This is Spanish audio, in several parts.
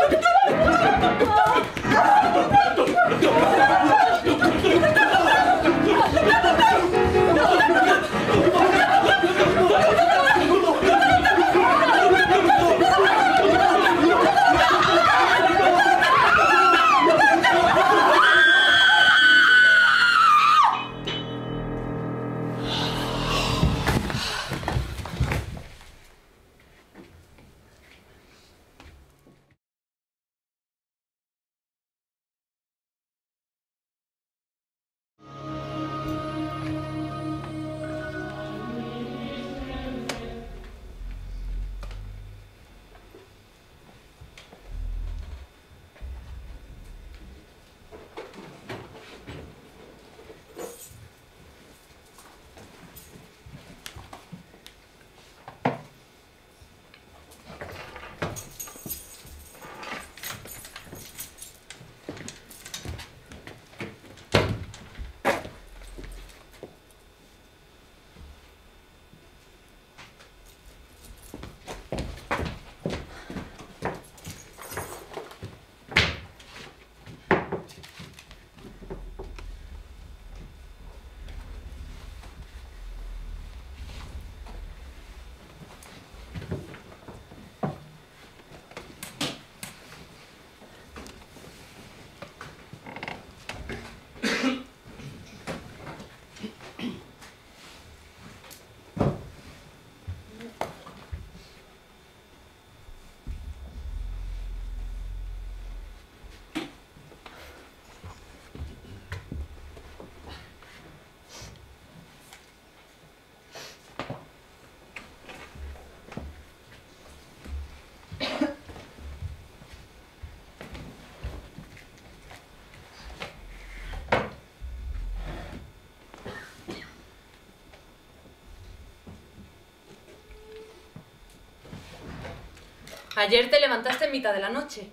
Ayer te levantaste en mitad de la noche.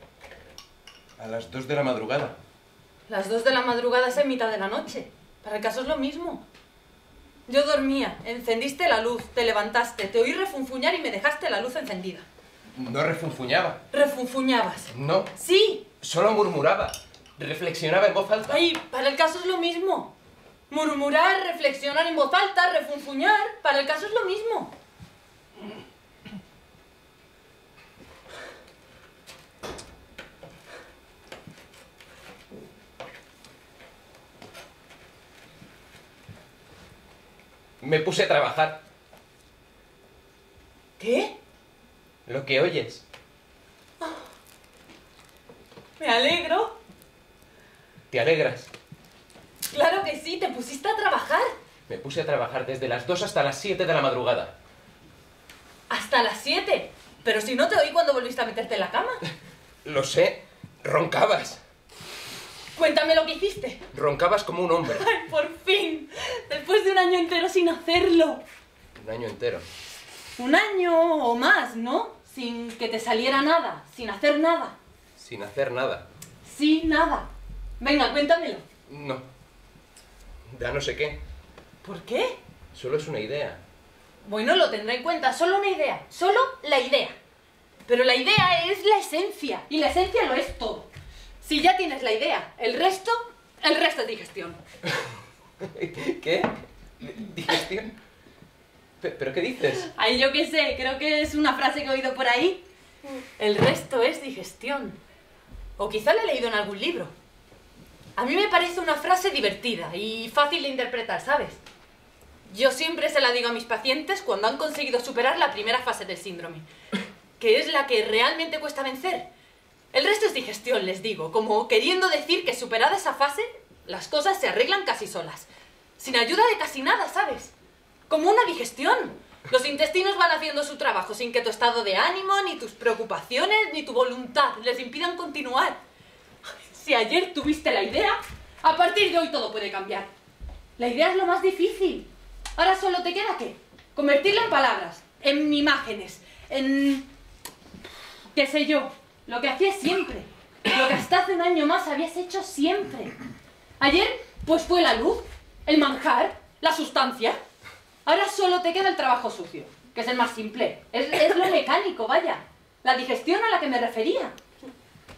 A las 2 de la madrugada. Las 2 de la madrugada es en mitad de la noche. Para el caso es lo mismo. Yo dormía, encendiste la luz, te levantaste, te oí refunfuñar y me dejaste la luz encendida. No refunfuñaba. ¿Refunfuñabas? No. Sí. Solo murmuraba. Reflexionaba en voz alta. Ay, para el caso es lo mismo. Murmurar, reflexionar en voz alta, refunfuñar, para el caso es lo mismo. Me puse a trabajar. ¿Qué? Lo que oyes. Me alegro. ¿Te alegras? Claro que sí, te pusiste a trabajar. Me puse a trabajar desde las 2 hasta las 7 de la madrugada. ¿Hasta las 7? Pero si no te oí cuando volviste a meterte en la cama. Lo sé. Roncabas. Cuéntame lo que hiciste. Roncabas como un hombre. ¡Ay, por fin! Después de un año entero sin hacerlo. Un año entero. Un año o más, ¿no? Sin que te saliera nada, sin hacer nada. Sin hacer nada. Sí, nada. Venga, cuéntamelo. No. Ya no sé qué. ¿Por qué? Solo es una idea. Bueno, lo tendré en cuenta. Solo una idea. Solo la idea. Pero la idea es la esencia. Y la esencia lo es todo. Si ya tienes la idea, el resto es digestión. ¿Qué? ¿Digestión? ¿Pero qué dices? Ay, yo qué sé, creo que es una frase que he oído por ahí. El resto es digestión. O quizá la he leído en algún libro. A mí me parece una frase divertida y fácil de interpretar, ¿sabes? Yo siempre se la digo a mis pacientes cuando han conseguido superar la primera fase del síndrome, que es la que realmente cuesta vencer. El resto es digestión, les digo, como queriendo decir que superada esa fase, las cosas se arreglan casi solas, sin ayuda de casi nada, ¿sabes? Como una digestión. Los intestinos van haciendo su trabajo sin que tu estado de ánimo, ni tus preocupaciones, ni tu voluntad les impidan continuar. Si ayer tuviste la idea, a partir de hoy todo puede cambiar. La idea es lo más difícil. Ahora solo te queda, ¿qué? Convertirla en palabras, en imágenes, en... qué sé yo, lo que hacías siempre. Lo que hasta hace un año más habías hecho siempre. Ayer, pues fue la luz, el manjar, la sustancia. Ahora solo te queda el trabajo sucio, que es el más simple. Es lo mecánico, vaya. La digestión a la que me refería.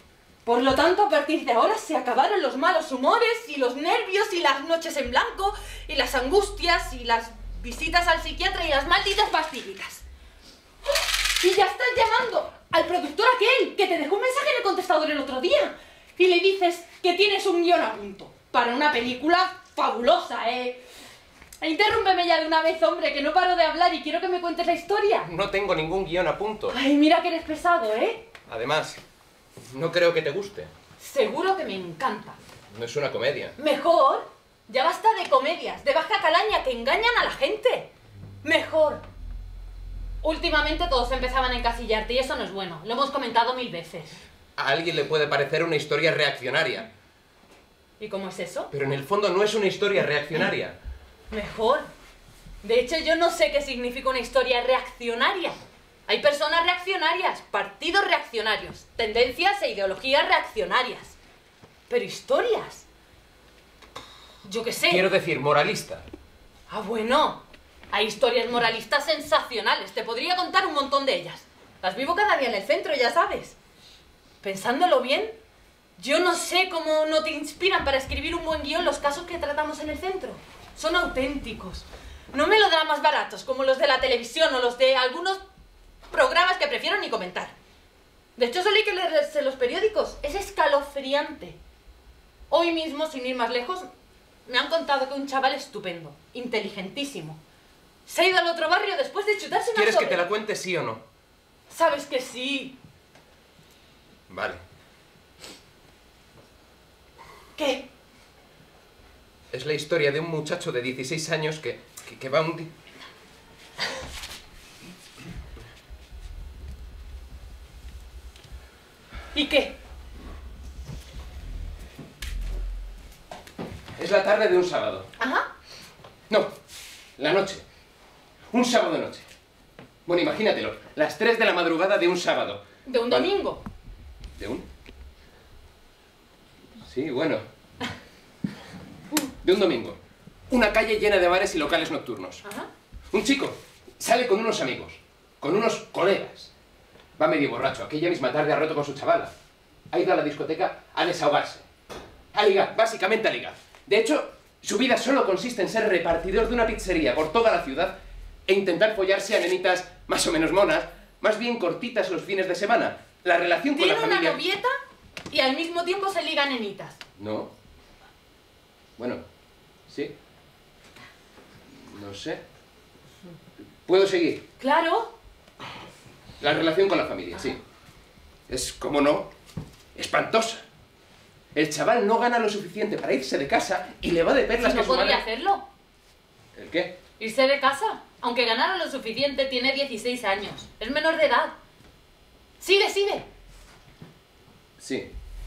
Por lo tanto, a partir de ahora se acabaron los malos humores y los nervios y las noches en blanco y las angustias y las visitas al psiquiatra y las malditas pastillitas. Y ya estás llamando al productor aquel que te dejó un mensaje en el contestador el otro día y le dices que tienes un guión a punto para una película fabulosa, ¿eh? Interrúmpeme ya de una vez, hombre, que no paro de hablar y quiero que me cuentes la historia. No tengo ningún guión a punto. Ay, mira que eres pesado, ¿eh? Además, no creo que te guste. Seguro que me encanta. No es una comedia. Mejor. Ya basta de comedias, de baja calaña que engañan a la gente. Mejor. Últimamente todos empezaban a encasillarte y eso no es bueno. Lo hemos comentado 1000 veces. A alguien le puede parecer una historia reaccionaria. ¿Y cómo es eso? Pero en el fondo no es una historia reaccionaria. Mejor. De hecho, yo no sé qué significa una historia reaccionaria. Hay personas reaccionarias, partidos reaccionarios, tendencias e ideologías reaccionarias. Pero historias... Yo qué sé. Quiero decir, moralista. Ah, bueno. Hay historias moralistas sensacionales. Te podría contar un montón de ellas. Las vivo cada día en el centro, ya sabes. Pensándolo bien, yo no sé cómo no te inspiran para escribir un buen guión los casos que tratamos en el centro. Son auténticos. No melodramas baratos como los de la televisión o los de algunos programas que prefiero ni comentar. De hecho, solo hay que leerse los periódicos. Es escalofriante. Hoy mismo, sin ir más lejos, me han contado que un chaval estupendo, inteligentísimo, se ha ido al otro barrio después de chutarse una ¿Quieres que sobre. te la cuente sí o no? Sabes que sí. Vale. ¿Qué? Es la historia de un muchacho de 16 años que va un día... ¿Y qué? Es la tarde de un sábado. Ajá. No, la noche. Un sábado noche. Bueno, imagínatelo. Las 3 de la madrugada de un sábado. De un domingo. ¿De un? Sí, bueno. De un domingo. Una calle llena de bares y locales nocturnos. Ajá. Un chico sale con unos amigos, con unos colegas. Va medio borracho. Aquella misma tarde ha roto con su chavala. Ha ido a la discoteca a desahogarse. A ligar, básicamente a ligar. De hecho, su vida solo consiste en ser repartidor de una pizzería por toda la ciudad e intentar follarse a nenitas más o menos monas, más bien cortitas los fines de semana. La relación con la Tiene familia... una novieta y al mismo tiempo se liga nenitas. No. Bueno, sí. No sé. ¿Puedo seguir? Claro. La relación con la familia, sí. Es, como no, espantosa. El chaval no gana lo suficiente para irse de casa y le va de perlas Si que no su podría madre... hacerlo. ¿El qué? Irse de casa. Aunque ganara lo suficiente, tiene 16 años. Es menor de edad. Sigue, sigue. Sí.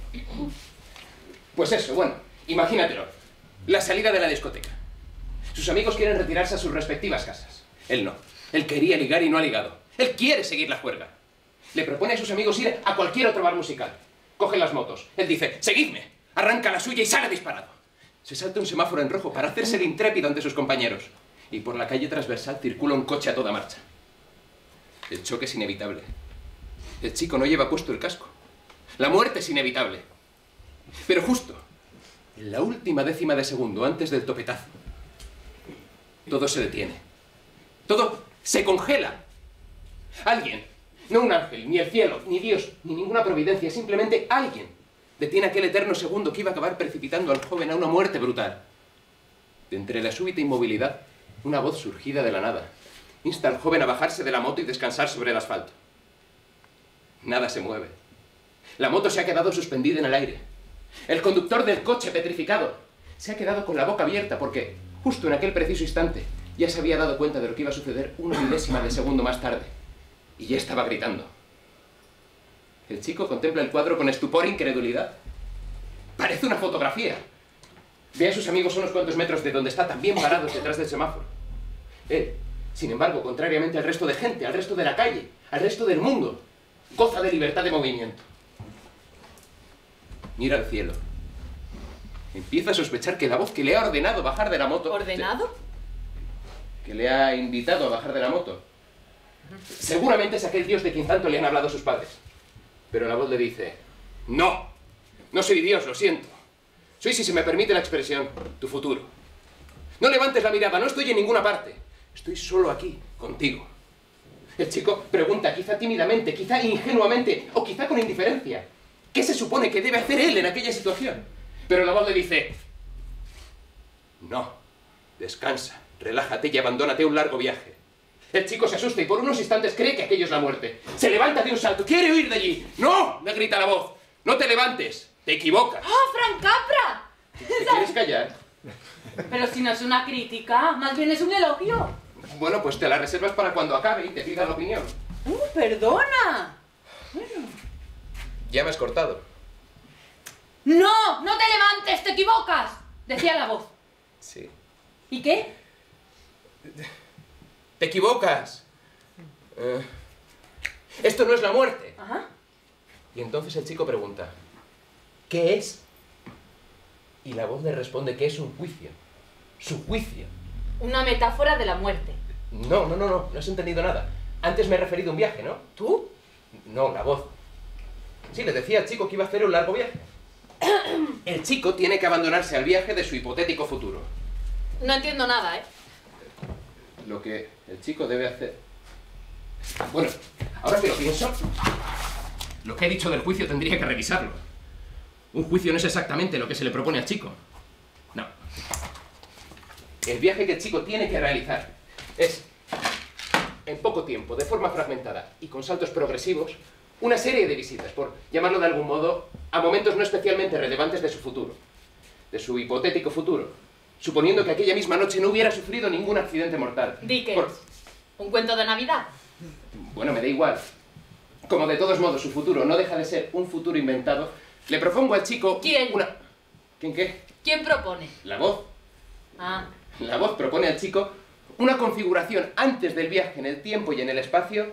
Pues eso, bueno, imagínatelo. La salida de la discoteca. Sus amigos quieren retirarse a sus respectivas casas. Él no. Él quería ligar y no ha ligado. Él quiere seguir la juerga. Le propone a sus amigos ir a cualquier otro bar musical. Cogen las motos. Él dice, seguidme. Arranca la suya y sale disparado. Se salta un semáforo en rojo para hacerse el intrépido ante sus compañeros. Y por la calle transversal circula un coche a toda marcha. El choque es inevitable. El chico no lleva puesto el casco. La muerte es inevitable. Pero justo, en la última décima de segundo antes del topetazo, todo se detiene. Todo se congela. Alguien, no un ángel, ni el cielo, ni Dios, ni ninguna providencia, simplemente alguien detiene aquel eterno segundo que iba a acabar precipitando al joven a una muerte brutal. De entre la súbita inmovilidad, una voz surgida de la nada insta al joven a bajarse de la moto y descansar sobre el asfalto. Nada se mueve. La moto se ha quedado suspendida en el aire. El conductor del coche, petrificado, se ha quedado con la boca abierta porque, justo en aquel preciso instante, ya se había dado cuenta de lo que iba a suceder una milésima de segundo más tarde. Y ya estaba gritando. El chico contempla el cuadro con estupor e incredulidad. Parece una fotografía. Ve a sus amigos a unos cuantos metros de donde está, también parados detrás del semáforo. Él, sin embargo, contrariamente al resto de gente, al resto de la calle, al resto del mundo, goza de libertad de movimiento. Mira al cielo. Empieza a sospechar que la voz que le ha ordenado bajar de la moto... ¿Ordenado? Que le ha invitado a bajar de la moto. Seguramente es aquel Dios de quien tanto le han hablado sus padres. Pero la voz le dice, ¡no! No soy Dios, lo siento. Soy, si se me permite la expresión, tu futuro. No levantes la mirada, no estoy en ninguna parte. Estoy solo aquí, contigo. El chico pregunta, quizá tímidamente, quizá ingenuamente, o quizá con indiferencia, ¿qué se supone que debe hacer él en aquella situación? Pero la voz le dice, no, descansa, relájate y abandónate a un largo viaje. El chico se asusta y por unos instantes cree que aquello es la muerte. Se levanta de un salto, quiere huir de allí. ¡No!, le grita la voz. ¡No te levantes! ¡Te equivocas! ¡Oh, Frank Capra! ¿Te quieres callar? Pero si no es una crítica, más bien es un elogio. Bueno, pues te la reservas para cuando acabe y te pida la opinión. ¡Perdona! Bueno. Ya me has cortado. ¡No! ¡No te levantes! ¡Te equivocas! Decía la voz. Sí. ¿Y qué? ¡Te equivocas! Esto no es la muerte. Ajá. Y entonces el chico pregunta, ¿qué es? Y la voz le responde que es un juicio. Su juicio. Una metáfora de la muerte. No has entendido nada. Antes me he referido a un viaje, ¿no? ¿Tú? No, la voz. Sí, le decía al chico que iba a hacer un largo viaje. El chico tiene que abandonarse al viaje de su hipotético futuro. No entiendo nada, ¿eh? Lo que el chico debe hacer... Bueno, ahora que lo pienso, lo que he dicho del juicio tendría que revisarlo. Un juicio no es exactamente lo que se le propone al chico. No. El viaje que el chico tiene que realizar es, en poco tiempo, de forma fragmentada y con saltos progresivos, una serie de visitas, por llamarlo de algún modo, a momentos no especialmente relevantes de su futuro, de su hipotético futuro, suponiendo que aquella misma noche no hubiera sufrido ningún accidente mortal. Dickens. ¿Un cuento de Navidad? Bueno, me da igual. Como de todos modos su futuro no deja de ser un futuro inventado, le propongo al chico... ¿Quién? ¿Quién qué? ¿Quién propone? La voz. Ah. La voz propone al chico una configuración antes del viaje en el tiempo y en el espacio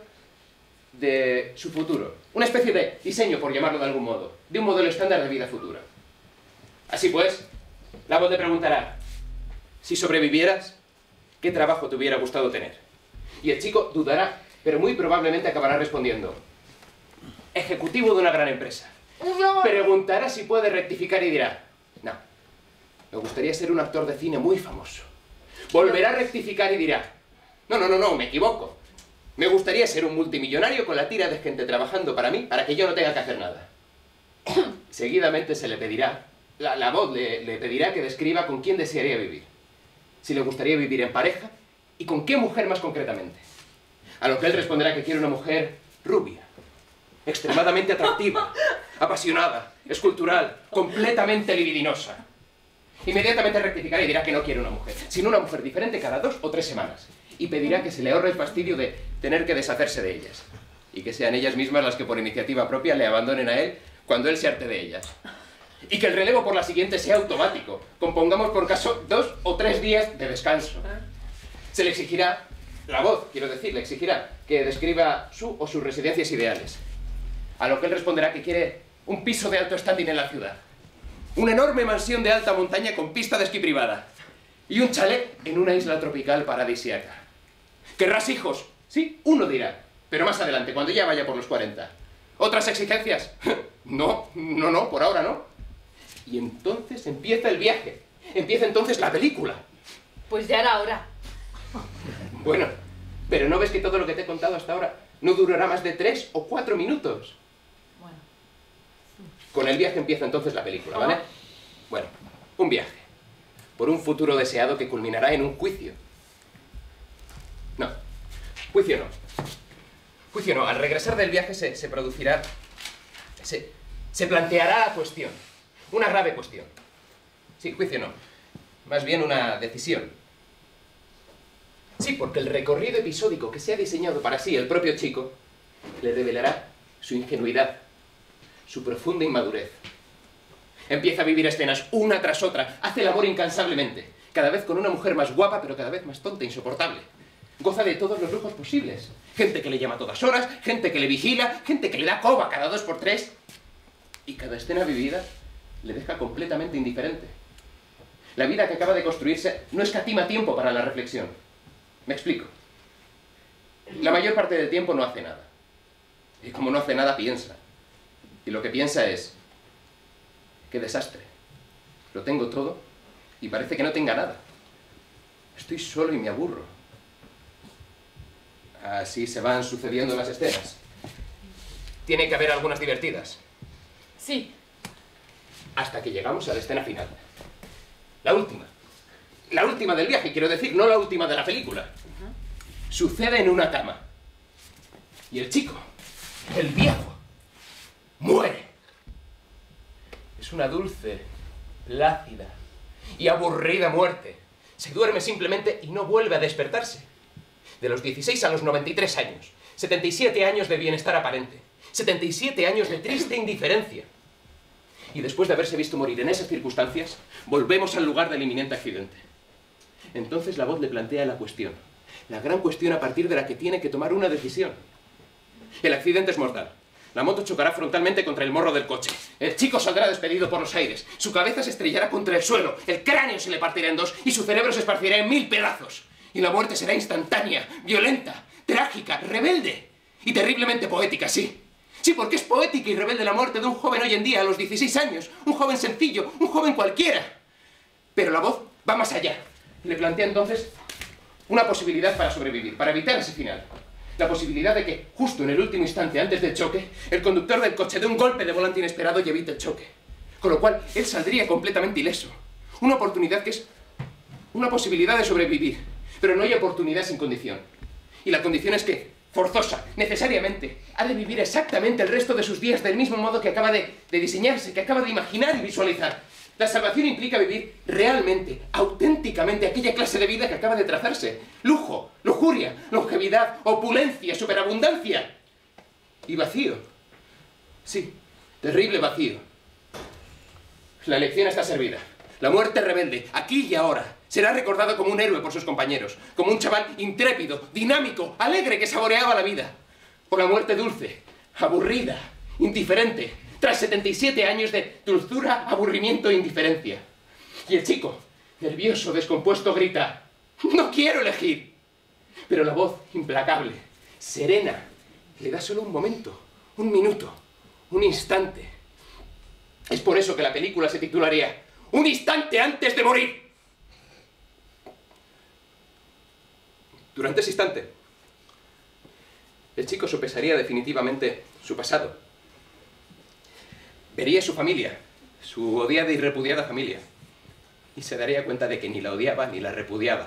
de su futuro. Una especie de diseño, por llamarlo de algún modo, de un modelo estándar de vida futura. Así pues, la voz le preguntará, si sobrevivieras, ¿qué trabajo te hubiera gustado tener? Y el chico dudará, pero muy probablemente acabará respondiendo, ejecutivo de una gran empresa. Preguntará si puede rectificar y dirá, no, me gustaría ser un actor de cine muy famoso. Volverá a rectificar y dirá, no, me equivoco. Me gustaría ser un multimillonario con la tira de gente trabajando para mí, para que yo no tenga que hacer nada. Seguidamente se le pedirá, la voz le pedirá que describa con quién desearía vivir. Si le gustaría vivir en pareja y con qué mujer más concretamente. A lo que él responderá que quiere una mujer rubia, extremadamente atractiva, apasionada, escultural, completamente libidinosa. Inmediatamente rectificará y dirá que no quiere una mujer, sino una mujer diferente cada 2 o 3 semanas. Y pedirá que se le ahorre el fastidio de tener que deshacerse de ellas. Y que sean ellas mismas las que por iniciativa propia le abandonen a él cuando él se harte de ellas. Y que el relevo por la siguiente sea automático. Compongamos por caso 2 o 3 días de descanso. Se le exigirá, la voz, quiero decir, le exigirá que describa su o sus residencias ideales. A lo que él responderá que quiere un piso de alto standing en la ciudad. Una enorme mansión de alta montaña con pista de esquí privada. Y un chalet en una isla tropical paradisíaca. ¿Querrás hijos? Sí, uno dirá. Pero más adelante, cuando ya vaya por los 40. ¿Otras exigencias? No, por ahora no. Y entonces empieza el viaje. Empieza entonces la película. Pues ya era hora. Bueno, pero ¿no ves que todo lo que te he contado hasta ahora no durará más de 3 o 4 minutos? Bueno. Con el viaje empieza entonces la película, ¿vale? Bueno, un viaje. Por un futuro deseado que culminará en un juicio. No, juicio no. Juicio no. Al regresar del viaje se producirá... Se planteará la cuestión. Una grave cuestión. Sí, juicio no. Más bien una decisión. Sí, porque el recorrido episódico que se ha diseñado para sí el propio chico le revelará su ingenuidad, su profunda inmadurez. Empieza a vivir escenas una tras otra, hace el amor incansablemente, cada vez con una mujer más guapa, pero cada vez más tonta e insoportable. Goza de todos los lujos posibles. Gente que le llama a todas horas, gente que le vigila, gente que le da coba cada 2 por 3. Y cada escena vivida le deja completamente indiferente. La vida que acaba de construirse no escatima tiempo para la reflexión. Me explico. La mayor parte del tiempo no hace nada. Y como no hace nada, piensa. Y lo que piensa es... Qué desastre. Lo tengo todo y parece que no tenga nada. Estoy solo y me aburro. Así se van sucediendo las escenas. Tiene que haber algunas divertidas. Sí. Hasta que llegamos a la escena final. La última. La última del viaje, quiero decir, no la última de la película. Sucede en una cama. Y el chico, el viejo, muere. Es una dulce, plácida y aburrida muerte. Se duerme simplemente y no vuelve a despertarse. De los 16 a los 93 años. 77 años de bienestar aparente. 77 años de triste indiferencia. Y después de haberse visto morir en esas circunstancias, volvemos al lugar del inminente accidente. Entonces la voz le plantea la cuestión. La gran cuestión a partir de la que tiene que tomar una decisión. El accidente es mortal. La moto chocará frontalmente contra el morro del coche. El chico saldrá despedido por los aires. Su cabeza se estrellará contra el suelo. El cráneo se le partirá en dos y su cerebro se esparcirá en 1000 pedazos. Y la muerte será instantánea, violenta, trágica, rebelde. Y terriblemente poética, sí. Sí, porque es poética y rebelde la muerte de un joven hoy en día a los 16 años. Un joven sencillo, un joven cualquiera. Pero la voz va más allá. Le plantea entonces una posibilidad para sobrevivir, para evitar ese final. La posibilidad de que, justo en el último instante antes del choque, el conductor del coche dé un golpe de volante inesperado y evite el choque. Con lo cual, él saldría completamente ileso. Una oportunidad que es una posibilidad de sobrevivir. Pero no hay oportunidad sin condición. Y la condición es que, forzosa, necesariamente, ha de vivir exactamente el resto de sus días del mismo modo que acaba de diseñarse, que acaba de imaginar y visualizar. La salvación implica vivir realmente, auténticamente, aquella clase de vida que acaba de trazarse. Lujo, lujuria, longevidad, opulencia, superabundancia. Y vacío. Sí, terrible vacío. La elección está servida. La muerte rebelde, aquí y ahora, será recordado como un héroe por sus compañeros, como un chaval intrépido, dinámico, alegre que saboreaba la vida. Por la muerte dulce, aburrida, indiferente, tras 77 años de dulzura, aburrimiento e indiferencia. Y el chico, nervioso, descompuesto, grita: «¡No quiero elegir!». Pero la voz, implacable, serena, le da solo un momento, un minuto, un instante. Es por eso que la película se titularía «Un instante antes de morir». Durante ese instante, el chico sopesaría definitivamente su pasado. Vería su familia, su odiada y repudiada familia, y se daría cuenta de que ni la odiaba ni la repudiaba.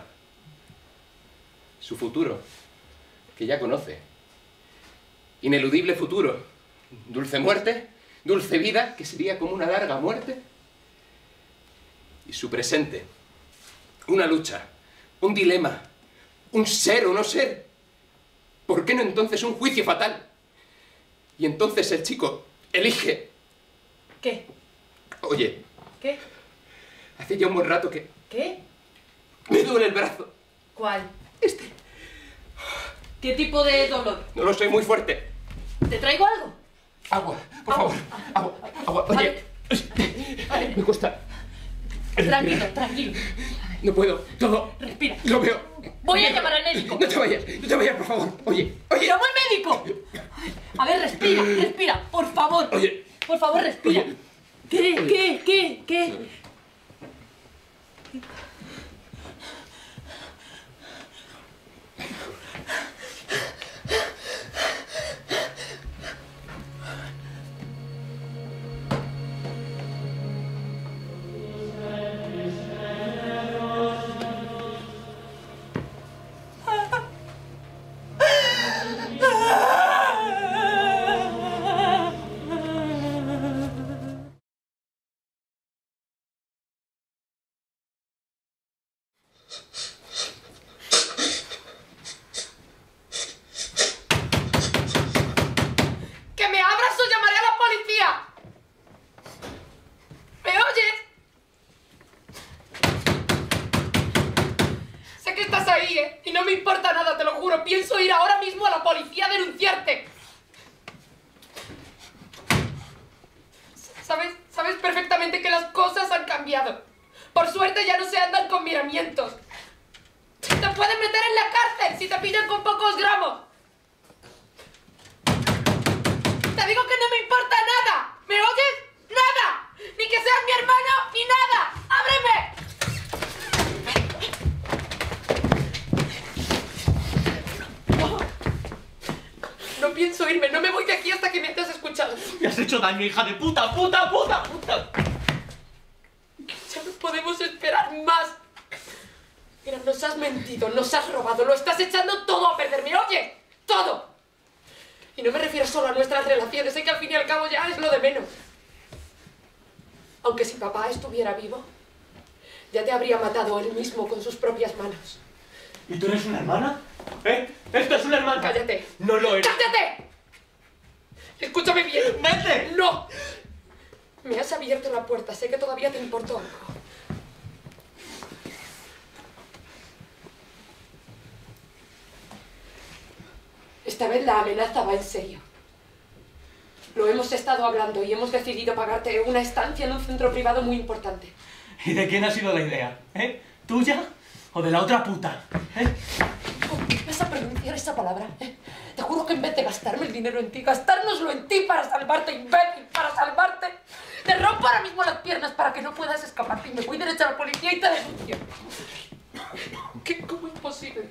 Su futuro, que ya conoce. Ineludible futuro. Dulce muerte, dulce vida, que sería como una larga muerte. Y su presente. Una lucha, un dilema, un ser o no ser. ¿Por qué no entonces un juicio fatal? Y entonces el chico elige... ¿Qué? Oye. ¿Qué? Hace ya un buen rato que... ¿Qué? Me duele el brazo. ¿Cuál? Este. ¿Qué tipo de dolor? No lo sé, muy fuerte. ¿Te traigo algo? Agua, por favor. Agua. Oye. Vale. Me cuesta. Tranquilo, tranquilo. No puedo. Todo. Respira. Lo veo. Voy a llamar al médico. No te vayas, por favor. Oye. ¡Llamo al médico! A ver, respira, por favor. Oye. Por favor, respira. Oye. ¿Qué? ¡Que me abras o llamaré a la policía! ¿Me oyes? Sé que estás ahí, ¿eh? Y no me importa nada, te lo juro. Pienso ir ahora mismo a la policía a denunciarte. Sabes perfectamente que las cosas han cambiado. Por suerte ya no se andan con miramientos. Te pueden meter en la cárcel si te pillan con pocos gramos. Te digo que no me importa nada. ¿Me oyes? ¡Nada! ¡Ni que sean Me has hecho daño, hija de puta, puta, puta, puta. Ya no podemos esperar más. Mira, nos has mentido, nos has robado, lo estás echando todo a perder. ¡Me oye! ¡Todo! Y no me refiero solo a nuestras relaciones, sé que al fin y al cabo ya es lo de menos. Aunque si papá estuviera vivo, ya te habría matado él mismo con sus propias manos. ¿Y tú eres una hermana? ¿Eh? ¿Esto es una hermana? ¡Cállate! No lo eres. ¡Cállate! Escúchame bien. ¡Vete! ¡No! Me has abierto la puerta, sé que todavía te importó algo. Esta vez la amenaza va en serio. Lo hemos estado hablando y hemos decidido pagarte una estancia en un centro privado muy importante. ¿Y de quién ha sido la idea? ¿Eh? ¿Tuya o de la otra puta? ¿Eh? ¿Cómo vas a pronunciar esa palabra? Te juro que en vez de gastarme el dinero en ti, gastárnoslo en ti para salvarte, imbécil, para salvarte, te rompo ahora mismo las piernas para que no puedas escaparte y me voy derecho a la policía y te denuncio. ¿Cómo es posible?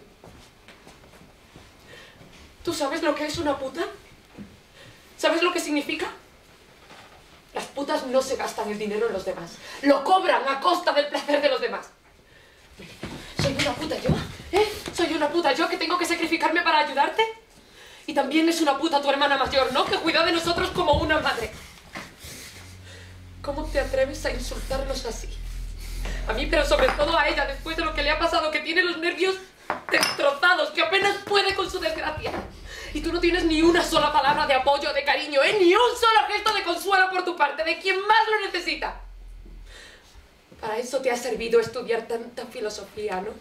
¿Tú sabes lo que es una puta? ¿Sabes lo que significa? Las putas no se gastan el dinero en los demás. Lo cobran a costa del placer de los demás. ¿Soy una puta yo? ¿Eh? ¿Soy una puta yo que tengo que sacrificarme para ayudarte? Y también es una puta tu hermana mayor, ¿no? Que cuida de nosotros como una madre. ¿Cómo te atreves a insultarnos así? A mí, pero sobre todo a ella, después de lo que le ha pasado, que tiene los nervios destrozados, que apenas puede con su desgracia. Y tú no tienes ni una sola palabra de apoyo, de cariño, ¿eh? Ni un solo gesto de consuelo por tu parte, de quien más lo necesita. Para eso te ha servido estudiar tanta filosofía, ¿no?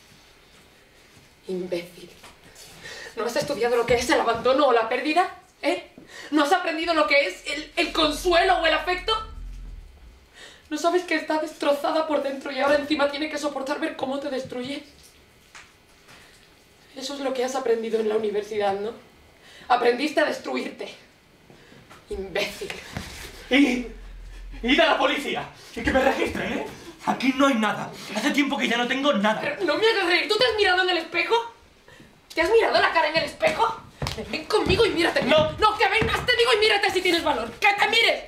Imbécil. ¿No has estudiado lo que es el abandono o la pérdida? ¿Eh? ¿No has aprendido lo que es el consuelo o el afecto? ¿No sabes que está destrozada por dentro y ahora encima tiene que soportar ver cómo te destruye? Eso es lo que has aprendido en la universidad, ¿no? Aprendiste a destruirte. Imbécil. ¡Y de la policía! ¡Y que me registren, eh! Aquí no hay nada. Hace tiempo que ya no tengo nada. Pero no me hagas reír. ¿Tú te has mirado en el espejo? ¿Te has mirado la cara en el espejo? Ven conmigo y mírate. No. No, que vengas, te digo, y mírate si tienes valor. ¡Que te mires!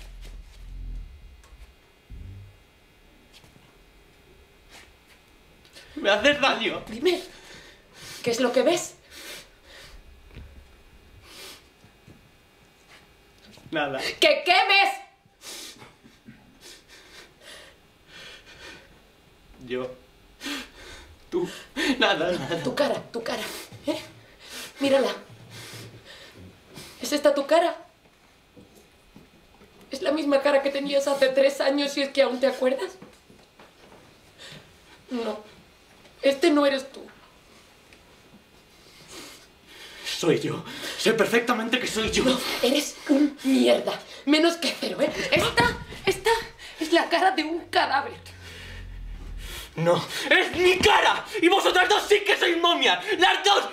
Me haces daño. Dime, ¿qué es lo que ves? Nada. ¿Qué ves? Yo. Tú. Nada, nada. Tu cara, ¿eh? Mírala. ¿Es esta tu cara? ¿Es la misma cara que tenías hace 3 años si es que aún te acuerdas? No. Este no eres tú. Soy yo. Sé perfectamente que soy yo. No, eres un mierda. Menos que cero, ¿eh? Esta es la cara de un cadáver. No, es mi cara. Y vosotras dos sí que sois momias. ¡Las dos!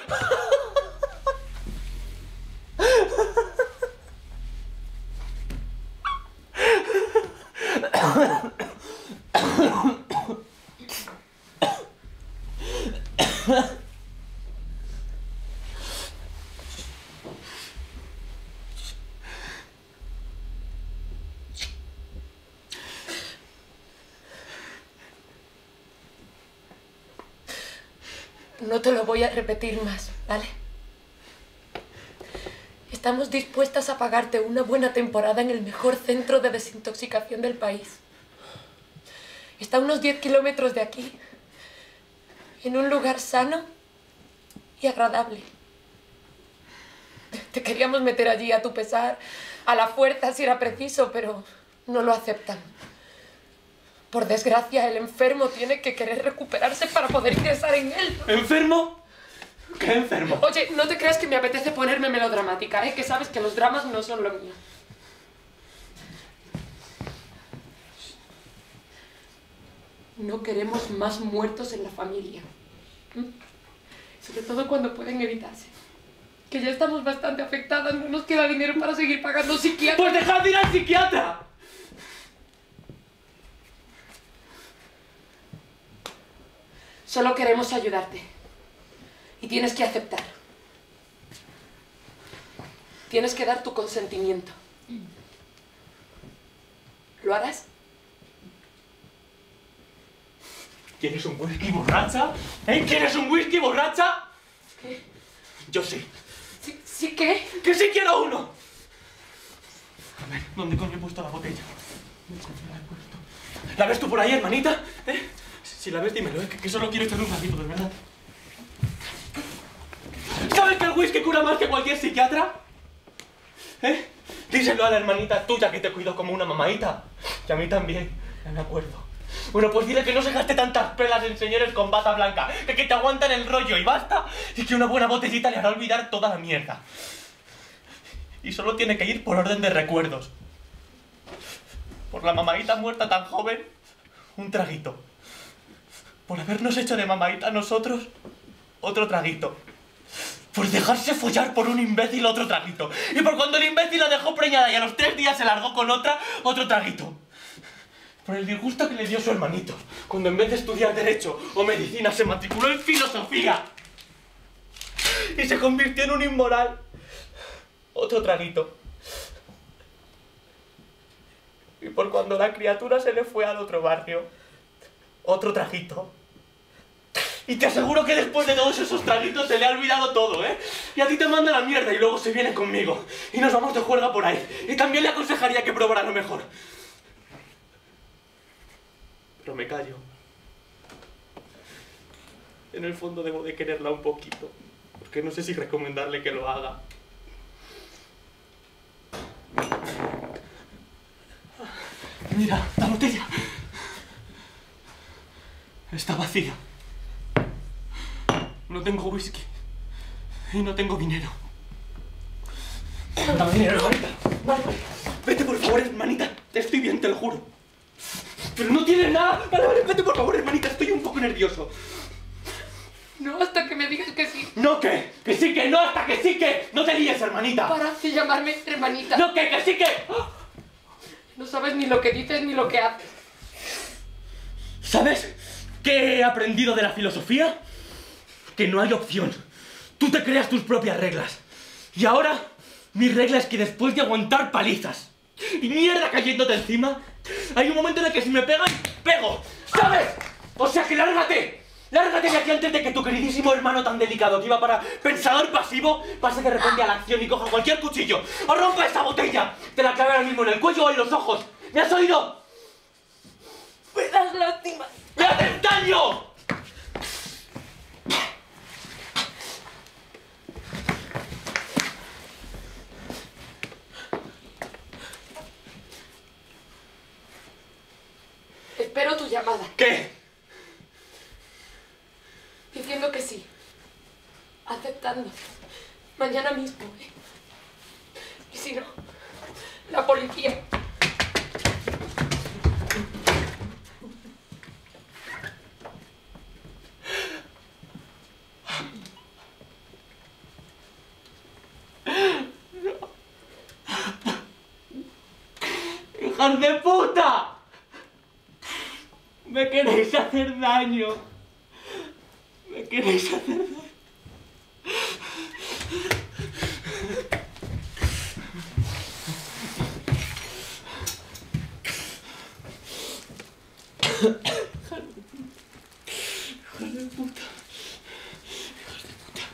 No te lo voy a repetir más, ¿vale? Estamos dispuestas a pagarte una buena temporada en el mejor centro de desintoxicación del país. Está a unos 10 kilómetros de aquí, en un lugar sano y agradable. Te queríamos meter allí a tu pesar, a la fuerza si era preciso, pero no lo aceptan. Por desgracia, el enfermo tiene que querer recuperarse para poder ingresar en él. ¿Enfermo? ¿Qué enfermo? Oye, no te creas que me apetece ponerme melodramática, ¿eh? Que sabes que los dramas no son lo mío. No queremos más muertos en la familia. Sobre todo cuando pueden evitarse. Que ya estamos bastante afectadas, no nos queda dinero para seguir pagando psiquiatras. ¡Pues dejad de ir al psiquiatra! Solo queremos ayudarte. Y tienes que aceptar. Tienes que dar tu consentimiento. lo harás? ¿Quieres un whisky, borracha? ¿Eh? ¿Quieres un whisky, borracha? ¿Qué? Yo sí. ¿Sí qué? ¡Que sí quiero uno! A ver, ¿dónde coño he puesto la botella? ¿Dónde coño la he puesto? ¿La ves tú por ahí, hermanita? ¿Eh? Si la ves, dímelo, que solo quiero echar un ratito, de verdad. ¿Sabes que el whisky cura más que cualquier psiquiatra? ¿Eh? Díselo a la hermanita tuya que te cuidó como una mamadita. Y a mí también, ya me acuerdo. Bueno, pues dile que no se gaste tantas pelas en señores con bata blanca, que te aguantan el rollo y basta, y que una buena botellita le hará olvidar toda la mierda. Y solo tiene que ir por orden de recuerdos. Por la mamadita muerta tan joven, un traguito. Por habernos hecho de mamadita a nosotros, otro traguito. Por dejarse follar por un imbécil, otro traguito. Y por cuando el imbécil la dejó preñada y a los 3 días se largó con otra, otro traguito. Por el disgusto que le dio su hermanito, cuando en vez de estudiar Derecho o Medicina se matriculó en Filosofía. Y se convirtió en un inmoral. Otro traguito. Y por cuando la criatura se le fue al otro barrio, otro traguito. Y te aseguro que después de todos esos traguitos se le ha olvidado todo, ¿eh? Y a ti te manda la mierda y luego se viene conmigo. Y nos vamos de juerga por ahí. Y también le aconsejaría que probara lo mejor. Pero me callo. En el fondo debo de quererla un poquito. Porque no sé si recomendarle que lo haga. Mira, la botella. Está vacía. No tengo whisky. Y no tengo dinero. Dame dinero, hermanita. Vete, por favor, hermanita. Estoy bien, te lo juro. Pero no tienes nada. Vale, vete, por favor, hermanita. Estoy un poco nervioso. No, hasta que me digas que sí. No, que sí, que no, hasta que sí, que no te líes, hermanita. Para de llamarme hermanita. No, que sí, que... No sabes ni lo que dices ni lo que haces. ¿Sabes qué he aprendido de la filosofía? Que no hay opción. Tú te creas tus propias reglas. Y ahora, mi regla es que después de aguantar palizas y mierda cayéndote encima, hay un momento en el que si me pegan, pego. ¿Sabes? O sea que lárgate. Lárgate de aquí antes de que tu queridísimo hermano tan delicado que iba para pensador pasivo pase de repente a la acción y coja cualquier cuchillo o rompa esa botella. Te la clave ahora mismo en el cuello o en los ojos. ¿Me has oído? Me das lástima. ¡Me haces daño! Espero tu llamada. ¿Qué? Diciendo que sí. Aceptando. Mañana mismo, ¿eh? Y si no, la policía. ¡Hijas de puta! Me queréis hacer daño. Me queréis hacer daño. Hijas de puta. Hijas de puta.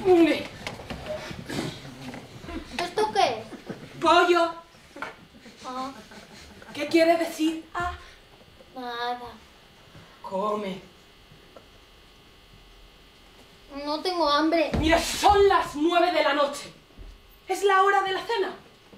¿Esto qué es? Pollo. Ah, ¿Qué quiere decir? Ah, nada. come. No tengo hambre. Mira, son las 9 de la noche. Es la hora de la cena.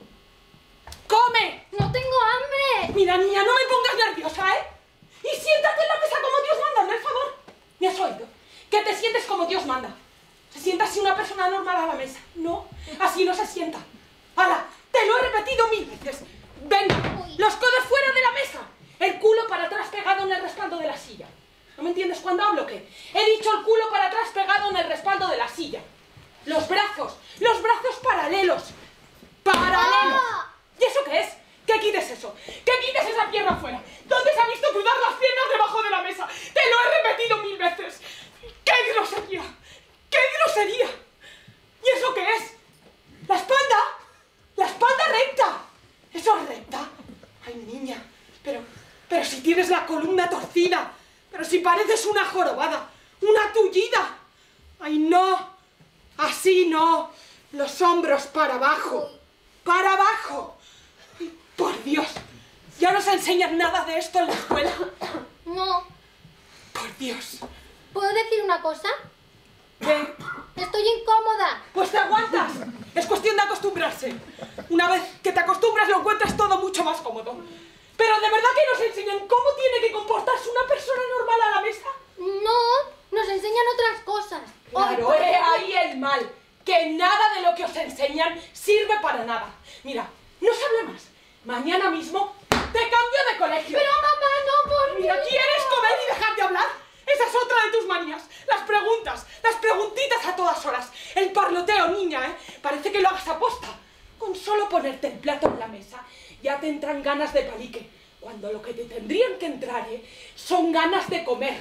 ¡Come! No tengo hambre. Mira, niña, no me pongas nerviosa, ¿eh? Y siéntate en la mesa como Dios manda, hazme el favor. ¿Me has oído? Que te sientes como Dios manda. ¿Se sienta así una persona normal a la mesa? No, así no se sienta. ¡Hala! Te lo he repetido 1000 veces. Ven, los codos fuera de la mesa. El culo para atrás pegado en el respaldo de la silla. ¿No me entiendes cuando hablo o qué? He dicho el culo para atrás pegado en el respaldo de la silla. Los brazos paralelos. ¡Paralelos! ¡Ah! ¿Y eso qué es? ¿Qué quites eso? ¿Qué quites esa pierna afuera? ¿Dónde se ha visto cruzar las piernas debajo de la mesa? ¡Te lo he repetido 1000 veces! ¡Qué grosería! ¡Qué grosería! ¿Y eso qué es? ¡La espalda! ¡La espalda recta! ¿Eso es recta? Ay, niña, pero si tienes la columna torcida, pero si pareces una jorobada, una tullida. ¡Ay, no! Así no. Los hombros para abajo. ¡Para abajo! Ay, por Dios. ¿Ya no se enseñan nada de esto en la escuela? No. Por Dios. ¿Puedo decir una cosa? ¿Qué? Estoy incómoda. Pues te aguantas. Es cuestión de acostumbrarse. Una vez que te acostumbras lo encuentras todo mucho más cómodo. Pero de verdad que nos enseñan cómo tiene que comportarse una persona normal a la mesa. No, nos enseñan otras cosas. Claro, Ay, ahí el mal. Que nada de lo que os enseñan sirve para nada. Mira, no se hable más. Mañana mismo te cambio de colegio. Pero mamá, no, por Mira, Dios. ¿quieres comer y dejar de hablar? Esa es otra de tus manías. Las preguntas, las preguntitas a todas horas. El parloteo, niña, ¿eh? Parece que lo hagas a posta. Con solo ponerte el plato en la mesa, ya te entran ganas de palique. Cuando lo que te tendrían que entrar, son ganas de comer.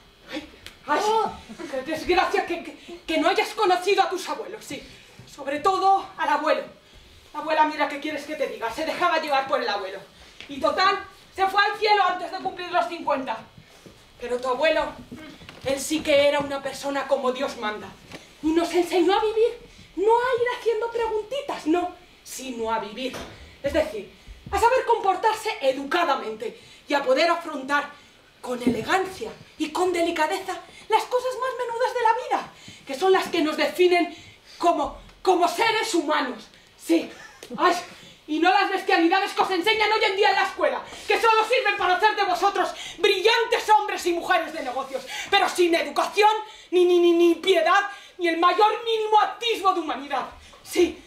¡Ay! ¡Qué desgracia que no hayas conocido a tus abuelos, sí! Sobre todo al abuelo. La abuela, mira, ¿qué quieres que te diga? Se dejaba llevar por el abuelo. Y total, se fue al cielo antes de cumplir los 50. Pero tu abuelo, él sí que era una persona como Dios manda. Y nos enseñó a vivir, no a ir haciendo preguntitas, no, sino a vivir. Es decir, a saber comportarse educadamente y a poder afrontar con elegancia y con delicadeza las cosas más menudas de la vida, que son las que nos definen como seres humanos. Sí. ¡Ay! Y no las bestialidades que os enseñan hoy en día en la escuela, que solo sirven para hacer de vosotros brillantes hombres y mujeres de negocios, pero sin educación, ni piedad, ni el mayor mínimo atisbo de humanidad. Sí,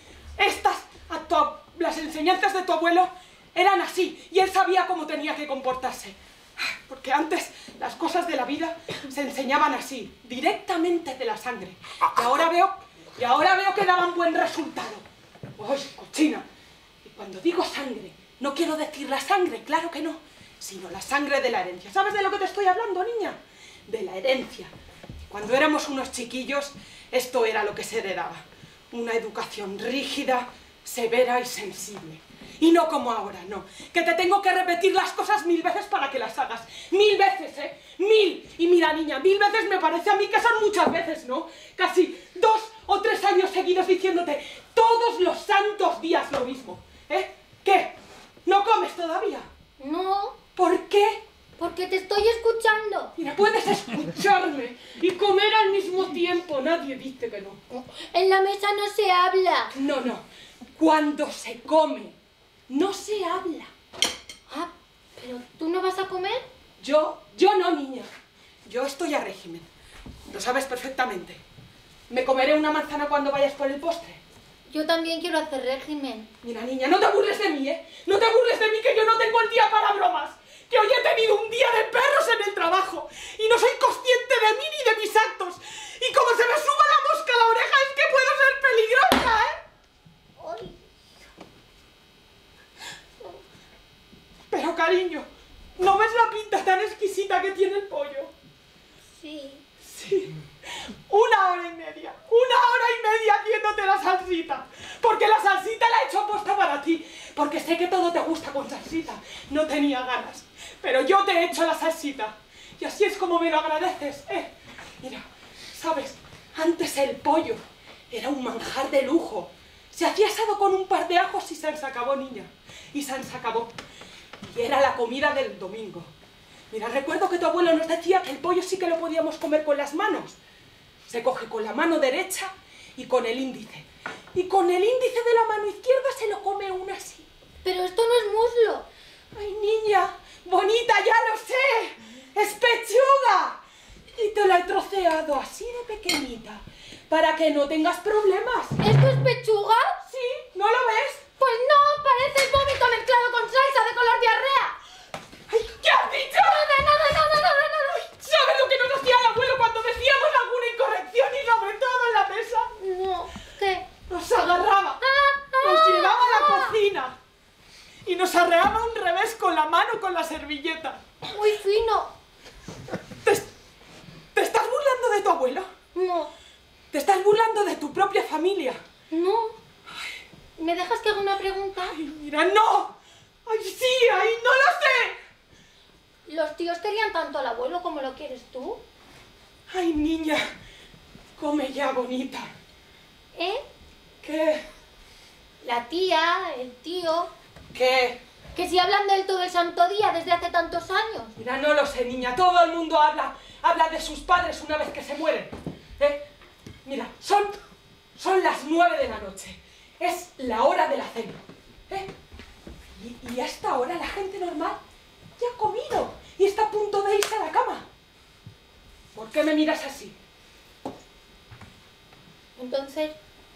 las enseñanzas de tu abuelo eran así, y él sabía cómo tenía que comportarse. Porque antes las cosas de la vida se enseñaban así, directamente de la sangre. Y ahora veo que daban buen resultado. ¡Ay, cochina! Y cuando digo sangre, no quiero decir la sangre, claro que no, sino la sangre de la herencia. ¿Sabes de lo que te estoy hablando, niña? De la herencia. Cuando éramos unos chiquillos, esto era lo que se heredaba. Una educación rígida, severa y sensible. Y no como ahora, no. Que te tengo que repetir las cosas 1000 veces para que las hagas. 1000 veces, ¿eh? 1000. Y mira, niña, 1000 veces me parece a mí que son muchas veces, ¿no? Casi 2 o 3 años seguidos diciéndote todos los santos días lo mismo. ¿Eh? ¿Qué? ¿No comes todavía? No, ¿Por qué? porque te estoy escuchando. Mira, puedes escucharme y comer al mismo tiempo. Nadie dice que no. En la mesa no se habla. No, no. Cuando se come, no se habla. Ah, pero ¿tú no vas a comer? Yo no, niña. Yo estoy a régimen. Lo sabes perfectamente. Me comeré una manzana cuando vayas por el postre. Yo también quiero hacer régimen. Mira, niña, no te burles de mí, ¿eh? No te burles de mí, que yo no tengo el día para bromas. Que hoy he tenido un día de perros en el trabajo y no soy consciente de mí ni de mis actos. Y como se me suba la mosca a la oreja es que puedo ser peligrosa, ¿eh? Ay. Pero, cariño, ¿no ves la pinta tan exquisita que tiene el pollo? Sí. Sí. 1 hora y media haciéndote la salsita. Porque la salsita la he hecho aposta para ti. Porque sé que todo te gusta con salsita. No tenía ganas. Pero yo te he hecho la salsita. Y así es como me lo agradeces, ¿eh? Mira, ¿sabes? Antes el pollo Era un manjar de lujo. Se hacía asado con un par de ajos y se acabó, niña. Y se acabó. Y era la comida del domingo. Mira, recuerdo que tu abuelo nos decía que el pollo sí que lo podíamos comer con las manos. Se coge con la mano derecha y con el índice. Y con el índice de la mano izquierda se lo come uno así. Pero esto no es muslo. ¡Ay, niña! ¡Bonita, ya lo sé! ¡Es pechuga! Y te la he troceado así de pequeñita, para que no tengas problemas. ¿Esto es pechuga? ¿Sí? ¿No lo ves? Pues no, parece vómito mezclado con salsa de color diarrea. ¡Ay, qué has dicho! Nada. ¿Sabes lo que nos hacía el abuelo cuando decíamos alguna incorrección y sobre todo en la mesa? No, ¿qué? Nos agarraba, nos llevaba a la cocina y nos arreaba un revés con la mano con la servilleta. Muy fino. ¿Te estás burlando de tu abuelo? No, ¿Te estás burlando de tu propia familia? no. ¿Me dejas que haga una pregunta? ¡Ay, mira, no! ¡Ay, sí! ¡Ay, no lo sé! ¿Los tíos querían tanto al abuelo como lo quieres tú? ¡Ay, niña! Come ya, bonita. ¿Eh? ¿Qué? La tía, el tío... ¿Qué? Que si hablan de él todo el santo día desde hace tantos años. Mira, no lo sé, niña. Todo el mundo habla de sus padres una vez que se mueren. Mira, son las 9 de la noche. Es la hora de la cena. Y a esta hora la gente normal ya ha comido y está a punto de irse a la cama. ¿Por qué me miras así? Entonces,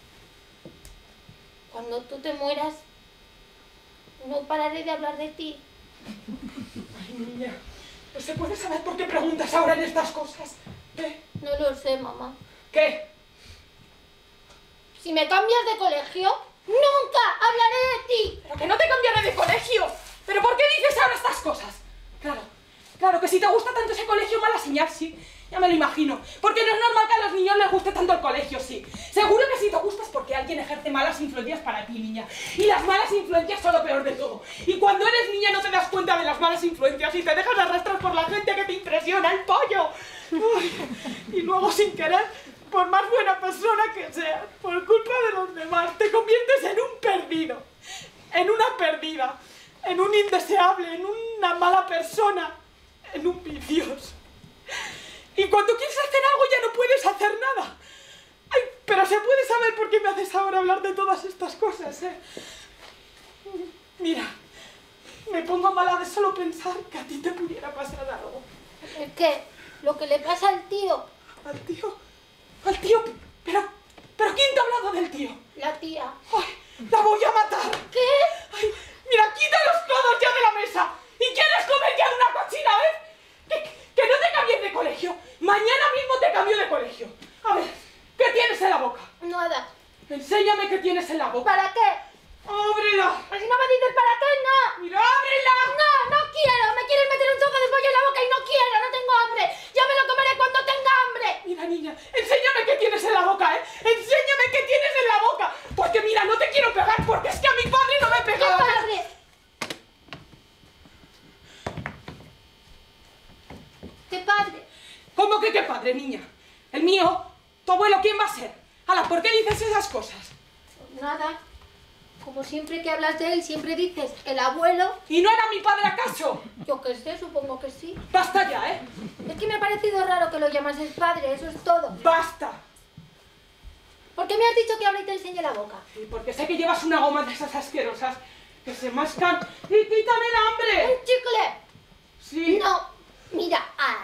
cuando tú te mueras, no pararé de hablar de ti. Ay, niña, ¿no se puede saber por qué preguntas ahora en estas cosas? No lo sé, mamá. ¿Qué? Si me cambias de colegio, nunca hablaré de ti. ¡Pero que no te cambiaré de colegio! ¿Pero por qué dices ahora estas cosas? Claro que si te gusta tanto ese colegio, mala señal, sí. Ya me lo imagino. Porque no es normal que a los niños les guste tanto el colegio, sí. Seguro que si te gusta es porque alguien ejerce malas influencias para ti, niña. Y las malas influencias son lo peor de todo. Y cuando eres niña no te das cuenta de las malas influencias y te dejas arrastrar por la gente que te impresiona, el pollo. Ay, y luego sin querer, por más buena persona que seas, por culpa de los demás, te conviertes en un perdido, en una perdida, en un indeseable, en una mala persona, en un vicioso. Y cuando quieres hacer algo ya no puedes hacer nada. Ay, pero se puede saber por qué me haces ahora hablar de todas estas cosas, ¿eh? Mira, me pongo mala de solo pensar que a ti te pudiera pasar algo. ¿El qué? Lo que le pasa al tío. ¿Al tío? ¿Al tío? ¿Pero quién te ha hablado del tío? La tía. ¡Ay, la voy a matar! ¿Qué? ¡Ay, mira, quita los codos ya de la mesa! ¿Y quieres comer ya de una cochina, ves? ¡Que no te cambies de colegio! ¡Mañana mismo te cambio de colegio! A ver, ¿qué tienes en la boca? Nada. Enséñame qué tienes en la boca. ¿Para qué? ¡Ábrela! Pues si no me dices para qué, no. ¡Mira, ábrela! No quiero. Me quieres meter un trozo de pollo en la boca y no quiero. No tengo hambre. Ya me lo comeré cuando tenga hambre. Mira, niña, enséñame qué tienes en la boca, ¿eh? Enséñame qué tienes en la boca. Porque mira, no te quiero pegar porque es que a mi padre no me ¿Qué pegaba. padre? ¿Qué padre? ¿Cómo que qué padre, niña? ¿El mío? ¿Tu abuelo quién va a ser? Ala, ¿por qué dices esas cosas? Nada. Como siempre que hablas de él, siempre dices el abuelo. ¿Y no era mi padre acaso? Yo qué sé, supongo que sí. Basta ya, ¿eh? Es que me ha parecido raro que lo llamases padre, eso es todo. ¡Basta! ¿Por qué me has dicho que ahora te enseñe la boca? Sí, porque sé que llevas una goma de esas asquerosas que se mascan. ¡Y quítame el hambre! ¡Un chicle! Sí. No, mira.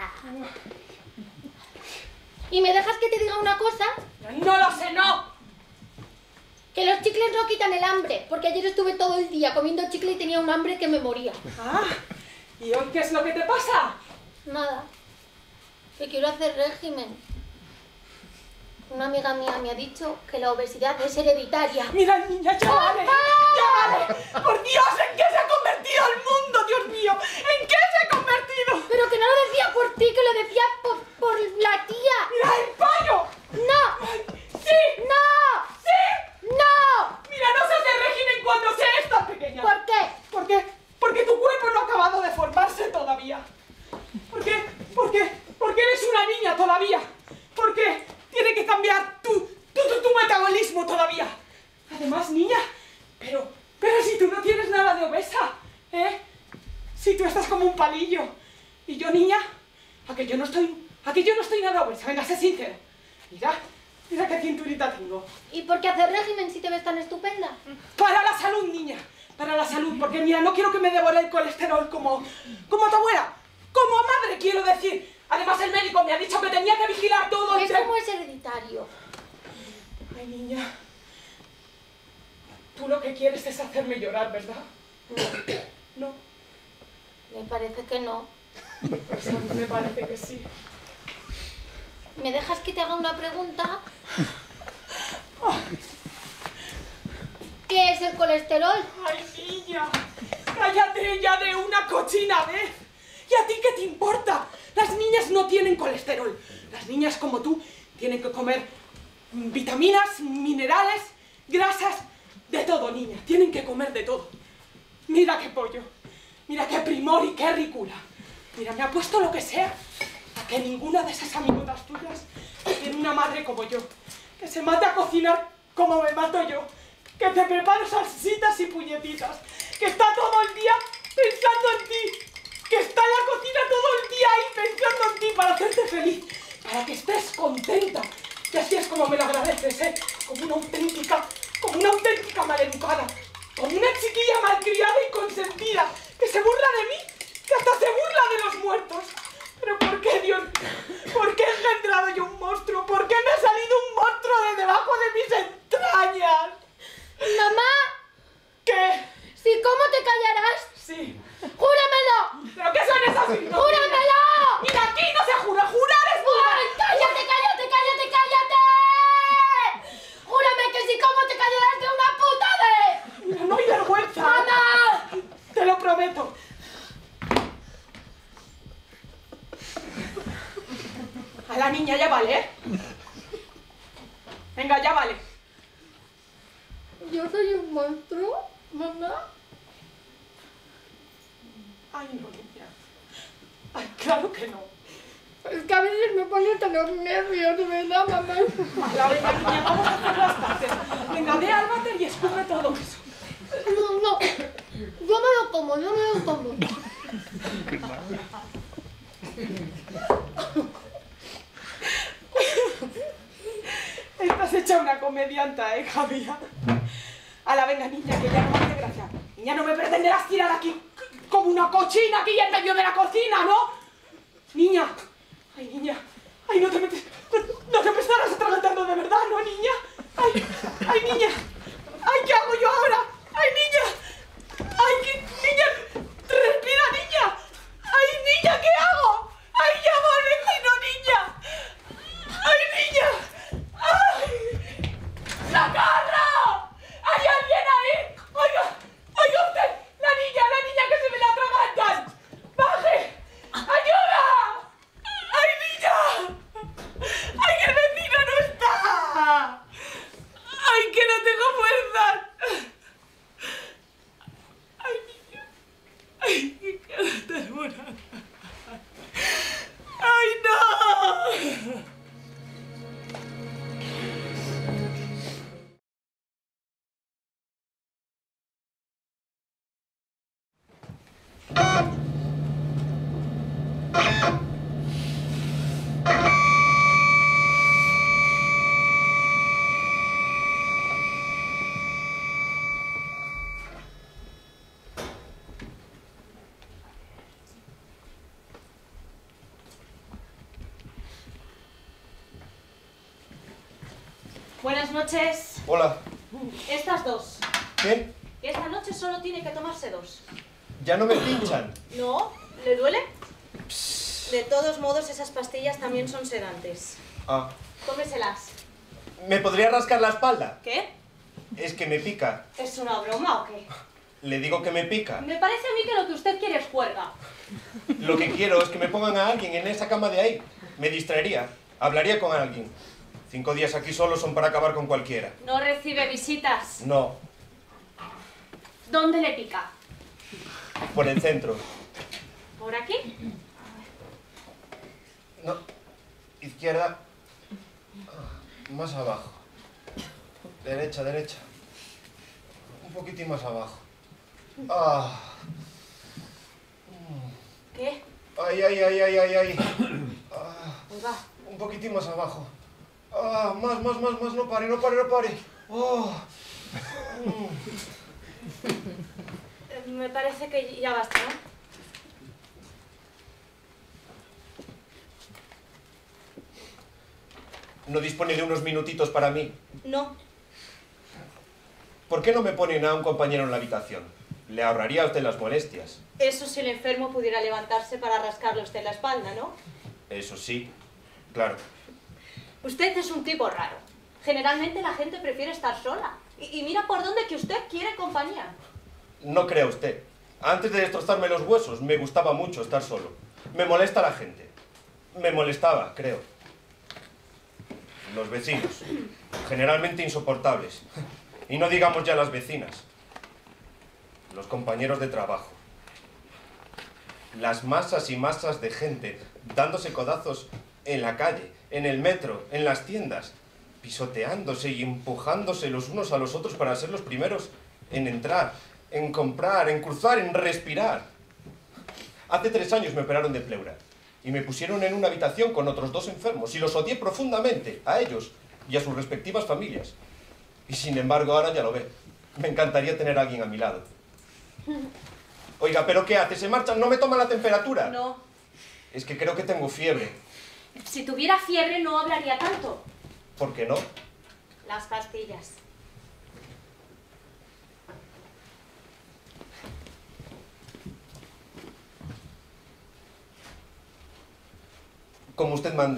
¿Y me dejas que te diga una cosa? No lo sé, no. Que los chicles no quitan el hambre, porque ayer estuve todo el día comiendo chicle y tenía un hambre que me moría. Ah, ¿y hoy qué es lo que te pasa? Nada. Que quiero hacer régimen. Una amiga mía me ha dicho que la obesidad es hereditaria. Mira, niña, ya vale. ¡Ya vale! ¡Por Dios! ¿En qué se ha convertido el mundo, Dios mío? ¿En qué se ha convertido? Pero que no lo decía por ti, que lo decía por la tía. ¡Mira, el payo! ¡No! ¡Sí! ¡No! ¡Sí! ¡No! Mira, no se hace régimen cuando seas tan pequeña. ¿Por qué? Porque tu cuerpo no ha acabado de formarse todavía. ¿Por qué? Porque eres una niña todavía. Porque tiene que cambiar tu metabolismo. mismo todavía. Además, niña, pero si tú no tienes nada de obesa, ¿eh? Si tú estás como un palillo. Y yo, niña, a que yo no estoy nada obesa. Venga, sé sincero. Mira qué cinturita tengo. ¿Y por qué hacer régimen si te ves tan estupenda? Para la salud, niña. Para la salud, porque mira, no quiero que me devore el colesterol como tu abuela. Como madre, quiero decir. Además, el médico me ha dicho que tenía que vigilar todo. Es como es hereditario. Ay, niña. Tú lo que quieres es hacerme llorar, ¿verdad? No. Me parece que no. Pues a mí me parece que sí. ¿Me dejas que te haga una pregunta? ¿Qué es el colesterol? Ay, niña. Cállate ya de una cochina vez. ¿Y a ti qué te importa? Las niñas no tienen colesterol. Las niñas como tú tienen que comer vitaminas, minerales, grasas, de todo, niña. Tienen que comer de todo. Mira qué pollo. Mira qué primor y qué ricura. Mira, me ha puesto lo que sea a que ninguna de esas amigotas tuyas tiene una madre como yo, que se mate a cocinar como me mato yo, que te preparo salsitas y puñetitas, que está todo el día pensando en ti, que está en la cocina todo el día ahí pensando en ti para hacerte feliz, para que estés contenta. Y así es como me lo agradeces, ¿eh? Como una auténtica maleducada, como una chiquilla malcriada y consentida, que se burla de mí, que hasta se burla de los muertos. ¿Pero por qué, Dios? ¿Por qué he engendrado yo un monstruo? ¿Por qué me ha salido un monstruo de debajo de mis entrañas? ¡Mamá! ¿Qué? ¿Sí, cómo te callarás? Sí. ¡Júramelo! ¿Pero qué son esas signos? ¡Júramelo! Mira, aquí no se jura, jurar es ¡Ay, jurar. cállate, cállate, cállate, cállate! ¡Júrame que sí, cómo te callarás de una puta vez! Mira, no hay vergüenza. ¡Mamá! Te lo prometo. A la niña ya vale, ¿eh? Venga, ya vale. ¿Yo soy un monstruo, mamá? Ay, no, niña. Ay, claro que no. Es que a veces me pone hasta los nervios, ¿verdad, mamá? Venga, niña, vamos a hacer las tardes. Venga, ve al váter y escupe todo eso. No, yo me lo como, yo me lo como. Estás hecha una comedianta, Javier. Ala, venga, niña, que ya no me hace gracia. Niña, no me pretenderás tirar aquí como una cochina aquí en medio de la cocina, ¿no? Niña. Ay, niña. Ay, no te estarás atragantando de verdad, ¿no, niña? Ay, niña. Ay, ¿qué hago yo ahora? Ay, niña. Ay, ¿qué? Niña. Respira, niña. Ay, niña, ¿qué hago? Ay, ya vale, niña. Ay, niña. ¡Ay! ¡Socorro! ¿Hay alguien ahí? Oiga usted, la niña que se me la atragantan. ¡Baje! ¡Ayuda! ¡Ay, niña! ¡Ay, que el vecino no está! ¡Ay, que no tengo fuerzas! ¡Ay, niña! ¡Ay, qué cara tan buena! ¡Ay, no! Buenas noches. Hola. Estas dos. ¿Qué? Esta noche solo tiene que tomarse dos. ¿Ya no me pinchan? ¿No? ¿Le duele? De todos modos, esas pastillas también son sedantes. Ah. Tómeselas. ¿Me podría rascar la espalda? ¿Qué? Es que me pica. ¿Es una broma o qué? Le digo que me pica. Me parece a mí que lo que usted quiere es juerga. Lo que quiero es que me pongan a alguien en esa cama de ahí. Me distraería. Hablaría con alguien. 5 días aquí solo son para acabar con cualquiera. No recibe visitas. No. ¿Dónde le pica? Por el centro. ¿Por aquí? No. Izquierda. Más abajo. Derecha, derecha. Un poquitín más abajo. Ah. ¿Qué? Ay, ay, ay, ay, ay, ay. Ah. Oiga. Un poquitín más abajo. Ah, más, más, más, más. No pare, no pare, no pare. Oh. Me parece que ya basta, ¿no? ¿No dispone de unos minutitos para mí? No. ¿Por qué no me ponen a un compañero en la habitación? Le ahorraría a usted las molestias. Eso si el enfermo pudiera levantarse para rascarle a usted la espalda, ¿no? Eso sí, claro. Usted es un tipo raro. Generalmente la gente prefiere estar sola. Y mira por dónde que usted quiere compañía. No crea usted. Antes de destrozarme los huesos, me gustaba mucho estar solo. Me molesta la gente. Me molestaba, creo. Los vecinos. Generalmente insoportables. Y no digamos ya las vecinas. Los compañeros de trabajo. Las masas y masas de gente dándose codazos en la calle, en el metro, en las tiendas, pisoteándose y empujándose los unos a los otros para ser los primeros en entrar, en comprar, en cruzar, en respirar. Hace 3 años me operaron de pleura y me pusieron en una habitación con otros 2 enfermos y los odié profundamente, a ellos y a sus respectivas familias. Y sin embargo ahora ya lo ve. Me encantaría tener a alguien a mi lado. Oiga, ¿pero qué hace? ¿Se marchan? ¿No me toma la temperatura? No. Es que creo que tengo fiebre. Si tuviera fiebre no hablaría tanto. ¿Por qué no? Las pastillas. Como usted mande.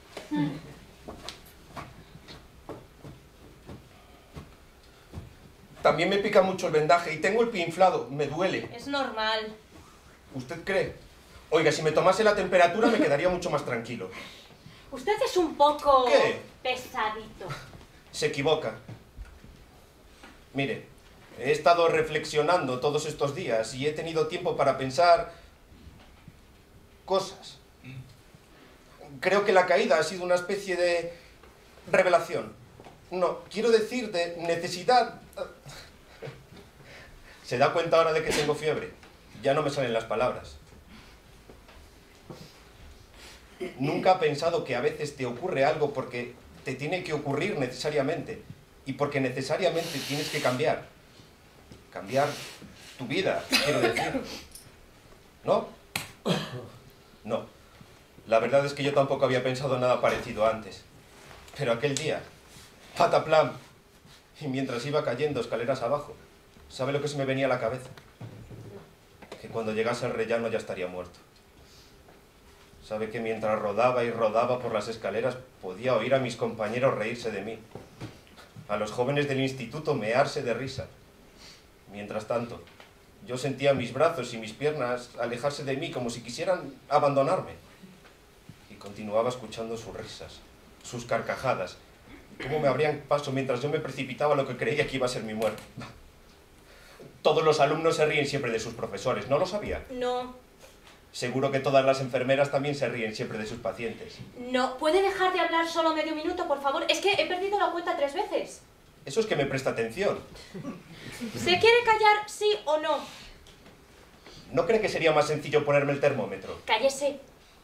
También me pica mucho el vendaje y tengo el pie inflado. Me duele. Es normal. ¿Usted cree? Oiga, si me tomase la temperatura me quedaría mucho más tranquilo. Usted es un poco... ¿Qué? pesadito. Se equivoca. Mire, he estado reflexionando todos estos días y he tenido tiempo para pensar cosas. Creo que la caída ha sido una especie de revelación. No, quiero decir de necesidad. ¿Se da cuenta ahora de que tengo fiebre? Ya no me salen las palabras. Nunca ha pensado que a veces te ocurre algo porque te tiene que ocurrir necesariamente y porque necesariamente tienes que cambiar. Cambiar tu vida, quiero decir. ¿No? No. La verdad es que yo tampoco había pensado nada parecido antes. Pero aquel día, pataplam, y mientras iba cayendo escaleras abajo, ¿sabe lo que se me venía a la cabeza? Que cuando llegase al rellano ya estaría muerto. ¿Sabe que mientras rodaba y rodaba por las escaleras podía oír a mis compañeros reírse de mí? A los jóvenes del instituto mearse de risa. Mientras tanto, yo sentía mis brazos y mis piernas alejarse de mí como si quisieran abandonarme. Y continuaba escuchando sus risas, sus carcajadas, cómo me abrían paso mientras yo me precipitaba a lo que creía que iba a ser mi muerte. Todos los alumnos se ríen siempre de sus profesores, ¿no lo sabía? No. Seguro que todas las enfermeras también se ríen siempre de sus pacientes. No. ¿Puede dejar de hablar solo medio minuto, por favor? Es que he perdido la cuenta 3 veces. Eso es que me presta atención. ¿Se quiere callar, sí o no? ¿No cree que sería más sencillo ponerme el termómetro? Cállese.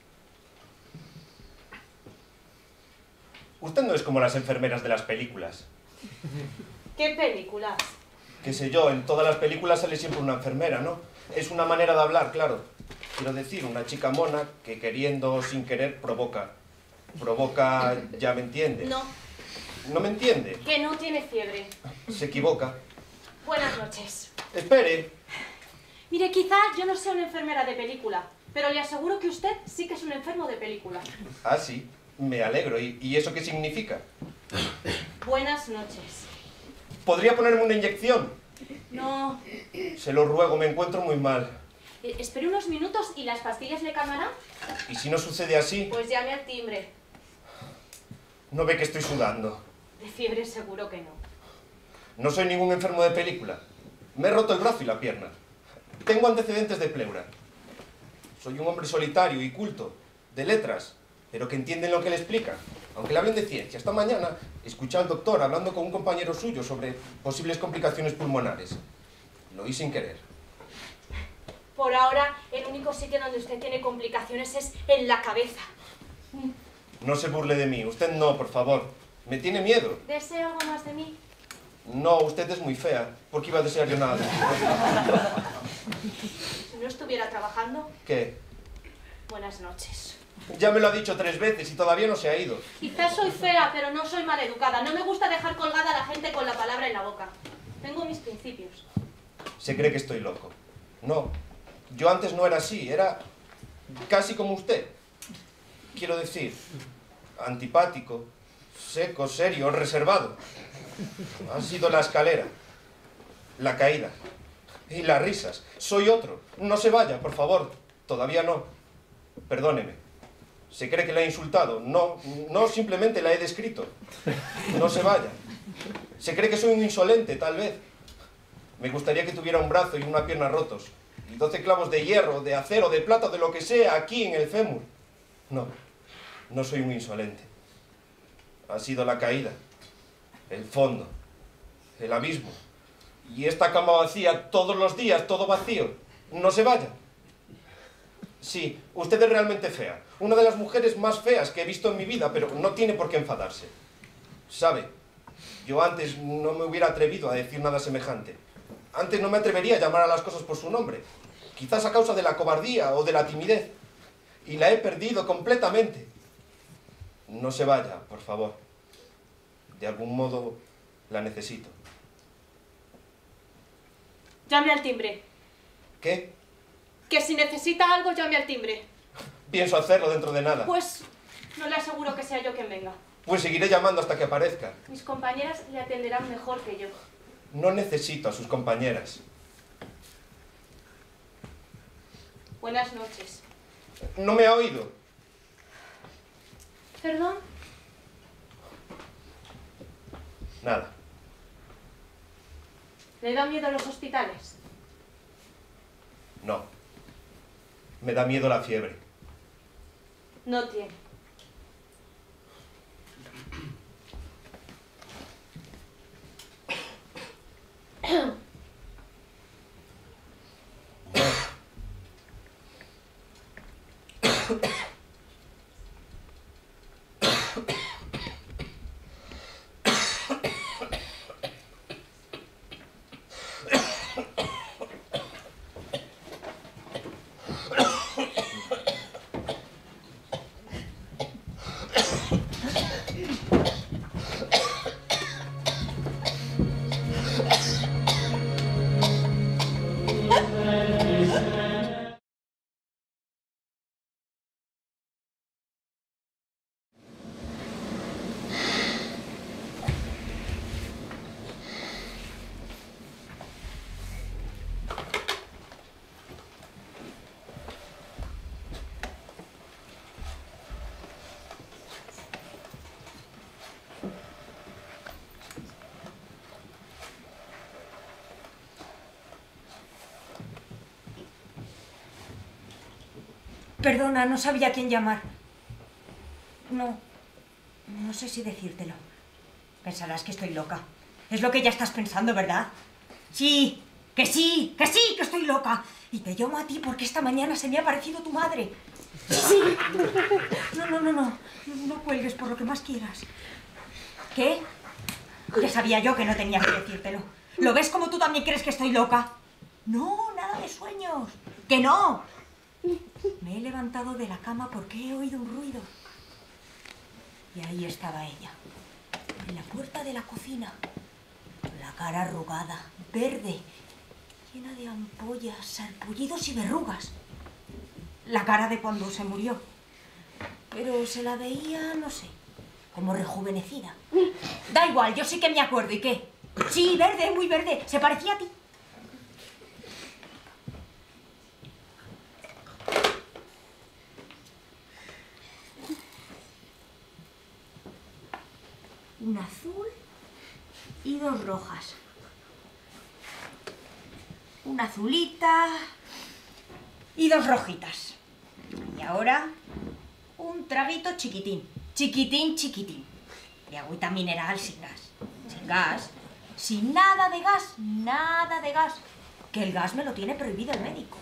Usted no es como las enfermeras de las películas. ¿Qué películas? Qué sé yo, en todas las películas sale siempre una enfermera, ¿no? Es una manera de hablar, claro. Quiero decir, una chica mona que queriendo o sin querer provoca. Provoca, ¿ya me entiende? No. ¿No me entiende? Que no tiene fiebre. Se equivoca. Buenas noches. Espere. Mire, quizá yo no sea una enfermera de película, pero le aseguro que usted sí que es un enfermo de película. Ah, sí. Me alegro. ¿Y eso qué significa? Buenas noches. ¿Podría ponerme una inyección? No. Se lo ruego, me encuentro muy mal. Espere unos minutos y las pastillas le calmarán. ¿Y si no sucede así? Pues llame al timbre. ¿No ve que estoy sudando? De fiebre seguro que no. No soy ningún enfermo de película. Me he roto el brazo y la pierna. Tengo antecedentes de pleura. Soy un hombre solitario y culto, de letras, pero que entienden lo que le explica. Aunque le hablen de ciencia, esta mañana escuché al doctor hablando con un compañero suyo sobre posibles complicaciones pulmonares. Lo oí sin querer. Por ahora, el único sitio donde usted tiene complicaciones es en la cabeza. No se burle de mí. Usted no, por favor. Me tiene miedo. ¿Desea algo más de mí? No, usted es muy fea. ¿Por qué iba a desear yo nada de usted? Si no estuviera trabajando, ¿Qué? buenas noches. Ya me lo ha dicho 3 veces y todavía no se ha ido. Quizás soy fea, pero no soy maleducada. No me gusta dejar colgada a la gente con la palabra en la boca. Tengo mis principios. Se cree que estoy loco. No. Yo antes no era así. Era casi como usted. Quiero decir, antipático, seco, serio, reservado. Ha sido la escalera, la caída y las risas. Soy otro. No se vaya, por favor. Todavía no. Perdóneme. Se cree que la he insultado. No, simplemente la he descrito. No se vaya. Se cree que soy un insolente, tal vez. Me gustaría que tuviera un brazo y una pierna rotos. Y 12 clavos de hierro, de acero, de plata, de lo que sea, aquí en el fémur. No soy un insolente. Ha sido la caída, el fondo, el abismo. Y esta cama vacía todos los días, todo vacío. No se vaya. Sí, usted es realmente fea. Una de las mujeres más feas que he visto en mi vida, pero no tiene por qué enfadarse. ¿Sabe? Yo antes no me hubiera atrevido a decir nada semejante. Antes no me atrevería a llamar a las cosas por su nombre. Quizás a causa de la cobardía o de la timidez. Y la he perdido completamente. No se vaya, por favor. De algún modo la necesito. Llame al timbre. ¿Qué? Que si necesita algo, llame al timbre. Pienso hacerlo dentro de nada. Pues no le aseguro que sea yo quien venga. Pues seguiré llamando hasta que aparezca. Mis compañeras le atenderán mejor que yo. No necesito a sus compañeras. Buenas noches. No me ha oído. ¿Perdón? Nada. ¿Le da miedo a los hospitales? No. Me da miedo la fiebre. No tiene. Perdona, no sabía a quién llamar. No sé si decírtelo. Pensarás que estoy loca. Es lo que ya estás pensando, ¿verdad? Sí, que estoy loca. Y te llamo a ti porque esta mañana se me ha aparecido tu madre. Sí. No cuelgues por lo que más quieras. ¿Qué? Ya sabía yo que no tenía que decírtelo. ¿Lo ves como tú también crees que estoy loca? No, nada de sueños. ¡Que no! Me he levantado de la cama porque he oído un ruido. Y ahí estaba ella, en la puerta de la cocina, la cara arrugada, verde, llena de ampollas, sarpullidos y verrugas. La cara de cuando se murió. Pero se la veía, no sé, como rejuvenecida. Da igual, yo sí que me acuerdo. ¿Y qué? Sí, verde, muy verde. Se parecía a ti. Un azul y 2 rojas. Una azulita y 2 rojitas. Y ahora un traguito chiquitín. Chiquitín, chiquitín. De agüita mineral sin gas. Sin gas. Sin nada de gas. Nada de gas. Que el gas me lo tiene prohibido el médico.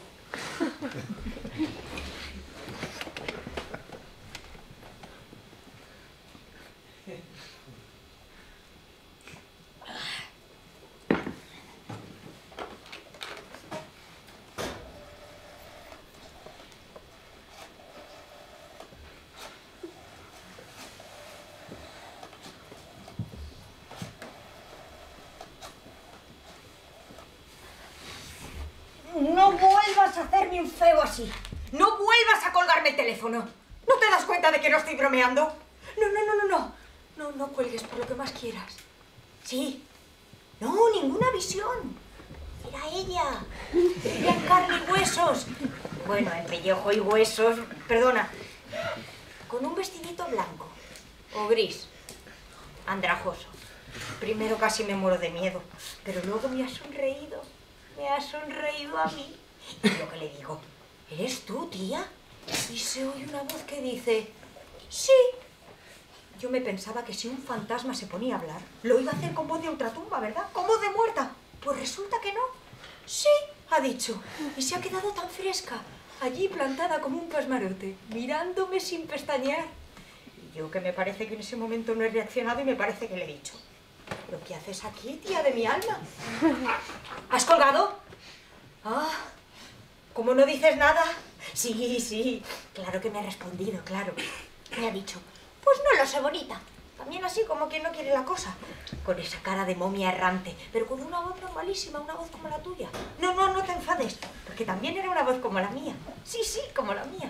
No vuelvas a hacerme un feo así. No vuelvas a colgarme el teléfono. ¿No te das cuenta de que no estoy bromeando? No cuelgues por lo que más quieras. Sí. No, ninguna visión. Era ella. Era en carne y huesos. Bueno, en pellejo y huesos, perdona. Con un vestidito blanco o gris. Andrajoso. Primero casi me muero de miedo, pero luego me ha sonreído. Me ha sonreído a mí. Y lo que le digo, ¿eres tú, tía? Y se oye una voz que dice, sí. Yo me pensaba que si un fantasma se ponía a hablar, lo iba a hacer con voz de ultratumba, ¿verdad? Con voz de muerta. Pues resulta que no. Sí, ha dicho. Y se ha quedado tan fresca, allí plantada como un pasmarote, mirándome sin pestañear. Y yo que me parece que en ese momento no he reaccionado y me parece que le he dicho, ¿pero qué haces aquí, tía de mi alma? ¿Has colgado? Ah, ¿cómo no dices nada? Sí, claro que me ha respondido, claro. Me ha dicho, pues no lo sé, bonita. También así como quien no quiere la cosa. Con esa cara de momia errante, pero con una voz normalísima, una voz como la tuya. No te enfades, porque también era una voz como la mía. Sí, como la mía.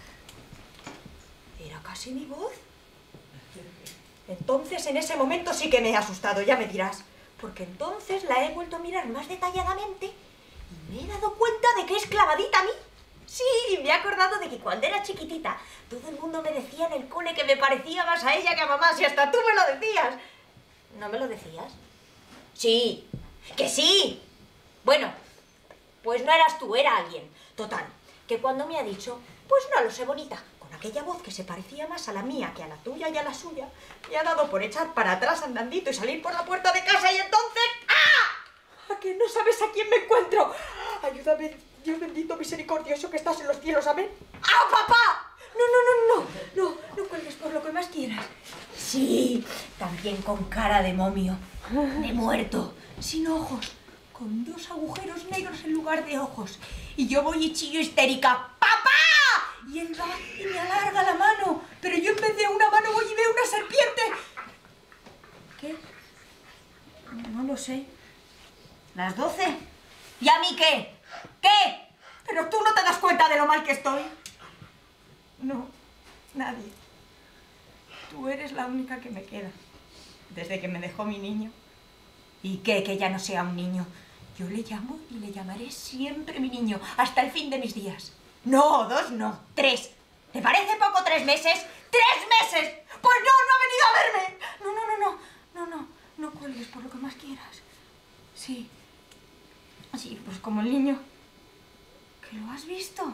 ¿Era casi mi voz? Entonces, en ese momento sí que me he asustado, ya me dirás. Porque entonces la he vuelto a mirar más detalladamente y me he dado cuenta de que es clavadita a mí. Sí, me he acordado de que cuando era chiquitita todo el mundo me decía en el cole que me parecía más a ella que a mamá, si hasta tú me lo decías. ¿No me lo decías? Sí, que sí. Bueno, pues no eras tú, era alguien. Total, que cuando me ha dicho, pues no lo sé, bonita, con aquella voz que se parecía más a la mía que a la tuya y a la suya, me ha dado por echar para atrás andandito y salir por la puerta de casa y entonces... ¡Ah! ¿A que no sabes a quién me encuentro? Ayúdame, Dios bendito, misericordioso, que estás en los cielos, amén. ¡Ah, papá! No cuelgues por lo que más quieras. Sí, también con cara de momio, de muerto, sin ojos, con 2 agujeros negros en lugar de ojos. Y yo voy y chillo histérica, ¡papá! Y él va y me alarga la mano, pero yo en vez de una mano voy y veo una serpiente. ¿Qué? No lo sé. ¿Las 12? ¿Y a mí qué? ¿Qué? ¿Pero tú no te das cuenta de lo mal que estoy? No, nadie. Tú eres la única que me queda. Desde que me dejó mi niño. ¿Y qué? Que ya no sea un niño. Yo le llamo y le llamaré siempre mi niño, hasta el fin de mis días. No, 2 no, 3. ¿Te parece poco 3 meses? ¡3 meses! ¡Pues no ha venido a verme! No cuelgues por lo que más quieras. Sí, pues como el niño. ¿Que lo has visto?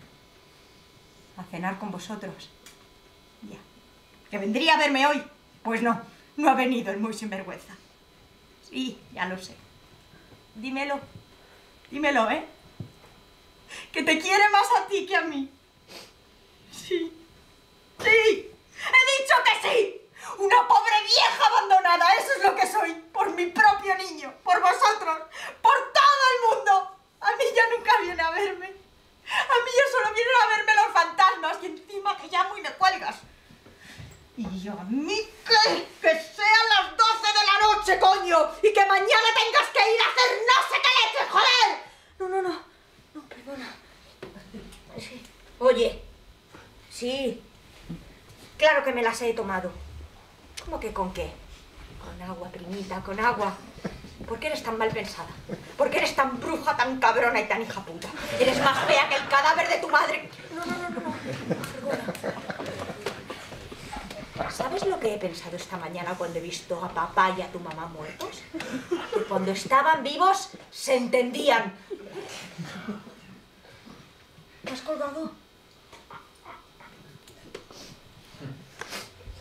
A cenar con vosotros. Ya. ¿Que vendría a verme hoy? Pues no ha venido el muy sinvergüenza. Sí, ya lo sé. Dímelo, ¿eh? Que te quiere más a ti que a mí. Sí. ¡He dicho que sí! ¡Una pobre vieja abandonada! Eso es lo que soy. Por mi propio niño, por vosotros, por todo el mundo. A mí ya nunca viene a verme. A mí ya solo vienen a verme los fantasmas y encima que llamo y me cuelgas. ¿Y a mí qué? ¡Que sean las 12 de la noche, coño! ¡Y que mañana tengas que ir a hacer no sé qué leches, joder! No, perdona. Sí. Oye, sí. Claro que me las he tomado. ¿Cómo que con qué? Con agua, primita, con agua. ¿Por qué eres tan mal pensada? ¿Por qué eres tan bruja, tan cabrona y tan hija puta? Eres más fea que el cadáver de tu madre. No. Perdona. ¿Sabes lo que he pensado esta mañana cuando he visto a papá y a tu mamá muertos? Que cuando estaban vivos se entendían. ¿Te has colgado?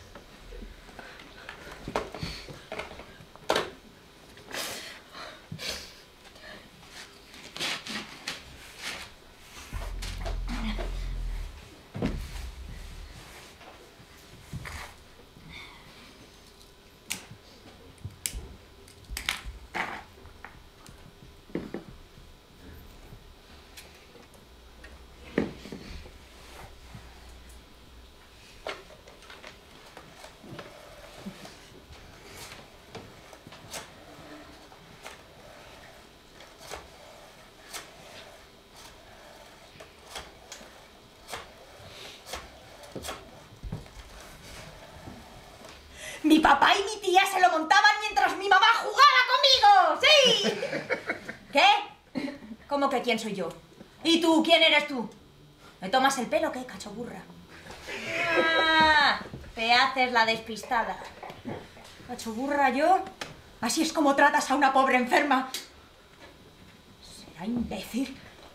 papá y mi tía se lo montaban mientras mi mamá jugaba conmigo. ¡Sí! ¿Qué? ¿Cómo que quién soy yo? ¿Y tú? ¿Quién eres tú? ¿Me tomas el pelo o qué, cachoburra? Ah, te haces la despistada. ¿Cachoburra yo? ¿Así es como tratas a una pobre enferma? ¿Será imbécil?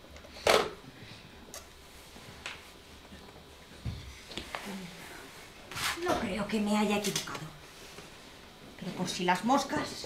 No creo que me haya equivocado. Pero por si las moscas...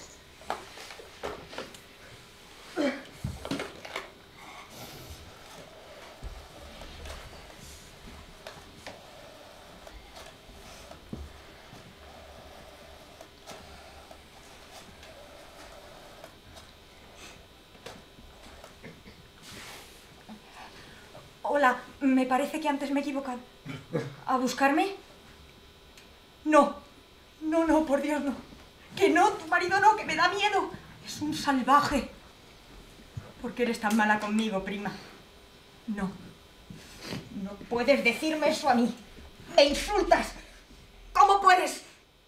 Hola, me parece que antes me he equivocado. ¿A buscarme? No, no, por Dios, no. Que no, tu marido no, que me da miedo. Es un salvaje. ¿Por qué eres tan mala conmigo, prima? No. No puedes decirme eso a mí. ¡Me insultas! ¿Cómo puedes?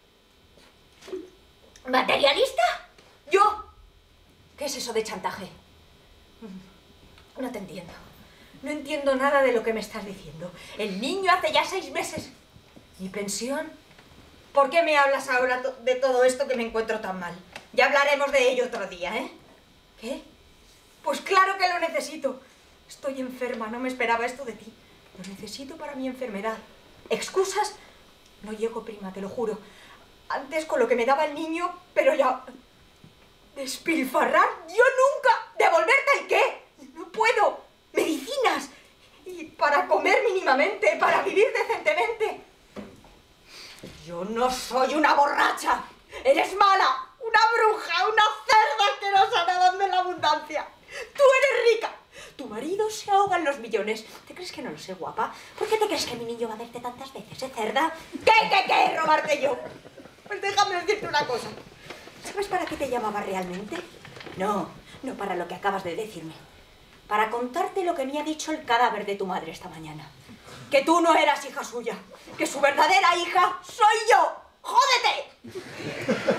¿Materialista? ¿Yo? ¿Qué es eso de chantaje? No te entiendo. No entiendo nada de lo que me estás diciendo. El niño hace ya 6 meses. ¿Mi pensión? ¿Por qué me hablas ahora de todo esto que me encuentro tan mal? Ya hablaremos de ello otro día, ¿eh? ¿Qué? Pues claro que lo necesito. Estoy enferma, no me esperaba esto de ti. Lo necesito para mi enfermedad. ¿Excusas? No llego, prima, te lo juro. Antes con lo que me daba el niño, pero ya... ¿Despilfarrar? ¡Yo nunca! ¿Devolverte el qué? No puedo. Medicinas. Y para comer mínimamente, para vivir decentemente. Yo no soy una borracha. Eres mala, una bruja, una cerda asquerosa nadando en la abundancia. Tú eres rica. Tu marido se ahoga en los millones. ¿Te crees que no lo sé, guapa? ¿Por qué te crees que mi niño va a verte tantas veces, cerda? ¿Qué? ¿Robarte yo? Pues déjame decirte una cosa. ¿Sabes para qué te llamaba realmente? No para lo que acabas de decirme. Para contarte lo que me ha dicho el cadáver de tu madre esta mañana. Que tú no eras hija suya. Que su verdadera hija soy yo. ¡Jódete!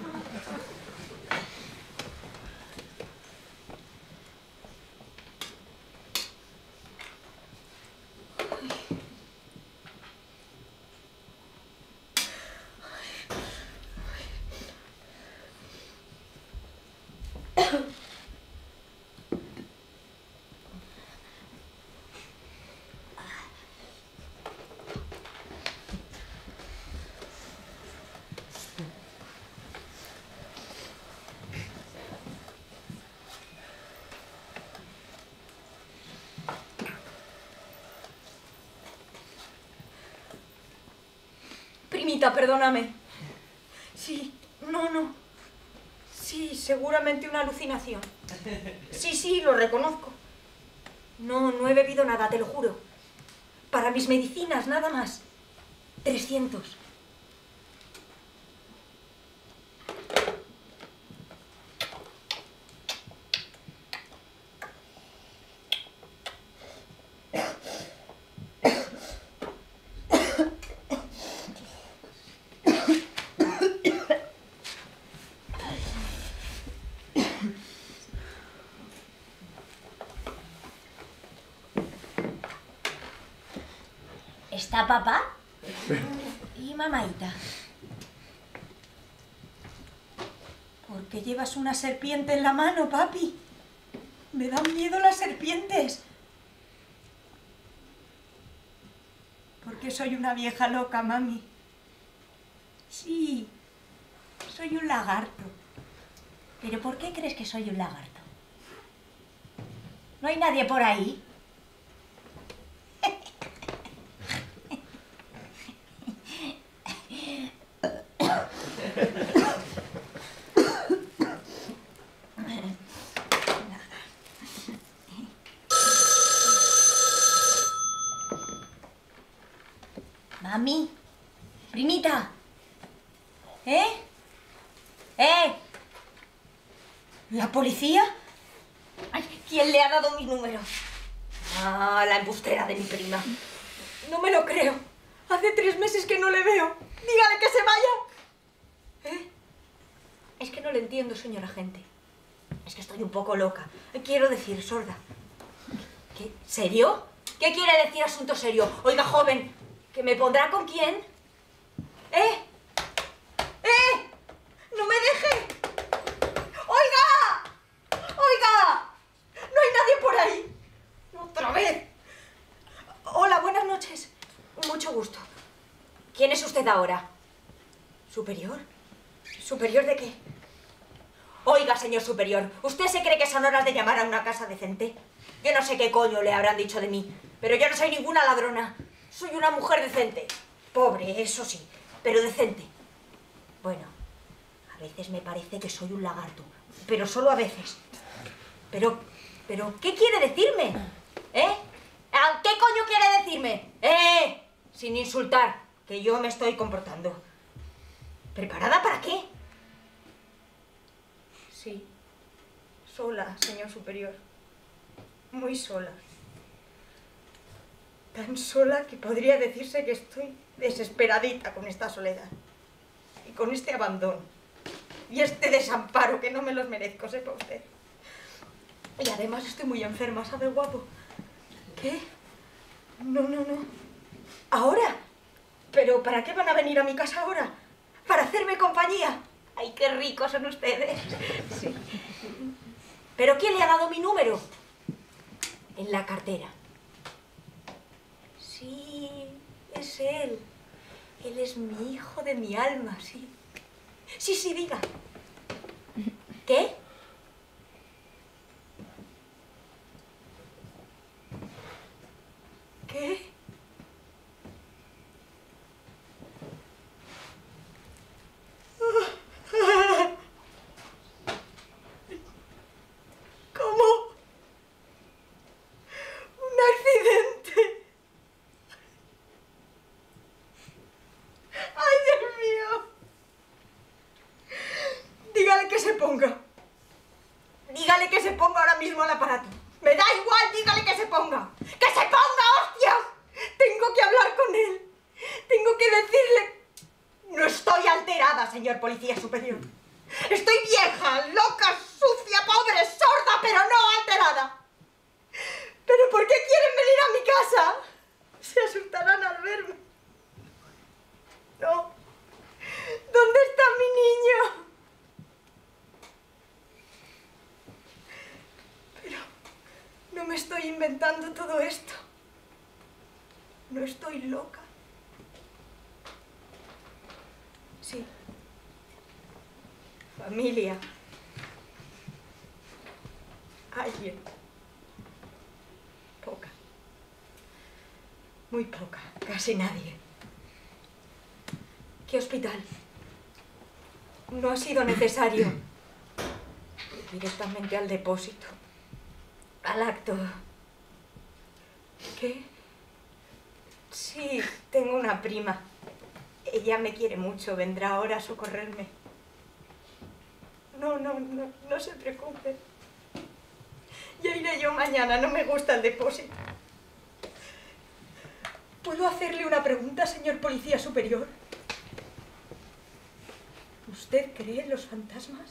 Primita, perdóname. Sí, no. Sí, seguramente una alucinación. Sí, lo reconozco. No he bebido nada, te lo juro. Para mis medicinas, nada más. 300. ¿Está papá? ¿Y mamaita? ¿Por qué llevas una serpiente en la mano, papi? Me dan miedo las serpientes. Porque soy una vieja loca, mami. Sí, soy un lagarto. ¿Pero por qué crees que soy un lagarto? ¿No hay nadie por ahí? Mami, primita, ¿la policía? Ay, ¿quién le ha dado mi número? Ah, la embustera de mi prima. No me lo creo. Hace 3 meses que no le veo. Dígale que se vaya. Es que no le entiendo, señora agente. Es que estoy un poco loca. Quiero decir, sorda. ¿Qué? ¿Serio? ¿Qué quiere decir asunto serio? Oiga, joven, ¿que me pondrá con quién? ¡Eh! ¡No me deje! ¡Oiga! ¡Oiga! ¡No hay nadie por ahí! ¡Otra vez! Hola, buenas noches. Mucho gusto. ¿Quién es usted ahora? ¿Superior? ¿Superior de qué? Oiga, señor superior, ¿usted se cree que son horas de llamar a una casa decente? Yo no sé qué coño le habrán dicho de mí, pero yo no soy ninguna ladrona. Soy una mujer decente. Pobre, eso sí, pero decente. Bueno, a veces me parece que soy un lagarto, pero solo a veces. Pero, ¿qué quiere decirme? ¿Eh? ¿Qué coño quiere decirme? Sin insultar, que yo me estoy comportando. ¿Preparada para qué? Sí, sola, señor superior. Muy sola. Tan sola que podría decirse que estoy desesperadita con esta soledad. Y con este abandono. Y este desamparo, que no me los merezco, sepa usted. Y además estoy muy enferma, ¿sabe, guapo? ¿Qué? No. ¿Ahora? ¿Pero para qué van a venir a mi casa ahora? ¿Para hacerme compañía? ¡Ay, qué ricos son ustedes! Sí. ¿Pero quién le ha dado mi número? En la cartera. Sí, es él. Él es mi hijo de mi alma, sí. Sí, diga. ¿Qué? ¿Qué? ¿Cómo? ¿Un accidente? ¡Ay, Dios mío! Dígale que se ponga. Dígale que se ponga ahora mismo al aparato. Me da igual, dígale que se ponga. ¡Que se ponga, hostia! Tengo que hablar con él. Tengo que decirle... No estoy alterada, señor policía superior. Estoy vieja, loca, sucia, pobre, sorda, pero no alterada. ¿Pero por qué quieren venir a mi casa? Se asustarán al verme. No. ¿Dónde está mi niño? Pero no me estoy inventando todo esto. No estoy loca. Sí. Familia. Alguien. Poca. Muy poca. Casi nadie. ¿Qué hospital? No ha sido necesario. Directamente al depósito. Al acto. ¿Qué? Sí, tengo una prima. Ella me quiere mucho, vendrá ahora a socorrerme. No se preocupe. Ya iré yo mañana, no me gusta el depósito. ¿Puedo hacerle una pregunta, señor policía superior? ¿Usted cree en los fantasmas?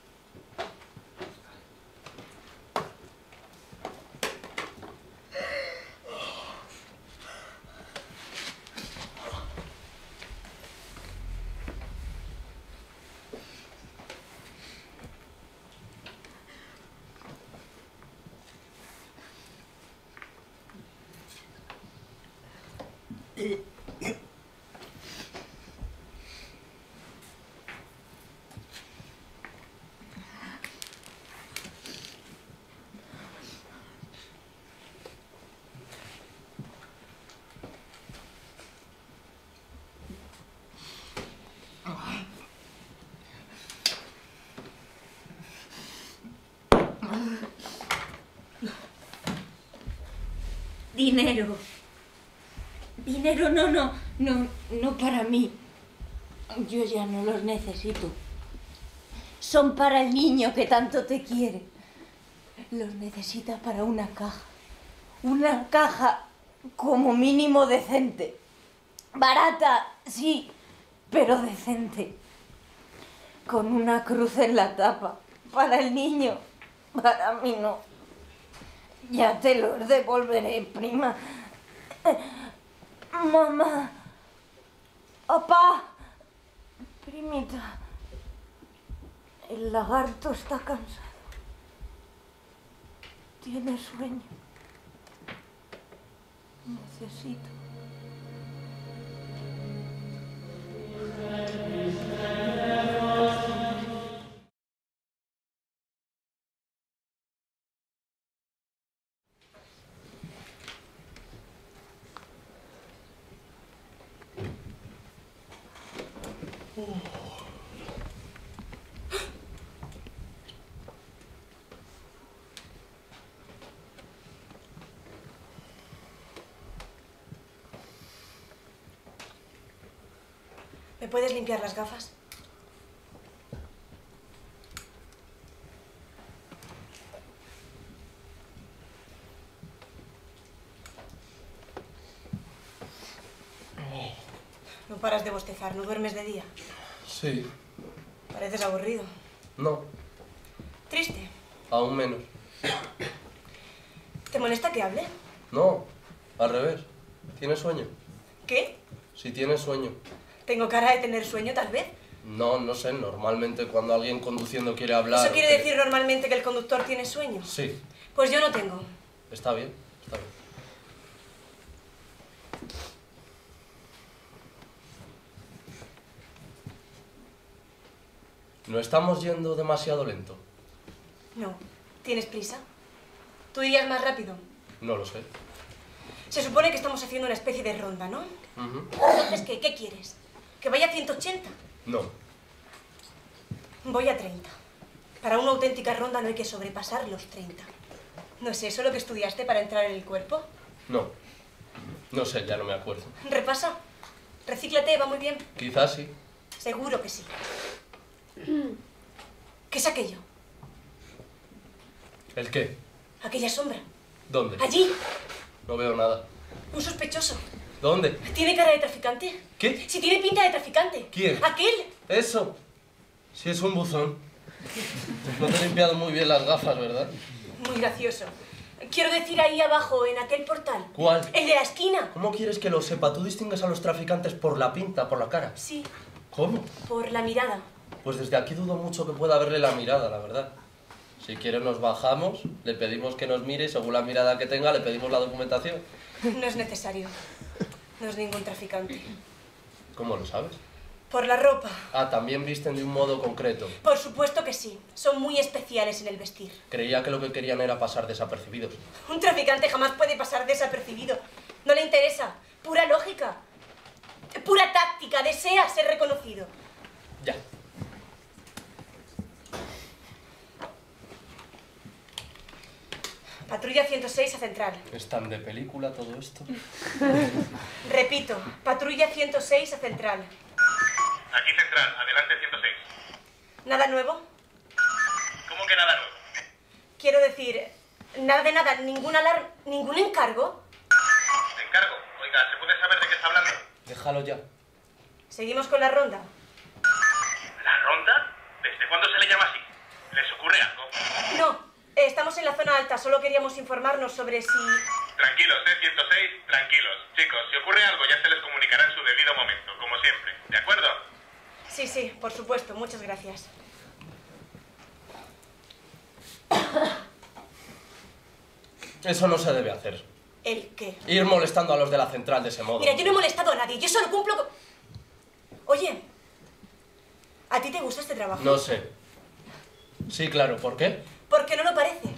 Dinero. Dinero, no para mí. Yo ya no los necesito. Son para el niño que tanto te quiere. Los necesita para una caja. Una caja como mínimo decente. Barata, sí, pero decente. con una cruz en la tapa. Para el niño, para mí no. Ya te los devolveré, prima. Mamá. Papá. Primita. El lagarto está cansado. Tiene sueño. Necesito. ¿Me puedes limpiar las gafas? No paras de bostezar, ¿no duermes de día? Sí. Pareces aburrido. No, ¿Triste? aún menos. ¿Te molesta que hable? No, al revés. ¿Tienes sueño? ¿Qué? Si tienes sueño. ¿Tengo cara de tener sueño, tal vez? No, no sé. Normalmente cuando alguien conduciendo quiere hablar... ¿Eso quiere o que- decir normalmente que el conductor tiene sueño? Sí. Pues yo no tengo. Está bien, está bien. ¿No estamos yendo demasiado lento? No. ¿Tienes prisa? ¿Tú irías más rápido? No lo sé. Se supone que estamos haciendo una especie de ronda, ¿no? Ujú. Entonces, ¿qué? ¿Qué quieres? ¿Que vaya a 180? No. Voy a 30. Para una auténtica ronda no hay que sobrepasar los 30. ¿No es eso lo que estudiaste para entrar en el cuerpo? No. No sé, ya no me acuerdo. Repasa. Recíclate, va muy bien. Quizás sí. Seguro que sí. ¿Qué es aquello? ¿El qué? Aquella sombra. ¿Dónde? Allí. No veo nada. Un sospechoso. ¿Dónde? ¿Tiene cara de traficante? ¿Qué? Si tiene pinta de traficante. ¿Quién? Aquel. Eso. Si es un buzón. No te he limpiado muy bien las gafas, ¿verdad? Muy gracioso. Quiero decir ahí abajo, en aquel portal. ¿Cuál? El de la esquina. ¿Cómo quieres que lo sepa? ¿Tú distingues a los traficantes por la pinta, por la cara? Sí, ¿Cómo? por la mirada. Pues desde aquí dudo mucho que pueda verle la mirada, la verdad. Si quiere nos bajamos, le pedimos que nos mire y según la mirada que tenga le pedimos la documentación. No es necesario. No es ningún traficante. ¿Cómo lo sabes? Por la ropa. Ah, también visten de un modo concreto. Por supuesto que sí. Son muy especiales en el vestir. Creía que lo que querían era pasar desapercibidos. Un traficante jamás puede pasar desapercibido. No le interesa. Pura lógica. Pura táctica. Desea ser reconocido. Ya. Patrulla 106 a Central. ¿Es tan de película todo esto? Repito, patrulla 106 a Central. Aquí Central, adelante 106. ¿Nada nuevo? ¿Cómo que nada nuevo? Quiero decir, nada de nada, ningún alarma, ningún encargo. Encargo. Oiga, ¿se puede saber de qué está hablando? Déjalo ya. Seguimos con la ronda. ¿La ronda? ¿Desde cuándo se le llama así? ¿Les ocurre algo? No, estamos en la zona alta, solo queríamos informarnos sobre si... Tranquilos, 106, tranquilos. Chicos, si ocurre algo ya se les comunicará en su debido momento, como siempre. ¿De acuerdo? Sí, sí, por supuesto, muchas gracias. Eso no se debe hacer. ¿El qué? Ir molestando a los de la central de ese modo. Mira, yo no he molestado a nadie, yo solo cumplo con... Oye, ¿a ti te gusta este trabajo? No sé. Sí, claro, ¿por qué? Porque no lo parece.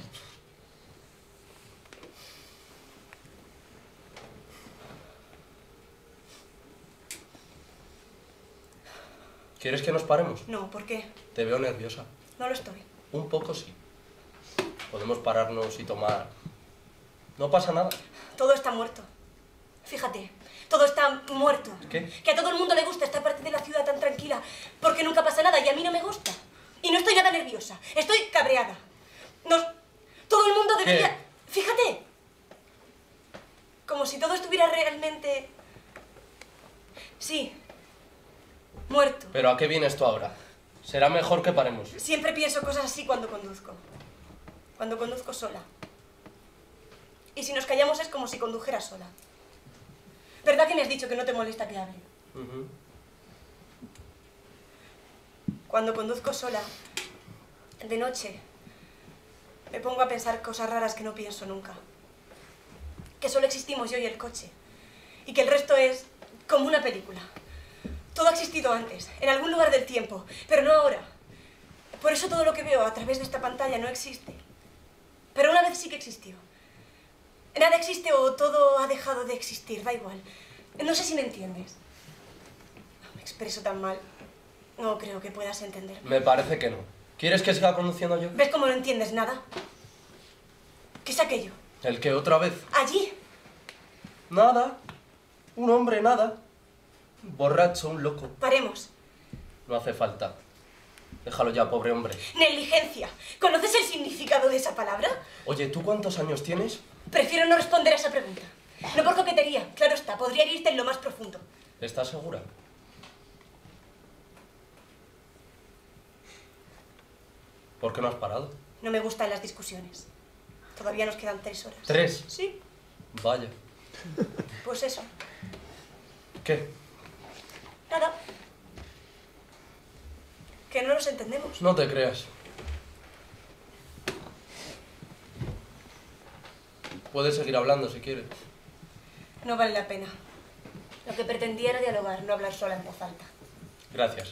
¿Quieres que nos paremos? No, ¿por qué? Te veo nerviosa. No lo estoy. Un poco sí. Podemos pararnos y tomar... No pasa nada. Todo está muerto. Fíjate, todo está muerto. ¿Qué? Que a todo el mundo le gusta esta parte de la ciudad tan tranquila, porque nunca pasa nada y a mí no me gusta. Y no estoy nada nerviosa, estoy cabreada. Todo el mundo debería... ¿Qué? Fíjate. Como si todo estuviera realmente... Sí. Muerto. ¿Pero a qué vienes tú ahora? Será mejor que paremos. Siempre pienso cosas así cuando conduzco. Cuando conduzco sola. Y si nos callamos es como si condujera sola. ¿Verdad que me has dicho que no te molesta que hable? Cuando conduzco sola, de noche, me pongo a pensar cosas raras que no pienso nunca. Que solo existimos yo y el coche. Y que el resto es como una película. Todo ha existido antes, en algún lugar del tiempo, pero no ahora. Por eso todo lo que veo a través de esta pantalla no existe. Pero una vez sí que existió. Nada existe o todo ha dejado de existir, da igual. No sé si me entiendes. Me expreso tan mal. No creo que puedas entenderme. Me parece que no. ¿Quieres que siga conduciendo yo? ¿Ves cómo no entiendes nada? ¿Qué es aquello? ¿El qué otra vez? Allí. Nada. Un hombre, nada. Un borracho, un loco. Paremos. No hace falta. Déjalo ya, pobre hombre. Negligencia. ¿Conoces el significado de esa palabra? Oye, ¿tú cuántos años tienes? Prefiero no responder a esa pregunta. No por coquetería, claro está. Podría herirte en lo más profundo. ¿Estás segura? ¿Por qué no has parado? No me gustan las discusiones. Todavía nos quedan 3 horas. ¿3? Sí. Vaya. Pues eso. ¿Qué? Nada. Que no nos entendemos. No te creas. Puedes seguir hablando si quieres. No vale la pena. Lo que pretendía era dialogar, no hablar sola en voz alta. Gracias.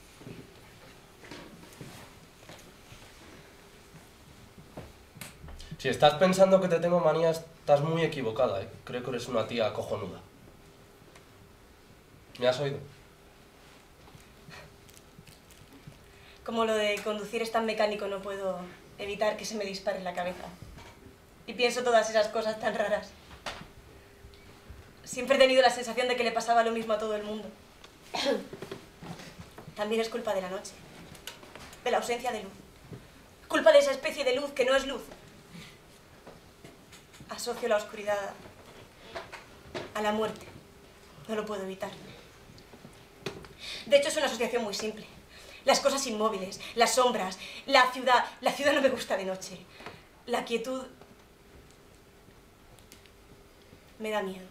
Si estás pensando que te tengo manía, estás muy equivocada, ¿eh? Creo que eres una tía cojonuda. ¿Me has oído? Como lo de conducir es tan mecánico, no puedo evitar que se me dispare en la cabeza. Y pienso todas esas cosas tan raras. Siempre he tenido la sensación de que le pasaba lo mismo a todo el mundo. También es culpa de la noche. De la ausencia de luz. Culpa de esa especie de luz que no es luz. Asocio la oscuridad a la muerte. No lo puedo evitar. De hecho, es una asociación muy simple. Las cosas inmóviles, las sombras, la ciudad. La ciudad no me gusta de noche. La quietud me da miedo.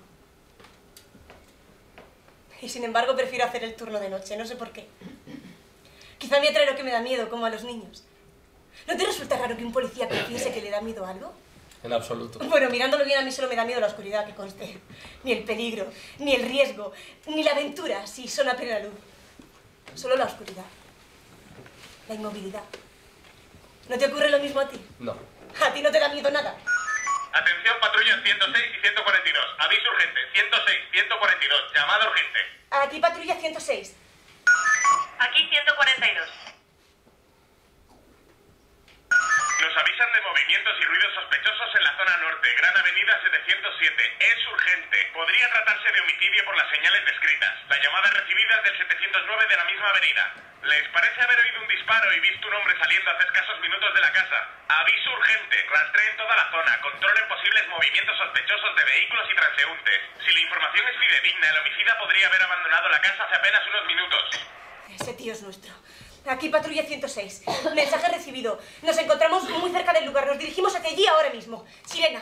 Y sin embargo prefiero hacer el turno de noche, no sé por qué. Quizá me atrae lo que me da miedo, como a los niños. ¿No te resulta raro que un policía confiese que le da miedo a algo? En absoluto. Bueno, mirándolo bien, a mí solo me da miedo la oscuridad, que conste. Ni el peligro, ni el riesgo, ni la aventura, si son a plena luz. Solo la oscuridad. La inmovilidad. ¿No te ocurre lo mismo a ti? No. ¿A ti no te da miedo nada? Atención, patrullas 106 y 142. Aviso urgente, 106, 142. Llamada urgente. Aquí patrulla 106. Aquí 142. Nos avisan de movimientos y ruidos sospechosos en la zona norte, Gran Avenida 707. Es urgente. Podría tratarse de homicidio por las señales descritas. La llamada recibida es del 709 de la misma avenida. ¿Les parece haber oído un disparo y visto un hombre saliendo hace escasos minutos de la casa? Aviso urgente. Rastreen toda la zona. Controlen posibles movimientos sospechosos de vehículos y transeúntes. Si la información es fidedigna, el homicida podría haber abandonado la casa hace apenas unos minutos. Ese tío es nuestro. Aquí patrulla 106. Mensaje recibido. Nos encontramos muy cerca del lugar. Nos dirigimos hacia allí ahora mismo. Sirena.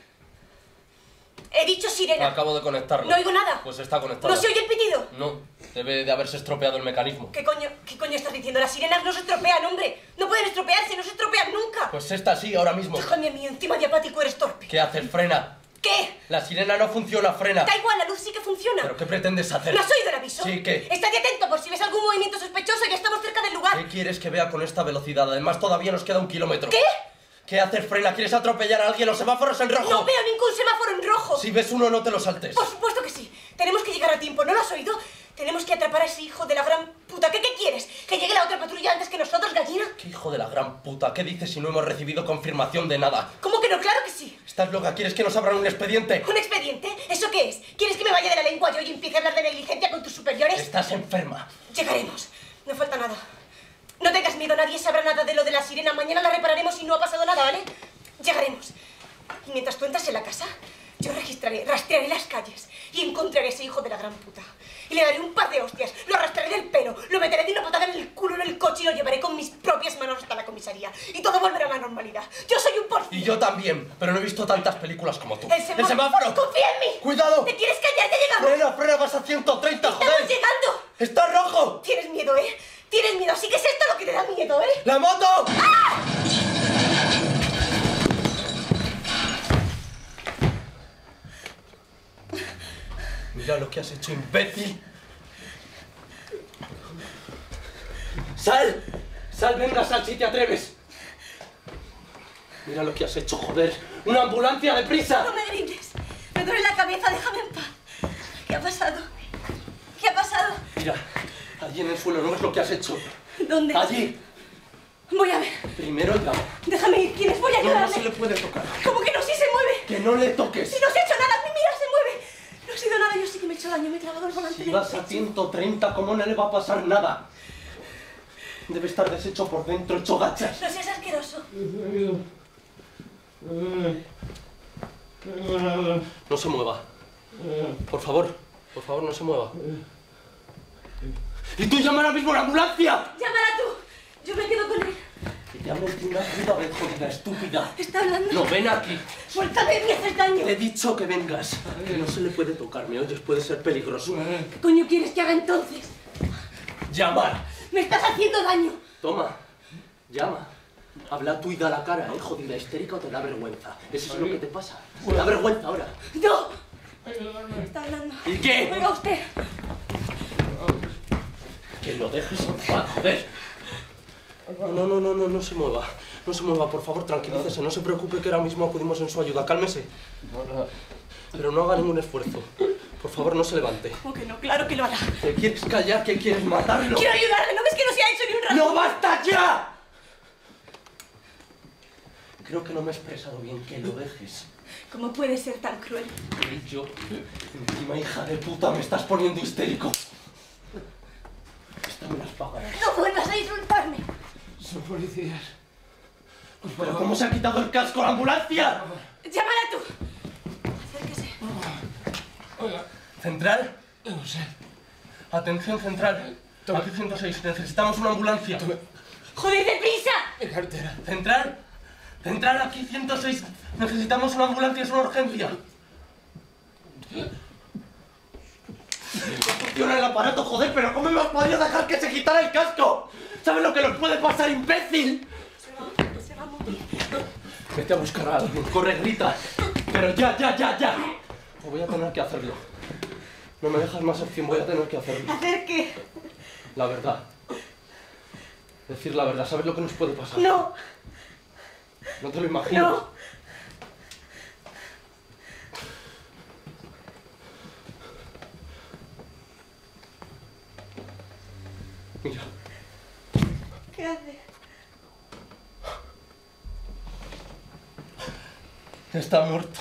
He dicho sirena. Acabo de conectarlo. No oigo nada. Pues está conectado. ¿No se oye el pitido? No, debe de haberse estropeado el mecanismo. ¿Qué coño estás diciendo? Las sirenas no se estropean, hombre. No pueden estropearse, no se estropean nunca. Pues esta sí, ahora mismo. Déjame a mí, encima de apático eres torpe. ¿Qué haces? Frena. ¿Qué? La sirena no funciona, frena. Da igual, la luz sí que funciona. ¿Pero qué pretendes hacer? ¿No has oído el aviso? Sí, ¿qué? Estate atento por si ves algún movimiento sospechoso, ya estamos cerca del lugar. ¿Qué quieres que vea con esta velocidad? Además, todavía nos queda 1 kilómetro. ¿Qué? ¿Qué haces, frena? ¿Quieres atropellar a alguien? ¡Los semáforos en rojo! No veo ningún semáforo en rojo. Si ves uno, no te lo saltes. Por supuesto que sí. Tenemos que llegar a tiempo, ¿no lo has oído? Tenemos que atrapar a ese hijo de la gran puta. ¿Qué quieres? ¿Que llegue la otra patrulla antes que nosotros, gallina? ¿Qué hijo de la gran puta? ¿Qué dices si no hemos recibido confirmación de nada? ¿Cómo que no? ¡Claro que sí! ¿Estás loca? ¿Quieres que nos abran un expediente? ¿Un expediente? ¿Eso qué es? ¿Quieres que me vaya de la lengua yo y empiece a hablar de negligencia con tus superiores? Estás enferma. Llegaremos. No falta nada. No tengas miedo, nadie sabrá nada de lo de la sirena. Mañana la repararemos y no ha pasado nada, ¿vale? Llegaremos. Y mientras tú entras en la casa, yo rastrearé las calles y encontraré a ese hijo de la gran puta. y le daré un par de hostias, lo arrastraré del pelo, lo meteré de una patada en el culo en el coche y lo llevaré con mis propias manos hasta la comisaría. Y todo volverá a la normalidad. Yo soy un porfirio. Y yo también, pero no he visto tantas películas como tú. ¡El semáforo! ¡Confía en mí! ¡Cuidado! ¿Te quieres callar? ¡Ya llegamos! ¡Frena, vas a 130, joder! ¡Estamos llegando! ¡Está rojo! Tienes miedo, ¿eh? Tienes miedo, sí que es esto lo que te da miedo, ¿eh? ¡La moto! ¡Ah! Mira lo que has hecho, imbécil. ¡Sal! ¡Sal, venga, sal si te atreves! Mira lo que has hecho, joder. ¡Una ambulancia, deprisa! No me grites. Me duele la cabeza, déjame en paz. ¿Qué ha pasado? ¿Qué ha pasado? Mira, allí en el suelo, ¿no ves lo que has hecho? ¿Dónde? Allí. Voy a ver. Primero llama. Déjame ir. ¿Quién es? Voy a ayudarle. No se le puede tocar. ¿Cómo que no? Sí se mueve. Que no le toques. Si no se ha hecho nada, mira, se mueve. No ha sido nada, yo sí que me he hecho daño, me he clavado el volante. Si vas a 130, ¿cómo no le va a pasar nada? Debe estar deshecho por dentro, hecho gachas. No seas asqueroso. No se mueva. Por favor, no se mueva. ¡Y tú llama ahora mismo a la ambulancia! Llámala tú. Yo me quedo con él. Que te hable una puta vez, jodida, estúpida. ¿Está hablando? No, ven aquí. Suéltame, me haces daño. Te he dicho que vengas. Que no se le puede tocar, ¿me oyes? Puede ser peligroso. ¿Qué coño quieres que haga entonces? ¡Llamar! ¡Me estás haciendo daño! Toma, llama. Habla tú y da la cara, ¿eh? Jodida, histérica o te da vergüenza. Eso es lo que te pasa. Te da vergüenza ahora. ¡No! Está hablando. ¿Y qué? Oiga usted. Que lo dejes en paz, joder. No se mueva. No se mueva, por favor, tranquilícese. No se preocupe que ahora mismo acudimos en su ayuda. Cálmese. Pero no haga ningún esfuerzo. Por favor, no se levante. ¿Cómo que no? Claro que lo hará. ¿Te quieres callar? ¿Que quieres matarlo? Quiero ayudarle. ¿No ves que no se ha hecho ni un rato? ¡No basta ya! Creo que no me he expresado bien. Que lo dejes. ¿Cómo puedes ser tan cruel? Y yo, encima, hija de puta, me estás poniendo histérico. Esta me las pagarás. ¡No vuelvas a insultarme! Son policías. ¿Pero cómo se ha quitado el casco la ambulancia? ¡Llámala tú! Acérquese. ¿Central? No sé. Atención, central. Aquí 106. Necesitamos una ambulancia. ¡Joder, deprisa! Mi cartera. ¿Central? Central, aquí 106. Necesitamos una ambulancia, es una urgencia. No funciona el aparato, joder, pero ¿cómo me has podido dejar que se quitara el casco? ¿Sabes lo que nos puede pasar, imbécil? Se va a morir. Vete a buscar a alguien, corre, grita. Pero ya. O voy a tener que hacerlo. No me dejas más opción, voy a tener que hacerlo. ¿Hacer qué? La verdad. Decir la verdad, ¿sabes lo que nos puede pasar? No. No te lo imaginas. No. Mira. ¿Qué hace? Está muerto.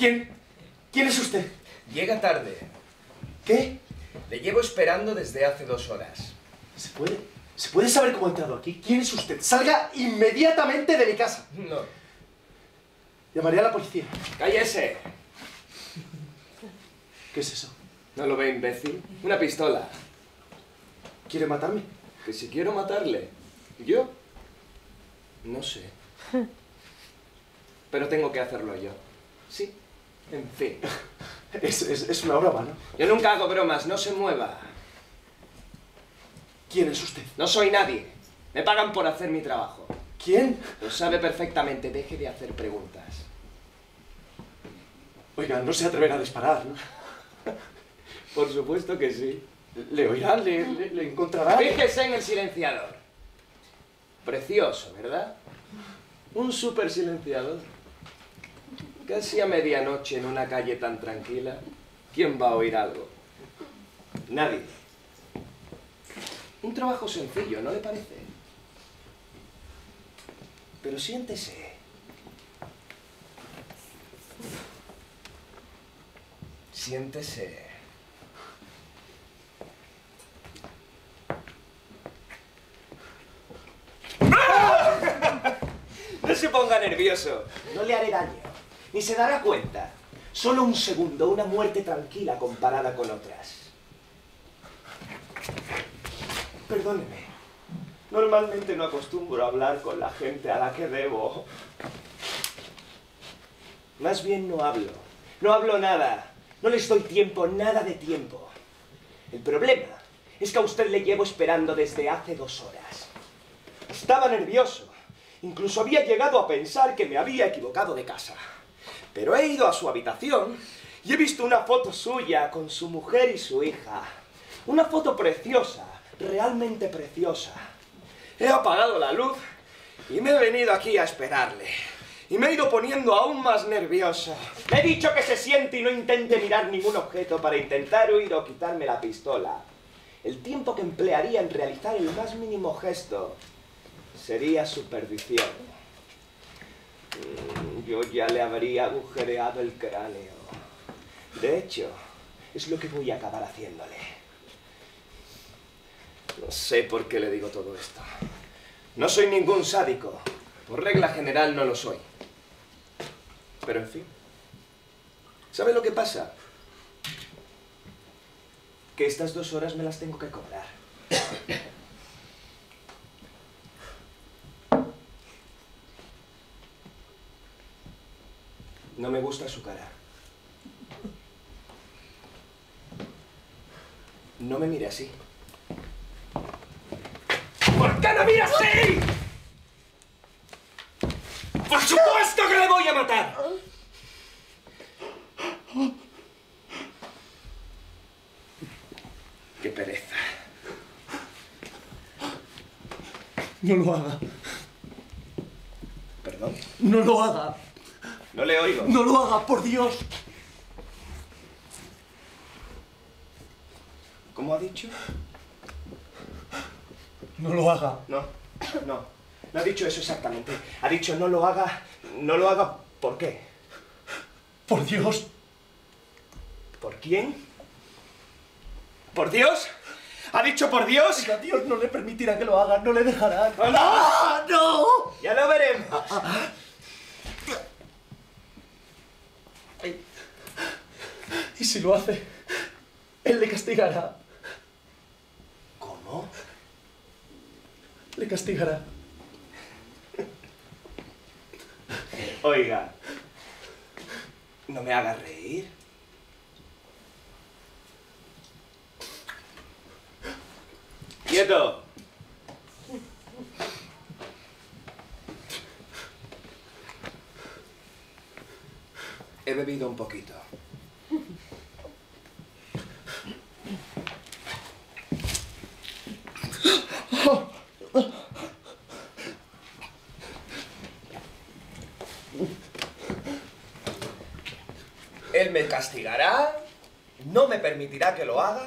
¿Quién es usted? Llega tarde. ¿Qué? Le llevo esperando desde hace 2 horas. ¿Se puede saber cómo ha entrado aquí? ¿Quién es usted? ¡Salga inmediatamente de mi casa! No. Llamaré a la policía. ¡Cállese! ¿Qué es eso? ¿No lo ve, imbécil? Una pistola. ¿Quiere matarme? Que si quiero matarle. ¿Yo? No sé. Pero tengo que hacerlo yo. Sí. En fin. Es una broma, ¿no? Yo nunca hago bromas, no se mueva. ¿Quién es usted? No soy nadie. Me pagan por hacer mi trabajo. ¿Quién? Lo sabe perfectamente, deje de hacer preguntas. Oiga, no se atreverá a disparar, ¿no? Por supuesto que sí. Le oirá, le encontrará. Fíjese en el silenciador. Precioso, ¿verdad? Un súper silenciador. Casi a medianoche en una calle tan tranquila, ¿quién va a oír algo? Nadie. Un trabajo sencillo, ¿no le parece? Pero siéntese. Siéntese. No se ponga nervioso. No le haré daño. Ni se dará cuenta. Solo un segundo, una muerte tranquila comparada con otras. Perdóneme. Normalmente no acostumbro a hablar con la gente a la que debo. Más bien no hablo. No hablo nada. No les doy tiempo, nada de tiempo. El problema es que a usted le llevo esperando desde hace 2 horas. Estaba nervioso. Incluso había llegado a pensar que me había equivocado de casa. Pero he ido a su habitación y he visto una foto suya con su mujer y su hija. Una foto preciosa, realmente preciosa. He apagado la luz y me he venido aquí a esperarle. Y me he ido poniendo aún más nervioso. Le he dicho que se siente y no intente mirar ningún objeto para intentar huir o quitarme la pistola. El tiempo que emplearía en realizar el más mínimo gesto sería su perdición. Yo ya le habría agujereado el cráneo. De hecho, es lo que voy a acabar haciéndole. No sé por qué le digo todo esto. No soy ningún sádico. Por regla general no lo soy. Pero en fin. ¿Sabe lo que pasa? Que estas 2 horas me las tengo que cobrar. No me gusta su cara. No me mire así. ¿Por qué no mira así? ¡Por supuesto que le voy a matar! ¡Qué pereza! No lo haga. ¿Perdón? No lo haga. No le oigo. No lo haga, por Dios. ¿Cómo ha dicho? No lo haga. No, no. No ha dicho eso exactamente. Ha dicho no lo haga. No lo haga. ¿Por qué? Por Dios. ¿Por quién? ¿Por Dios? ¿Ha dicho por Dios? Oiga, Dios no le permitirá que lo haga. No le dejará. ¡Oh, no! ¡No! Ya lo veremos. Y si lo hace, él le castigará. ¿Cómo? Le castigará. Oiga, no me haga reír. ¡Quieto! He bebido un poquito. Él me castigará, no me permitirá que lo haga.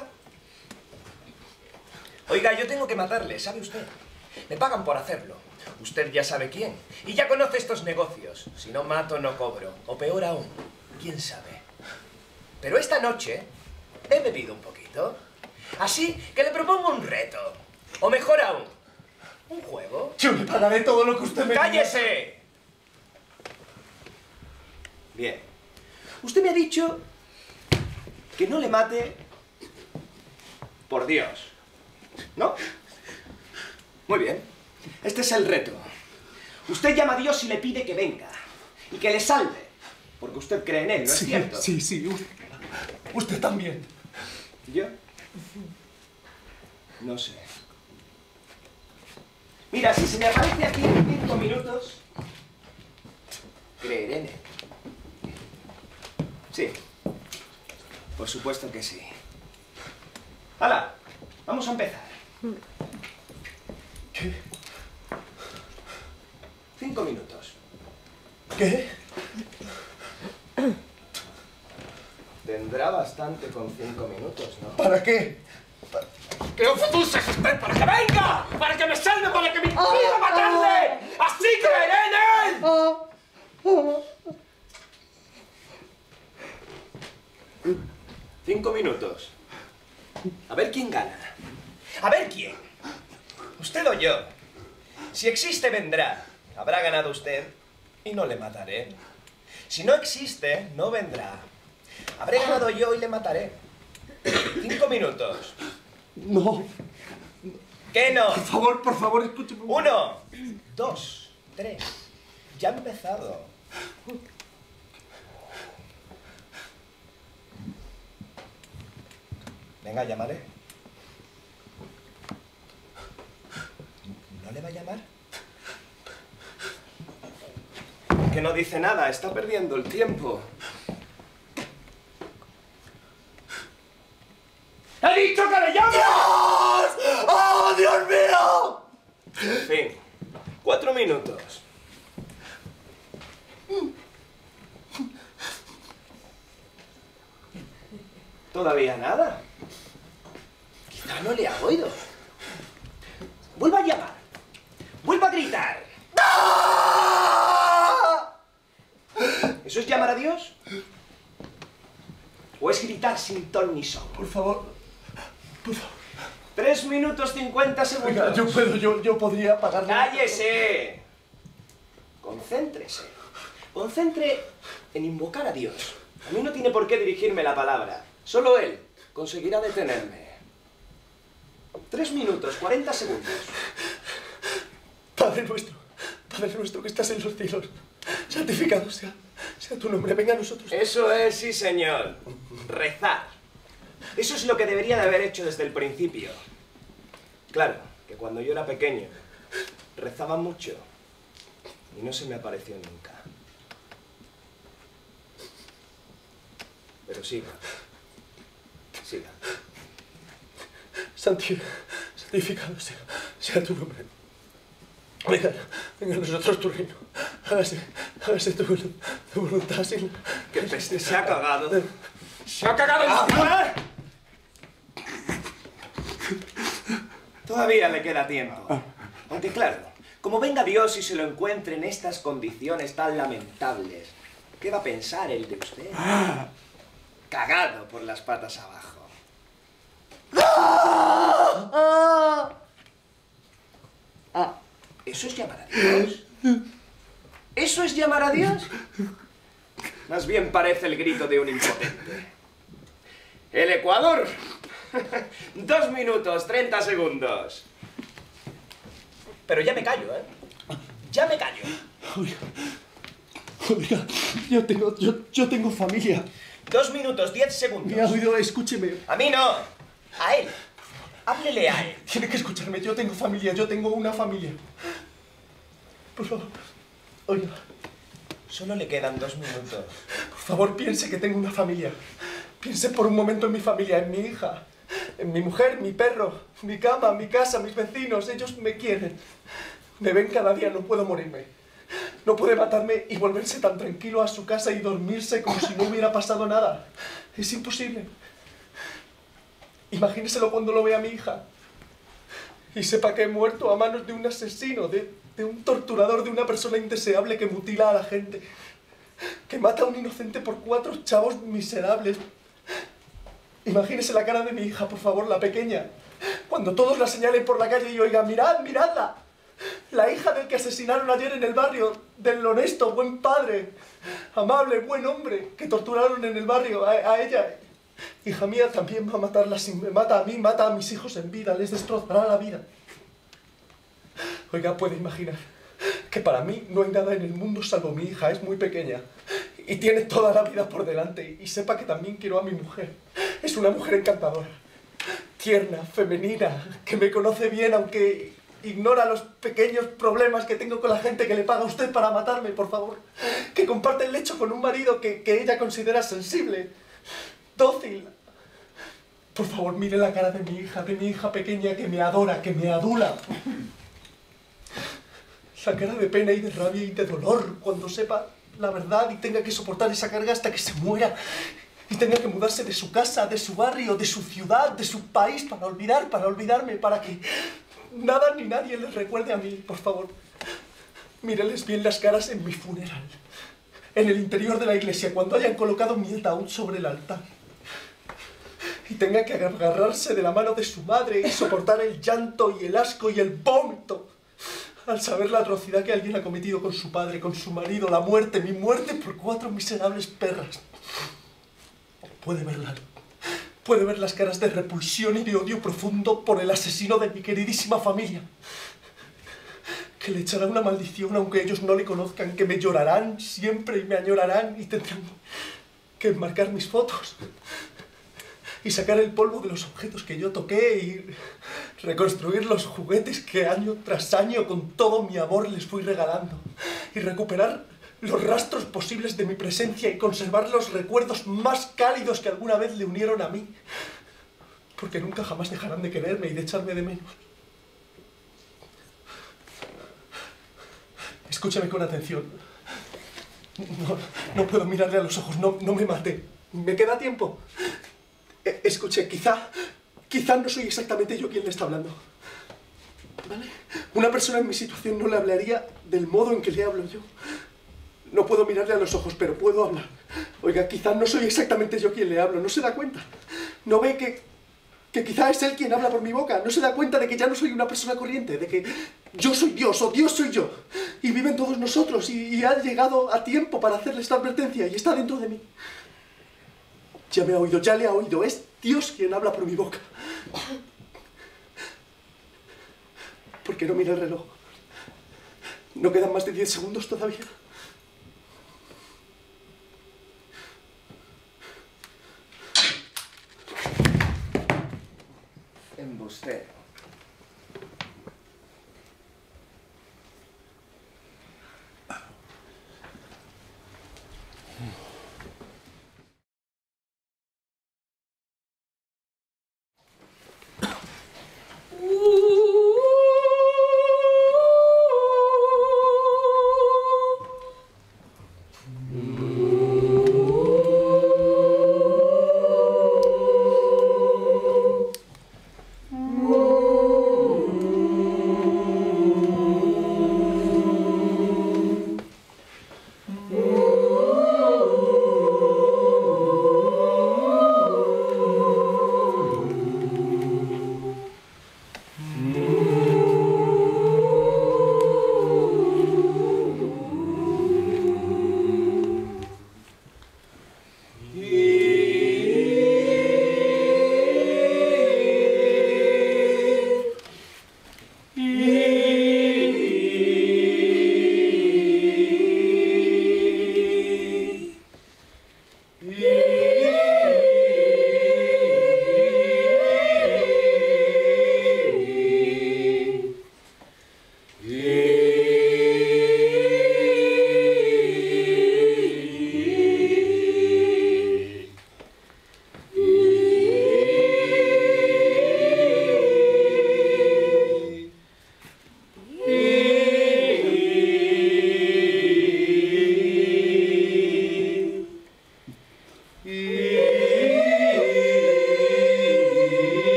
Oiga, yo tengo que matarle, ¿sabe usted? Me pagan por hacerlo. Usted ya sabe quién. Y ya conoce estos negocios. Si no mato, no cobro. O peor aún, quién sabe. Pero esta noche he bebido un poquito. Así que le propongo un reto. O mejor aún, un juego. Yo le pagaré todo lo que usted me diga. ¡Cállese! Bien. Usted me ha dicho que no le mate por Dios. ¿No? Muy bien. Este es el reto. Usted llama a Dios y le pide que venga. Y que le salve. Porque usted cree en él, ¿no es cierto? Sí, sí. Usted también. ¿Yo? No sé. Mira, si se me aparece aquí en 5 minutos, creeré en él. Sí. Por supuesto que sí. ¡Hala! Vamos a empezar. ¿Qué? 5 minutos. ¿Qué? Tendrá bastante con 5 minutos, ¿no? ¿Para qué? ¡Que obtusa es usted para que venga! ¡Para que me salve! ¡Para que me impida matarle! ¡Así creeré en él! 5 minutos. A ver quién gana. A ver quién. ¿Usted o yo? Si existe, vendrá. Habrá ganado usted y no le mataré. Si no existe, no vendrá. Habré ganado yo y le mataré. 5 minutos. No. ¿Qué no? Por favor, escúcheme. 1, 2, 3. Ya ha empezado. Venga, llámale. ¿No le va a llamar? Que no dice nada, está perdiendo el tiempo. ¡He dicho que le llame! ¡Dios! ¡Oh, Dios mío! En fin, 4 minutos. Todavía nada. Quizá no le ha oído. Vuelva a llamar. Vuelva a gritar. ¿Eso es llamar a Dios? ¿O es gritar sin ton ni son? Por favor. 3 minutos 50 segundos. Oiga, yo podría pagarle. ¡Cállese! Concéntrese. Concentre en invocar a Dios. A mí no tiene por qué dirigirme la palabra. Solo Él conseguirá detenerme. 3 minutos, 40 segundos. Padre nuestro que estás en los cielos, santificado sea tu nombre, venga a nosotros. Eso es, sí señor. Rezar. Eso es lo que debería de haber hecho desde el principio. Claro, que cuando yo era pequeño, rezaba mucho y no se me apareció nunca. Pero siga. Siga. Santificado sea tu nombre. Venga a nosotros tu reino. Hágase tu voluntad sin... ¡Qué peste! Se ha cagado. ¡Se ha cagado encima! Todavía le queda tiempo. Aunque claro, como venga Dios y se lo encuentre en estas condiciones tan lamentables, ¿qué va a pensar él de usted? Cagado por las patas abajo. ¿Eso es llamar a Dios? ¿Eso es llamar a Dios? Más bien parece el grito de un impotente. ¡El Ecuador! 2 minutos, 30 segundos. Pero ya me callo, ¿eh? Ya me callo. Oiga, yo tengo familia. 2 minutos, 10 segundos. Me ha oído, escúcheme. A mí no. A él. Háblele a él. Tiene que escucharme, yo tengo familia, yo tengo una familia. Por favor, oiga. Solo le quedan 2 minutos. Por favor, piense que tengo una familia. Piense por un momento en mi familia, en mi hija, en mi mujer, mi perro, mi cama, mi casa, mis vecinos. Ellos me quieren. Me ven cada día, no puedo morirme. No puede matarme y volverse tan tranquilo a su casa y dormirse como si no hubiera pasado nada. Es imposible. Imagíneselo cuando lo vea mi hija y sepa que he muerto a manos de un asesino, de un torturador, de una persona indeseable que mutila a la gente. que mata a un inocente por 4 chavos miserables. Imagínese la cara de mi hija, por favor, la pequeña. Cuando todos la señalen por la calle y oigan, mirad, miradla. La hija del que asesinaron ayer en el barrio, del honesto, buen padre, amable, buen hombre, que torturaron en el barrio a ella. Hija mía, también va a matarla, si me mata a mí, mata a mis hijos en vida, les destrozará la vida. Oiga, puede imaginar que para mí no hay nada en el mundo salvo mi hija, es muy pequeña y tiene toda la vida por delante, y sepa que también quiero a mi mujer. Es una mujer encantadora, tierna, femenina, que me conoce bien, aunque ignora los pequeños problemas que tengo con la gente que le paga a usted para matarme, por favor. Que comparte el lecho con un marido que ella considera sensible, dócil. Por favor, mire la cara de mi hija pequeña que me adora, que me adula. La cara de pena y de rabia y de dolor cuando sepa la verdad y tenga que soportar esa carga hasta que se muera. Y tenga que mudarse de su casa, de su barrio, de su ciudad, de su país para olvidarme, para que nada ni nadie les recuerde a mí, por favor. Míreles bien las caras en mi funeral, en el interior de la iglesia, cuando hayan colocado mi ataúd sobre el altar. Y tenga que agarrarse de la mano de su madre y soportar el llanto y el asco y el vómito al saber la atrocidad que alguien ha cometido con su padre, con su marido, la muerte, mi muerte por 4 miserables perras. Puede ver las caras de repulsión y de odio profundo por el asesino de mi queridísima familia, que le echará una maldición aunque ellos no le conozcan, que me llorarán siempre y me añorarán y tendrán que enmarcar mis fotos y sacar el polvo de los objetos que yo toqué y reconstruir los juguetes que año tras año con todo mi amor les fui regalando y recuperar los rastros posibles de mi presencia y conservar los recuerdos más cálidos que alguna vez le unieron a mí, porque nunca jamás dejarán de quererme y de echarme de menos. Escúchame con atención. No puedo mirarle a los ojos, no me mate. ¿Me queda tiempo? Escuche, quizá no soy exactamente yo quien le está hablando, ¿vale? Una persona en mi situación no le hablaría del modo en que le hablo yo. No puedo mirarle a los ojos, pero puedo hablar. Oiga, quizá no soy exactamente yo quien le hablo, ¿no se da cuenta? ¿No ve que quizá es él quien habla por mi boca? ¿No se da cuenta de que ya no soy una persona corriente? De que yo soy Dios, o Dios soy yo, y viven todos nosotros, y ha llegado a tiempo para hacerle esta advertencia, y está dentro de mí. Ya me ha oído, ya le ha oído. Es Dios quien habla por mi boca. ¿Por qué no mira el reloj? ¿No quedan más de 10 segundos todavía? Embustero.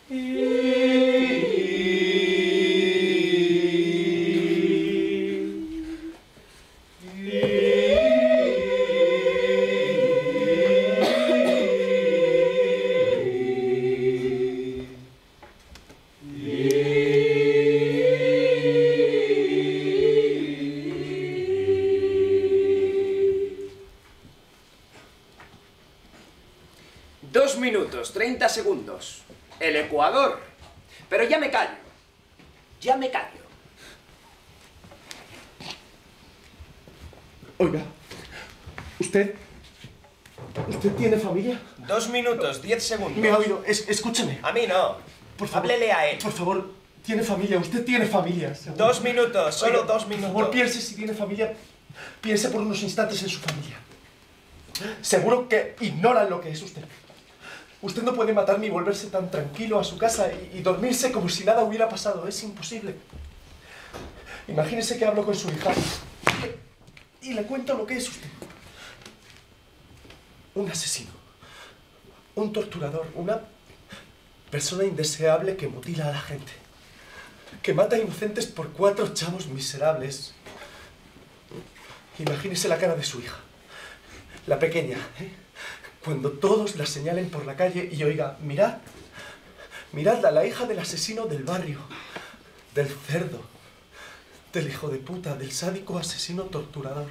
Dos minutos, 30 segundos. El Ecuador. Pero ya me callo. Ya me callo. Oiga, ¿usted tiene familia? 2 minutos, 10 segundos. Me ha oído, escúcheme. A mí no. Por favor, háblele a él. Por favor, tiene familia, usted tiene familia. Seguro. 2 minutos, solo 2 minutos. Por favor, piense si tiene familia, piense por unos instantes en su familia. Seguro que ignoran lo que es usted. Usted no puede matarme y volverse tan tranquilo a su casa y dormirse como si nada hubiera pasado. Es imposible. Imagínese que hablo con su hija y le cuento lo que es usted. Un asesino. Un torturador. Una persona indeseable que mutila a la gente. Que mata a inocentes por 4 chavos miserables. Imagínese la cara de su hija. La pequeña, cuando todos la señalen por la calle y oiga, mirad, miradla, la hija del asesino del barrio, del cerdo, del hijo de puta, del sádico asesino torturador.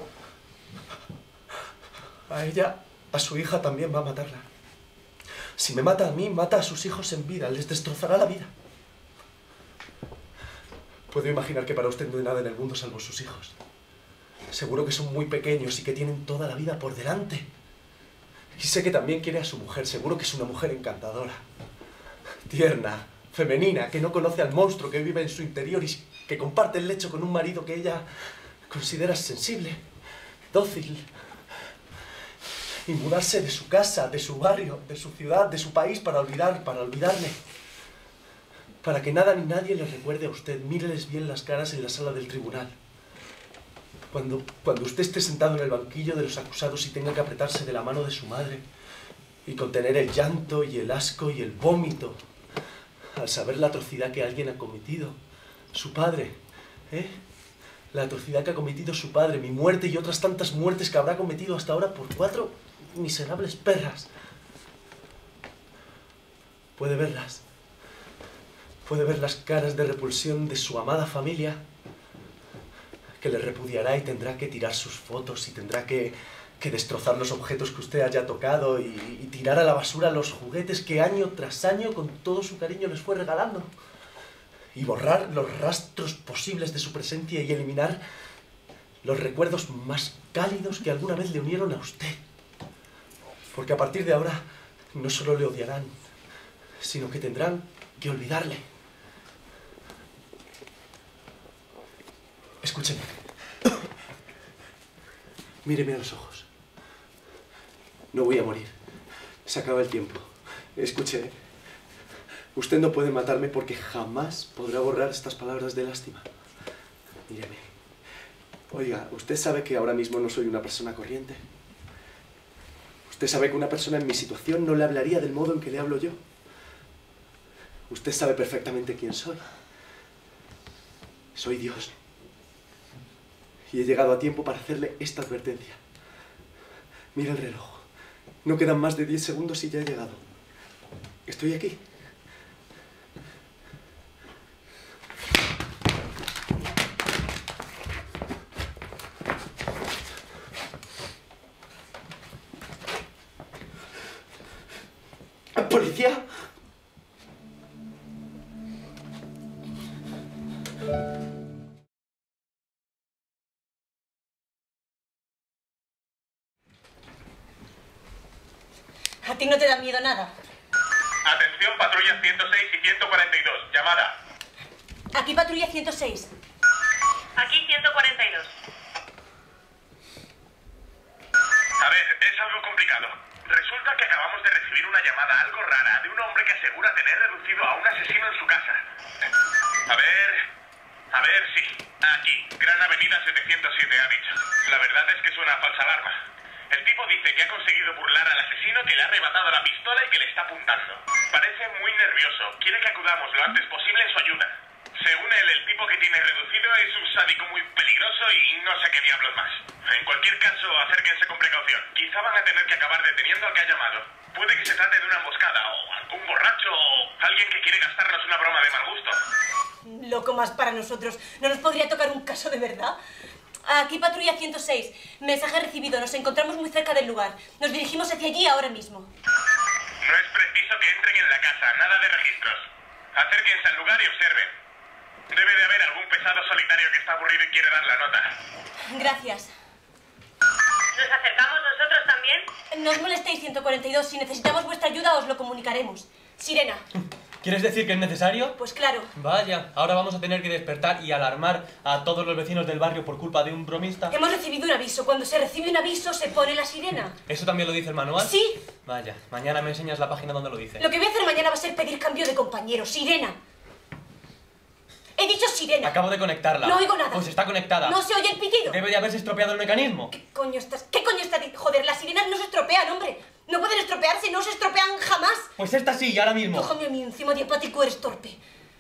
A ella, a su hija también va a matarla. Si me mata a mí, mata a sus hijos en vida, les destrozará la vida. Puedo imaginar que para usted no hay nada en el mundo salvo sus hijos. Seguro que son muy pequeños y que tienen toda la vida por delante. Y sé que también quiere a su mujer. Seguro que es una mujer encantadora, tierna, femenina, que no conoce al monstruo que vive en su interior y que comparte el lecho con un marido que ella considera sensible, dócil. Y mudarse de su casa, de su barrio, de su ciudad, de su país para olvidarme. Para que nada ni nadie le recuerde a usted. Míreles bien las caras en la sala del tribunal. Cuando usted esté sentado en el banquillo de los acusados y tenga que apretarse de la mano de su madre y contener el llanto y el asco y el vómito al saber la atrocidad que alguien ha cometido, su padre, la atrocidad que ha cometido su padre, mi muerte y otras tantas muertes que habrá cometido hasta ahora por 4 miserables perras. Puede verlas. Puede ver las caras de repulsión de su amada familia, que le repudiará y tendrá que tirar sus fotos y tendrá que destrozar los objetos que usted haya tocado y tirar a la basura los juguetes que año tras año con todo su cariño les fue regalando. Y borrar los rastros posibles de su presencia y eliminar los recuerdos más cálidos que alguna vez le unieron a usted. Porque a partir de ahora no solo le odiarán, sino que tendrán que olvidarle. Escúcheme. Míreme a los ojos. No voy a morir. Se acaba el tiempo. Escuche. Usted no puede matarme porque jamás podrá borrar estas palabras de lástima. Míreme. Oiga, usted sabe que ahora mismo no soy una persona corriente. Usted sabe que una persona en mi situación no le hablaría del modo en que le hablo yo. Usted sabe perfectamente quién soy. Soy Dios. Y he llegado a tiempo para hacerle esta advertencia. Mira el reloj. No quedan más de 10 segundos y ya he llegado. Estoy aquí. ¿Policía? ¿A ti no te da miedo nada? Atención, patrullas 106 y 142. Llamada. Aquí patrulla 106. Aquí 142. A ver, es algo complicado. Resulta que acabamos de recibir una llamada algo rara de un hombre que asegura tener reducido a un asesino en su casa. A ver, sí. Aquí, Gran Avenida 707 ha dicho. La verdad es que suena a falsa alarma. El tipo dice que ha conseguido burlar al asesino, que le ha arrebatado la pistola y que le está apuntando. Parece muy nervioso. Quiere que acudamos lo antes posible en su ayuda. Según él, el tipo que tiene reducido es un sádico muy peligroso y no sé qué diablos más. En cualquier caso, acérquense con precaución. Quizá van a tener que acabar deteniendo al que ha llamado. Puede que se trate de una emboscada o algún borracho o alguien que quiere gastarnos una broma de mal gusto. Loco más para nosotros. ¿No nos podría tocar un caso de verdad? Aquí patrulla 106. Mensaje recibido. Nos encontramos muy cerca del lugar. Nos dirigimos hacia allí ahora mismo. No es preciso que entren en la casa. Nada de registros. Acérquense al lugar y observen. Debe de haber algún pesado solitario que está aburrido y quiere dar la nota. Gracias. ¿Nos acercamos nosotros también? No os molestéis, 142. Si necesitamos vuestra ayuda, os lo comunicaremos. Sirena. ¿Quieres decir que es necesario? Pues claro. Vaya, ahora vamos a tener que despertar y alarmar a todos los vecinos del barrio por culpa de un bromista. Hemos recibido un aviso. Cuando se recibe un aviso, se pone la sirena. ¿Eso también lo dice el manual? Sí. Vaya, mañana me enseñas la página donde lo dice. Lo que voy a hacer mañana va a ser pedir cambio de compañero. Sirena. He dicho sirena. Acabo de conectarla. No oigo nada. Pues está conectada. No se oye el pitido. Debe de haberse estropeado el mecanismo. ¿Qué coño está Joder, las sirenas no se estropean, hombre. No pueden estropearse, no se estropean jamás. Pues esta sí, ahora mismo. Cójame a mí, encima diapático eres torpe.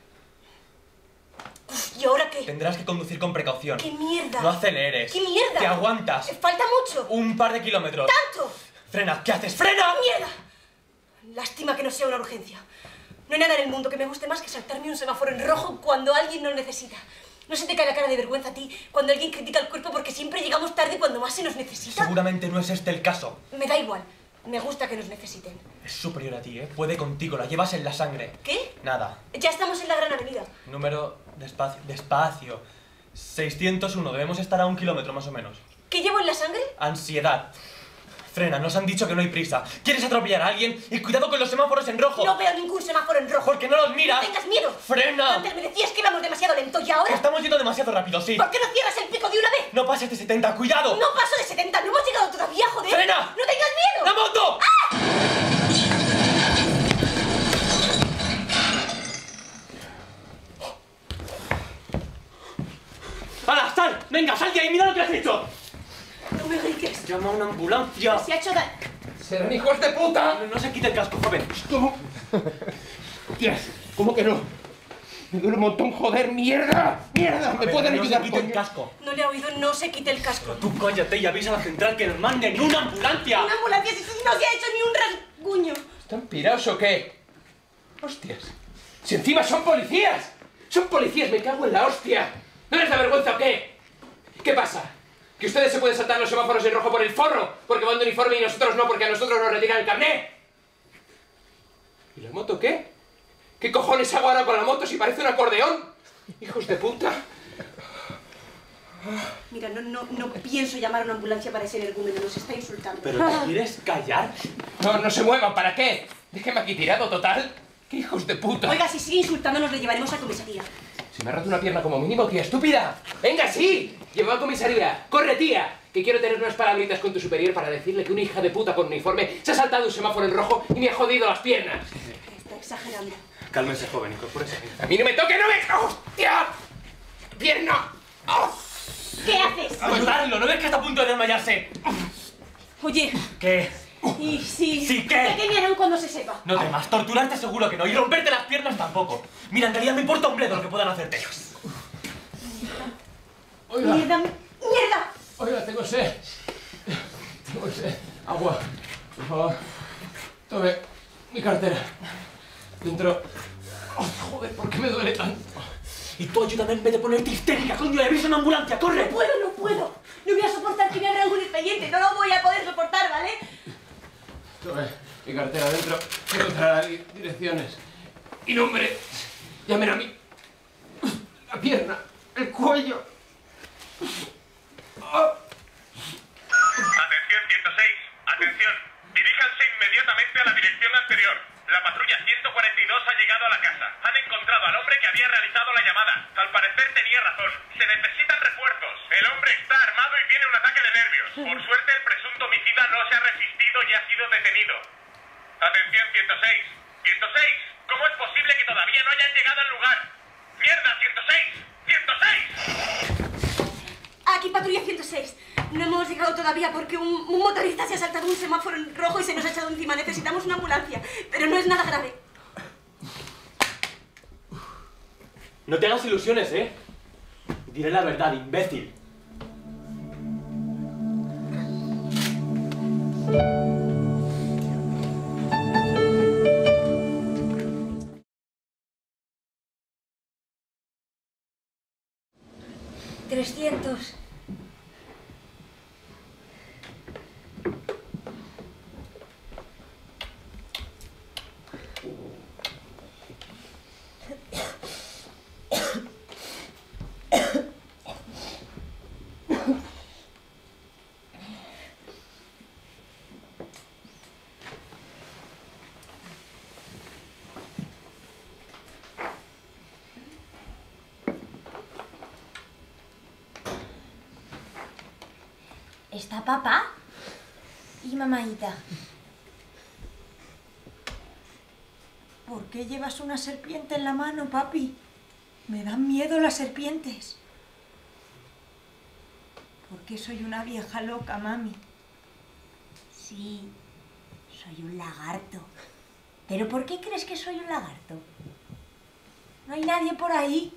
Uf, ¿y ahora qué? Tendrás que conducir con precaución. ¡Qué mierda! No aceleres. ¡Qué mierda! Te aguantas. Falta mucho. Un par de kilómetros. ¡Tanto! Frena, ¿qué haces? ¡Frena! ¡Mierda! Lástima que no sea una urgencia. No hay nada en el mundo que me guste más que saltarme un semáforo en rojo cuando alguien nos necesita. ¿No se te cae la cara de vergüenza a ti cuando alguien critica el cuerpo porque siempre llegamos tarde cuando más se nos necesita? Seguramente no es este el caso. Me da igual. Me gusta que nos necesiten. Es superior a ti, ¿eh? Puede contigo, la llevas en la sangre. ¿Qué? Nada. Ya estamos en la gran avenida. Número... Despacio. 601, debemos estar a 1 kilómetro más o menos. ¿Qué llevo en la sangre? Ansiedad. Frena, nos han dicho que no hay prisa. ¿Quieres atropellar a alguien? Y cuidado con los semáforos en rojo. No veo ningún semáforo en rojo. ¿Por qué no los miras? No tengas miedo. ¡Frena! Antes me decías que íbamos demasiado lento y ahora... Estamos yendo demasiado rápido, sí. ¿Por qué no cierras el pico de una vez? No pases de 70, cuidado. No paso de 70, no hemos llegado todavía, joder. ¡Frena! ¡No tengas miedo! ¡La moto! ¡Ah! ¡Hala, sal! ¡Venga, sal de ahí! ¡Mira lo que has hecho! No me grites. Llama a una ambulancia. Se ha hecho daño. ¡Serán hijos de puta! No se quite el casco, joven. ¿Cómo? Hostias, ¿cómo que no? Me duele un montón, joder, mierda. ¡Mierda! ¿Me pueden no ayudar, se quite el coño? casco. No le ha oído, no se quite el casco. Tú cállate y avisa a la central que nos manden una ambulancia. ¿Una ambulancia? Si no se ha hecho ni un rasguño. ¿Están pirados o qué? ¡Hostias! ¡Si encima son policías! ¡Son policías! ¡Me cago en la hostia! ¿No les da vergüenza o qué? ¿Qué pasa? ¿Que ustedes se pueden saltar los semáforos en rojo por el forro? Porque van de uniforme y nosotros no, porque a nosotros nos retiran el carné. ¿Y la moto qué? ¿Qué cojones hago ahora con la moto si parece un acordeón? ¡Hijos de puta! Mira, no pienso llamar a una ambulancia para ese energúmeno, nos está insultando. ¿Pero te quieres callar? No, no se muevan, ¿para qué? Déjeme aquí tirado, total. ¡Qué hijos de puta! Oiga, si sigue insultándonos, le llevaremos a comisaría. Si me ha roto una pierna como mínimo, tía estúpida. ¡Venga, sí! Lleva a comisaría. ¡Corre, tía! Que quiero tener unas palabritas con tu superior para decirle que una hija de puta con uniforme se ha saltado un semáforo en rojo y me ha jodido las piernas. Está exagerando. Cálmese, joven, incorpórese. ¡A mí no me toque, no me... ¡Hostia! ¡Pierna! ¡Oh! ¿Qué haces? ¡Ayudarlo! ¿No ves que está a punto de desmayarse? Oye. ¿Qué? ¿Y si... ¿Sí qué? ¿Qué me harán cuando se sepa? No temas, torturarte seguro que no, y romperte las piernas tampoco. Mira, en realidad me importa un bledo lo que puedan hacerte. Oiga. ¡Mierda! ¡Mierda! Oiga, tengo sed. Tengo sed. Agua. Por favor. Tome mi cartera. Dentro... Oh, joder, ¿por qué me duele tanto? Y tú ayúdame en vez de ponerte histérica, coño, le avisa una ambulancia, ¡corre! ¡No puedo, no puedo! No voy a soportar que me abra algún expediente, no lo voy a poder soportar, ¿vale? Tome mi cartera dentro. Encontrará direcciones. Y nombre. Llamen a mí. La pierna. El cuello. Oh. Atención 106. Atención. Diríjanse inmediatamente a la dirección anterior. La patrulla 142 ha llegado a la casa. Han encontrado al hombre que había realizado la llamada. Al parecer tenía razón. Se necesitan refuerzos. El hombre está armado y tiene un ataque de nervios. Por suerte el presunto homicida no se ha resistido y ha sido detenido. Atención 106. 106. ¿Cómo es posible que todavía no hayan llegado al lugar? ¡Mierda, 106! ¡106! Aquí patrulla 106. No hemos llegado todavía porque un motorista se ha saltado un semáforo en rojo y se nos ha echado encima. Necesitamos una ambulancia, pero no es nada grave. No te hagas ilusiones, ¿eh? Diré la verdad, imbécil. $300. ¿Está papá y mamaita? ¿Por qué llevas una serpiente en la mano, papi? Me dan miedo las serpientes. ¿Por qué soy una vieja loca, mami? Sí, soy un lagarto. ¿Pero por qué crees que soy un lagarto? ¿No hay nadie por ahí?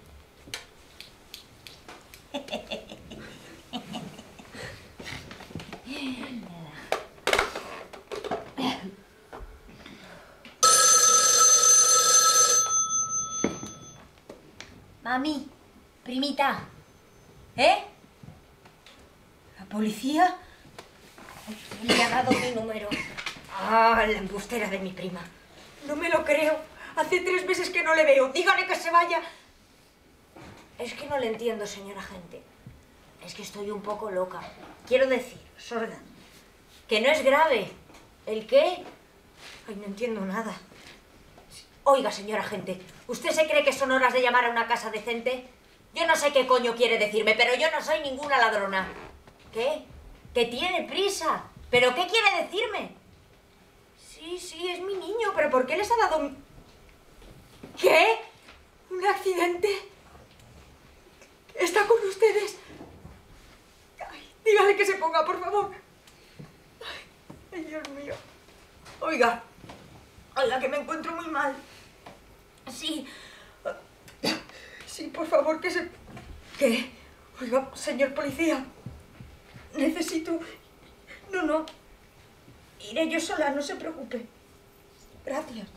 Mami, primita, ¿eh? ¿La policía? Le ha dado mi número. Ah, la embustera de mi prima. No me lo creo. Hace 3 meses que no le veo. Dígale que se vaya. Es que no le entiendo, señora agente. Es que estoy un poco loca. Quiero decir, sorda. Que no es grave. ¿El qué? Ay, no entiendo nada. Oiga, señora agente, ¿usted se cree que son horas de llamar a una casa decente? Yo no sé qué coño quiere decirme, pero yo no soy ninguna ladrona. ¿Qué? ¿Que tiene prisa? ¿Pero qué quiere decirme? Sí, sí, es mi niño, pero ¿por qué les ha dado un... ¿Qué? ¿Un accidente? ¿Está con ustedes? Ay, dígale que se ponga, por favor. Ay, Dios mío. Oiga, que me encuentro muy mal. Sí. Sí, por favor, que se... ¿Qué? Oiga, señor policía. Necesito... No. Iré yo sola, no se preocupe. Gracias.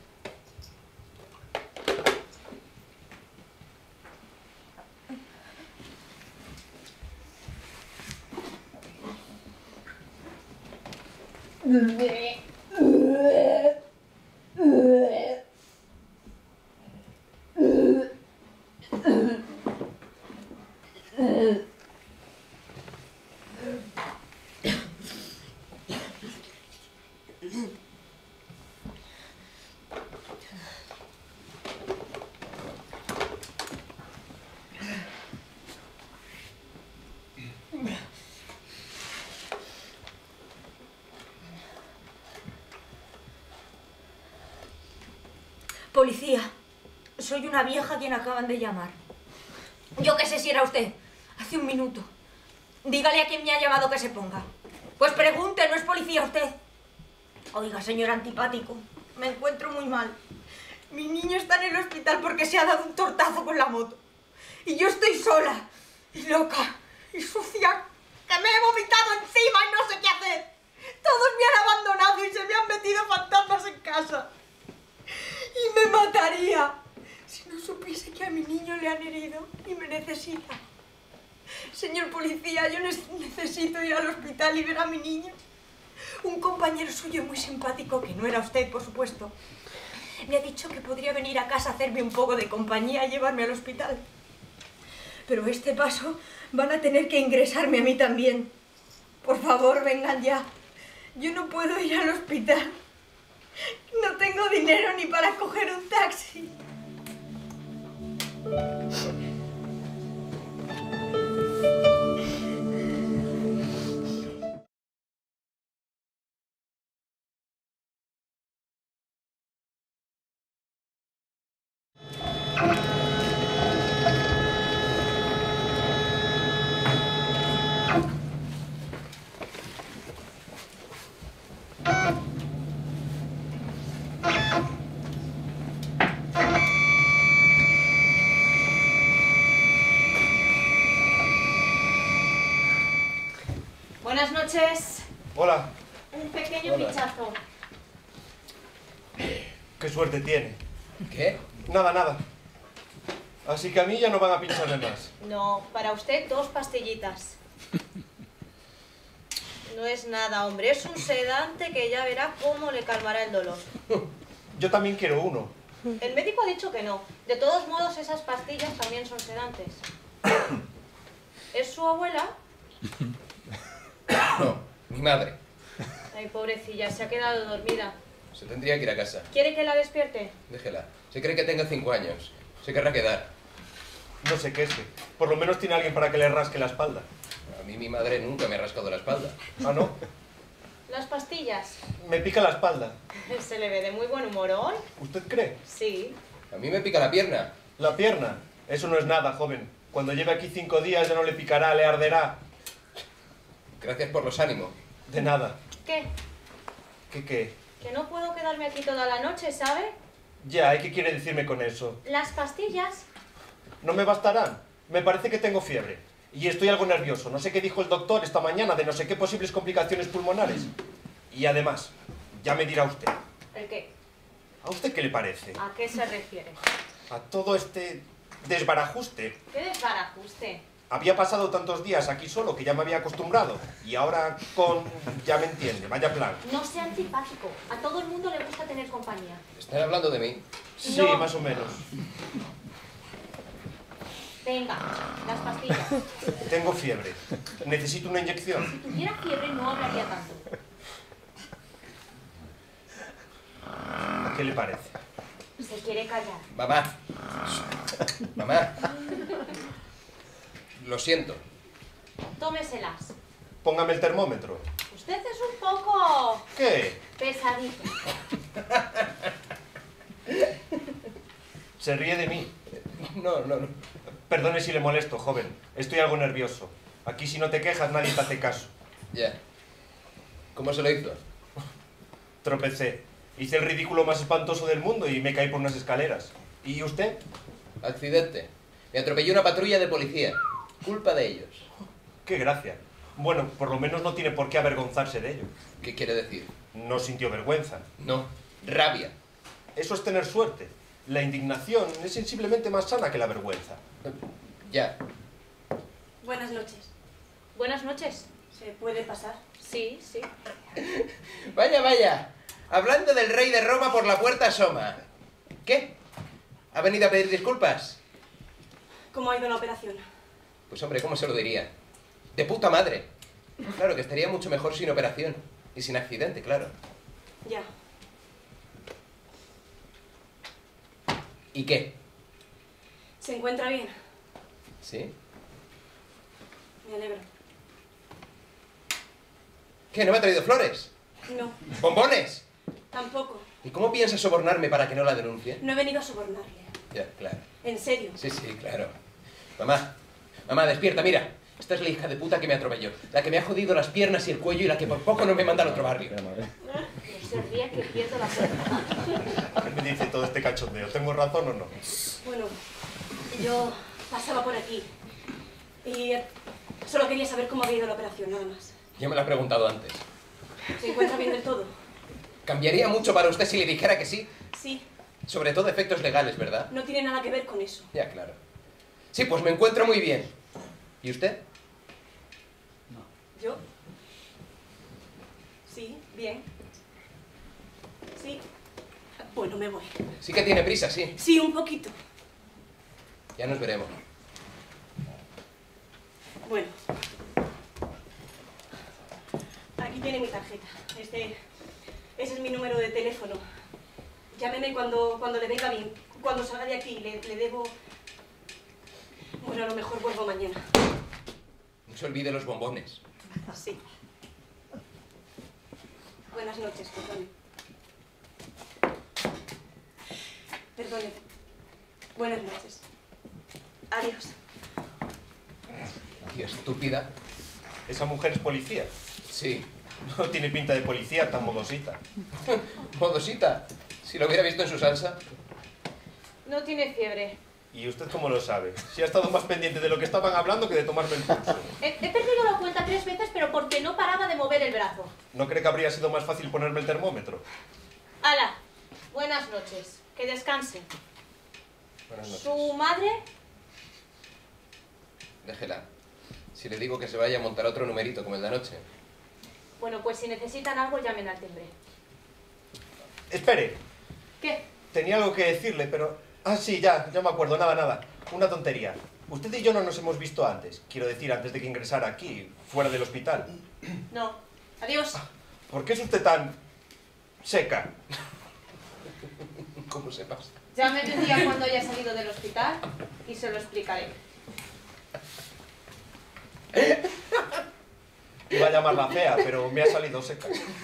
Policía, soy una vieja a quien acaban de llamar. Yo qué sé si era usted. Hace 1 minuto. Dígale a quien me ha llamado que se ponga. Pues pregunte, ¿no es policía usted? Oiga, señor antipático, me encuentro muy mal. Mi niño está en el hospital porque se ha dado un tortazo con la moto. Y yo estoy sola, y loca, y sucia, que me he vomitado encima y no sé qué hacer. Todos me han abandonado y se me han metido fantasmas en casa. Y me mataría si no supiese que a mi niño le han herido y me necesita. Señor policía, yo necesito ir al hospital y ver a mi niño. Un compañero suyo muy simpático, que no era usted, por supuesto, me ha dicho que podría venir a casa a hacerme un poco de compañía y llevarme al hospital. Pero a este paso van a tener que ingresarme a mí también. Por favor, vengan ya. Yo no puedo ir al hospital. No tengo dinero ni para coger un taxi. Buenas noches. Hola. Un pequeño pinchazo. Qué suerte tiene. ¿Qué? Nada, nada. Así que a mí ya no van a pincharme más. No, para usted 2 pastillitas. No es nada, hombre. Es un sedante que ya verá cómo le calmará el dolor. Yo también quiero uno. El médico ha dicho que no. De todos modos, esas pastillas también son sedantes. ¿Es su abuela? No, mi madre. Ay, pobrecilla, se ha quedado dormida. Se tendría que ir a casa. ¿Quiere que la despierte? Déjela. Se cree que tenga 5 años. Se querrá quedar. No se queje. Por lo menos tiene alguien para que le rasque la espalda. A mí mi madre nunca me ha rascado la espalda. ¿Ah, no? ¿Las pastillas? Me pica la espalda. Se le ve de muy buen humor hoy. ¿Usted cree? Sí. A mí me pica la pierna. ¿La pierna? Eso no es nada, joven. Cuando lleve aquí 5 días ya no le picará, le arderá. Gracias por los ánimos. De nada. ¿Qué? ¿Qué? Que no puedo quedarme aquí toda la noche, ¿sabe? Ya, ¿y qué quiere decirme con eso? Las pastillas. ¿No me bastarán? Me parece que tengo fiebre. Y estoy algo nervioso. No sé qué dijo el doctor esta mañana de no sé qué posibles complicaciones pulmonares. Y además, ya me dirá usted. ¿El qué? ¿A usted qué le parece? ¿A qué se refiere? A todo este desbarajuste. ¿Qué desbarajuste? Había pasado tantos días aquí solo que ya me había acostumbrado. Y ahora con... ya me entiende, vaya plan. No sea antipático. A todo el mundo le gusta tener compañía. ¿Están hablando de mí? Sí, No. más o menos. Venga, las pastillas. Tengo fiebre. Necesito una inyección. Si tuviera fiebre no hablaría tanto. ¿A qué le parece? Se quiere callar. Mamá. Mamá. Lo siento. Tómeselas. Póngame el termómetro. Usted es un poco... ¿Qué? pesadito. Se ríe de mí. No. Perdone si le molesto, joven. Estoy algo nervioso. Aquí si no te quejas nadie te hace caso. Ya. ¿Cómo se lo hizo? Tropecé. Hice el ridículo más espantoso del mundo y me caí por unas escaleras. ¿Y usted? Accidente. Me atropelló una patrulla de policía. Culpa de ellos. ¡Qué gracia! Bueno, por lo menos no tiene por qué avergonzarse de ello. ¿Qué quiere decir? No sintió vergüenza. No. Rabia. Eso es tener suerte. La indignación es sensiblemente más sana que la vergüenza. Ya. Buenas noches. Buenas noches. ¿Se puede pasar? Sí. Vaya. Hablando del rey de Roma por la puerta asoma. ¿Qué? ¿Ha venido a pedir disculpas? ¿Cómo ha ido la operación? Pues hombre, ¿cómo se lo diría? De puta madre. Claro que estaría mucho mejor sin operación. Y sin accidente, claro. Ya. ¿Y qué? ¿Se encuentra bien? ¿Sí? Me alegro. ¿Qué? ¿No me ha traído flores? No, ¿Bombones? tampoco. ¿Y cómo piensa sobornarme para que no la denuncie? No he venido a sobornarle. Ya, claro. En serio. Sí, claro. Mamá, despierta, mira. Esta es la hija de puta que me atropelló. La que me ha jodido las piernas y el cuello y la que por poco no me manda al otro barrio. No se ría que pierdo la cuenta. ¿Qué me dice todo este cachondeo? ¿Tengo razón o no? Bueno, yo pasaba por aquí. Y solo quería saber cómo había ido la operación, nada más. Ya me lo ha preguntado antes. ¿Se encuentra bien del todo? ¿Cambiaría mucho para usted si le dijera que sí? Sí. Sobre todo efectos legales, ¿verdad? No tiene nada que ver con eso. Ya, claro. Sí, pues me encuentro muy bien. ¿Y usted? ¿Yo? Sí, bien. Sí. Bueno, me voy. Sí que tiene prisa, sí. Sí, un poquito. Ya nos veremos. Bueno. Aquí tiene mi tarjeta. Ese es mi número de teléfono. Llámeme cuando le venga bien. Cuando salga de aquí, le debo... Bueno, a lo mejor vuelvo mañana. No se olvide los bombones. Sí. Buenas noches, perdone. Perdone. Buenas noches. Adiós. Qué estúpida. ¿Esa mujer es policía? Sí. No tiene pinta de policía, tan modosita. ¿Modosita? Si lo hubiera visto en su salsa. No tiene fiebre. ¿Y usted cómo lo sabe? Si ha estado más pendiente de lo que estaban hablando que de tomarme el pulso. He perdido la cuenta 3 veces, pero porque no paraba de mover el brazo. ¿No cree que habría sido más fácil ponerme el termómetro? ¡Hala! Buenas noches. Que descanse. Buenas noches. ¿Su madre? Déjela. Si le digo que se vaya a montar otro numerito como el de anoche. Bueno, pues si necesitan algo, llamen al timbre. Espere. ¿Qué? Tenía algo que decirle, pero... Ah, sí, ya me acuerdo. Nada. Una tontería. Usted y yo no nos hemos visto antes. Quiero decir, antes de que ingresara aquí, fuera del hospital. No. Adiós. ¿Por qué es usted tan... seca? ¿Cómo se pasa? Llámeme un día cuando haya salido del hospital y se lo explicaré. Iba a llamarla fea, pero me ha salido seca.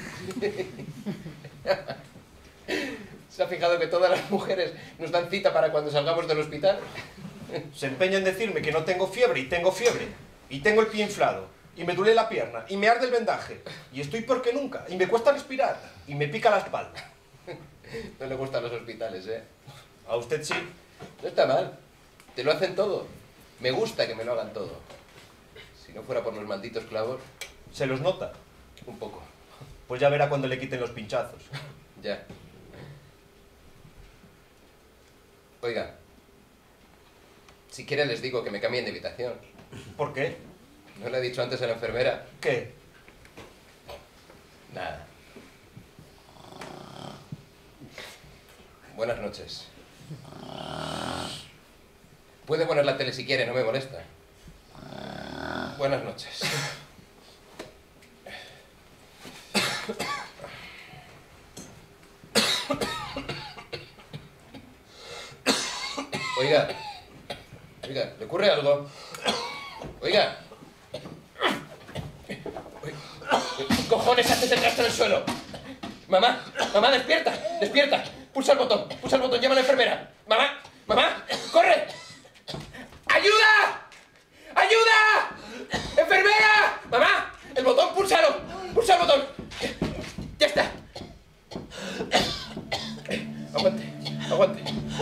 ¿Se ha fijado que todas las mujeres nos dan cita para cuando salgamos del hospital? Se empeña en decirme que no tengo fiebre, y tengo fiebre. Y tengo el pie inflado. Y me duele la pierna. Y me arde el vendaje. Y estoy peor que nunca. Y me cuesta respirar. Y me pica la espalda. No le gustan los hospitales, ¿eh? A usted sí. No está mal. Te lo hacen todo. Me gusta que me lo hagan todo. Si no fuera por los malditos clavos... ¿Se los nota? Un poco. Pues ya verá cuando le quiten los pinchazos. Ya. Oiga, si quiere les digo que me cambien de habitación. ¿Por qué? ¿No le he dicho antes a la enfermera? ¿Qué? Nada. Buenas noches. Puede poner la tele si quiere, no me molesta. Buenas noches. Oiga, ¿le ocurre algo? Oiga. ¿Qué cojones haces el rastro en el suelo? Mamá, despierta. Pulsa el botón, llama a la enfermera. Mamá, corre. ¡Ayuda! ¡Enfermera! Mamá, el botón, pulsa el botón. Ya está. Aguante.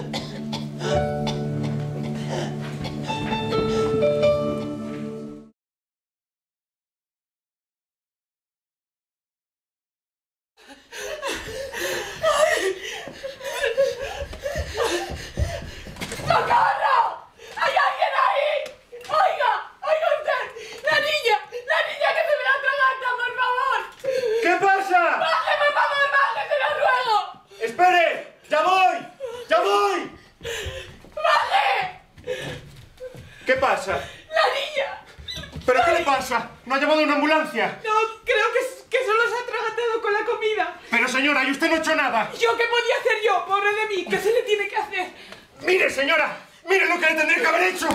¡Socorro! ¡Hay alguien ahí! ¡Oiga usted! ¡La niña que se me la atraganta, por favor! ¿Qué pasa? ¡Baje, por favor, baje, se lo ruego! ¡Espere! ¡Ya voy! ¡Baje! ¿Qué pasa? ¡La niña! ¿Pero qué le pasa? ¿No ha llamado una ambulancia? No, creo que solo se ha atragantado con la comida. Pero señora, ¿y usted no ha hecho nada? ¿Yo qué podía hacer yo, pobre de mí? ¿Qué se le tiene que hacer? ¡Mire, señora! ¡Mire lo que le tendría que haber hecho!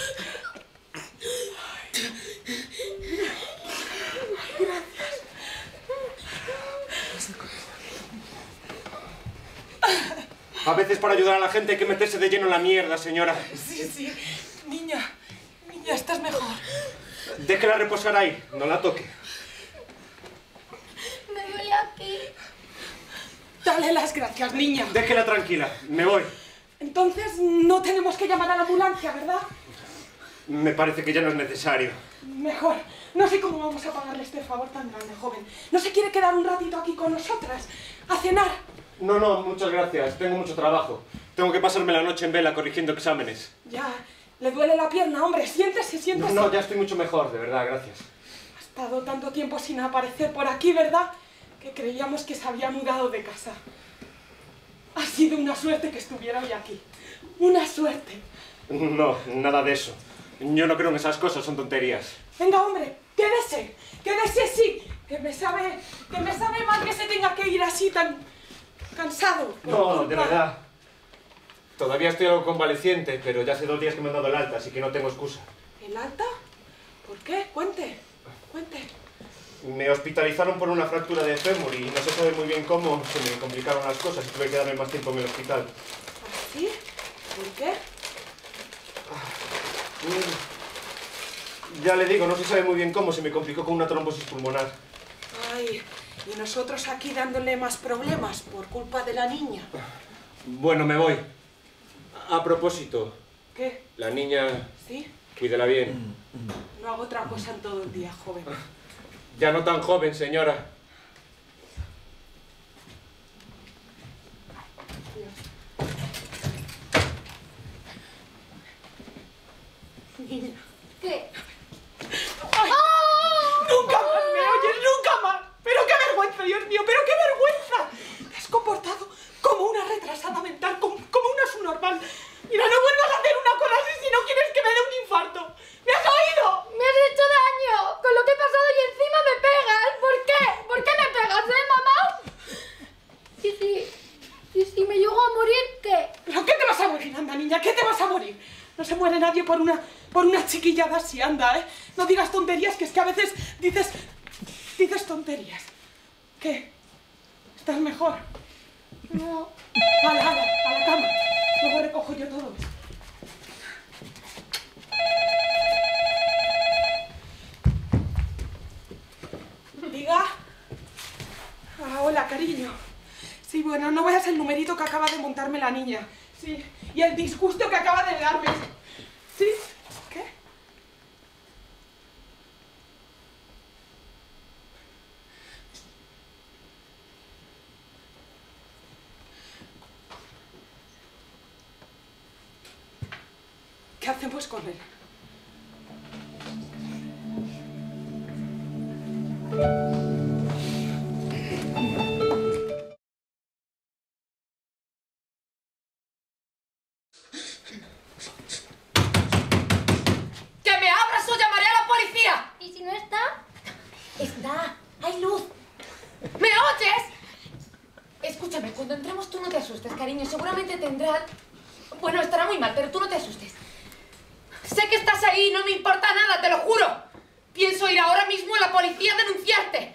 A veces para ayudar a la gente hay que meterse de lleno en la mierda, señora. Sí. Niña, estás mejor. Déjela reposar ahí, no la toque. Me duele aquí. Dale las gracias, niña. Déjela tranquila, me voy. Entonces no tenemos que llamar a la ambulancia, ¿verdad? Me parece que ya no es necesario. Mejor. No sé cómo vamos a pagarle este favor tan grande, joven. ¿No se quiere quedar un ratito aquí con nosotras? ¿A cenar? No, muchas gracias. Tengo mucho trabajo. Tengo que pasarme la noche en vela corrigiendo exámenes. Ya, le duele la pierna, hombre. Siéntese. No, ya estoy mucho mejor, de verdad, gracias. Ha estado tanto tiempo sin aparecer por aquí, ¿verdad? Que creíamos que se había mudado de casa. Ha sido una suerte que estuviera hoy aquí. Una suerte. No, nada de eso. Yo no creo en esas cosas, son tonterías. Venga, hombre, quédese sí. Que me sabe mal que se tenga que ir así tan cansado. No, de verdad. Todavía estoy algo convaleciente, pero ya hace 2 días que me han dado el alta, así que no tengo excusa. ¿El alta? ¿Por qué? Cuente. Me hospitalizaron por una fractura de fémur y no se sabe muy bien cómo, se me complicaron las cosas y tuve que quedarme más tiempo en el hospital. ¿Sí? ¿Por qué? Ya le digo, no se sabe muy bien cómo, se me complicó con una trombosis pulmonar. Ay, y nosotros aquí dándole más problemas por culpa de la niña. Bueno, me voy. A propósito, ¿Qué? La niña... ¿Sí? Cuídela bien. No hago otra cosa en todo el día, joven. Ya no tan joven, señora. ¿Qué? ¡Ay! ¡Nunca más me oyes! ¡Nunca más! ¡Pero qué vergüenza, Dios mío! ¡Pero qué vergüenza! Te has comportado como una retrasada mental, como una subnormal. Mira, no vuelvas a hacer una cosa así si no quieres que me dé un infarto. ¿Me has oído? Me has hecho daño con lo que he pasado y encima me pegas. ¿Por qué? ¿Por qué me pegas, mamá? Y si me llego a morir, ¿qué? ¿Pero qué te vas a morir, anda, niña? ¿Qué te vas a morir? No se muere nadie por una chiquillada así, anda, ¿eh? No digas tonterías, que es que a veces dices tonterías. ¿Qué? ¿Estás mejor? No. Hala, a la cama. Luego recojo yo todo esto. Diga. Ah, hola, cariño. Sí, bueno, no veas el numerito que acaba de montarme la niña. Sí, y el disgusto que acaba de darme. ¿Sí? ¿Qué? ¿Qué hacemos con él? ¡Que me abras o llamaré a la policía! ¿Y si no está? Está. Hay luz. ¿Me oyes? Escúchame, cuando entremos tú no te asustes, cariño. Seguramente tendrá... Bueno, estará muy mal, pero tú no te asustes. Sé que estás ahí y no me importa nada, te lo juro. Pienso ir ahora mismo a la policía a denunciarte.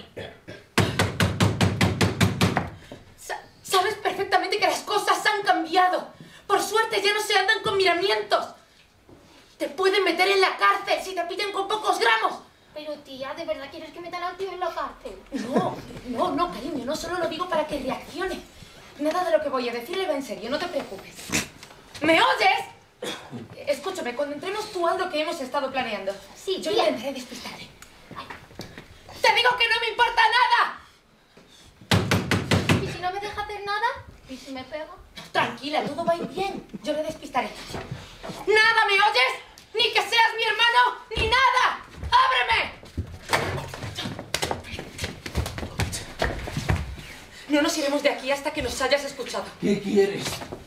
Sabes perfectamente que las cosas han cambiado. Por suerte ya no se andan con miramientos. Te pueden meter en la cárcel si te pillan con pocos gramos. Pero tía, ¿de verdad quieres que metan al tío en la cárcel? No, cariño, no solo lo digo para que reaccione. Nada de lo que voy a decirle va en serio, no te preocupes. ¿Me oyes? Escúchame, cuando entremos tú haz lo que hemos estado planeando. Sí, yo tía. intentaré despistarte. ¡Te digo que no me importa nada! ¿Y si no me deja hacer nada? ¿Y si me pega? Tranquila, todo va a ir bien. Yo le despistaré. ¡Nada, me oyes! ¡Ni que seas mi hermano, ni nada! ¡Ábreme! No nos iremos de aquí hasta que nos hayas escuchado. ¿Qué quieres?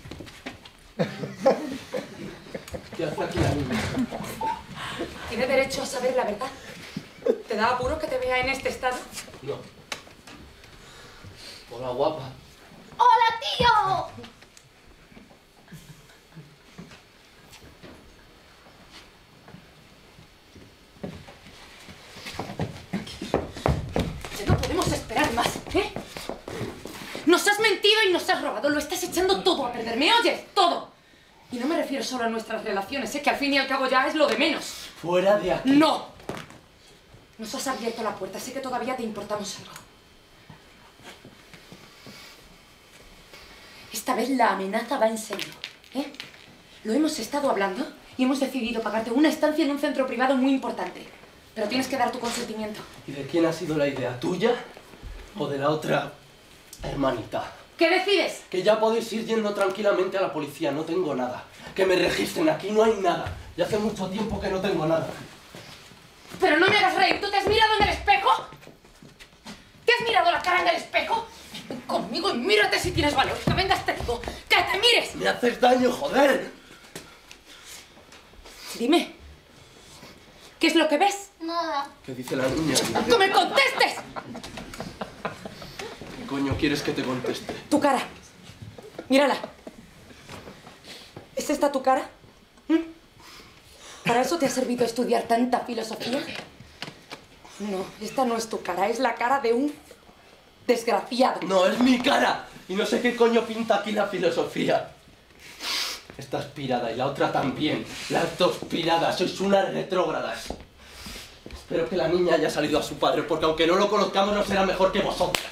¿Qué hace aquí la niña? Tiene derecho a saber la verdad. ¿Te da apuro que te vea en este estado? No. Hola, guapa. ¡Hola, tío! Ya no podemos esperar más, ¿eh? Nos has mentido y nos has robado. Lo estás echando todo a perder. ¿Me oyes? Todo. Y no me refiero solo a nuestras relaciones, que al fin y al cabo ya es lo de menos. Fuera de aquí. ¡No! Nos has abierto la puerta. Sé que todavía te importamos algo. Esta vez la amenaza va en serio, ¿eh? Lo hemos estado hablando y hemos decidido pagarte una estancia en un centro privado muy importante. Pero tienes que dar tu consentimiento. ¿Y de quién ha sido la idea? ¿Tuya o de la otra hermanita? ¿Qué decides? Que ya podéis ir yendo tranquilamente a la policía, no tengo nada. Que me registren, aquí no hay nada. Y hace mucho tiempo que no tengo nada. Pero no me hagas reír, ¿tú te has mirado en el espejo? ¿Te has mirado la cara en el espejo? Ven conmigo y mírate si tienes valor. Que vengas, te digo, que te mires. Me haces daño, joder. Dime, ¿qué es lo que ves? Nada. ¿Qué dice la niña? ¡No me contestes! ¿Qué coño quieres que te conteste? Tu cara. Mírala. ¿Es esta tu cara? ¿Mm? ¿Para eso te ha servido estudiar tanta filosofía? No, esta no es tu cara, es la cara de un desgraciado. No, es mi cara. Y no sé qué coño pinta aquí la filosofía. Estás pirada y la otra también. Las dos piradas, sois unas retrógradas. Espero que la niña haya salido a su padre, porque aunque no lo conozcamos, no será mejor que vosotras.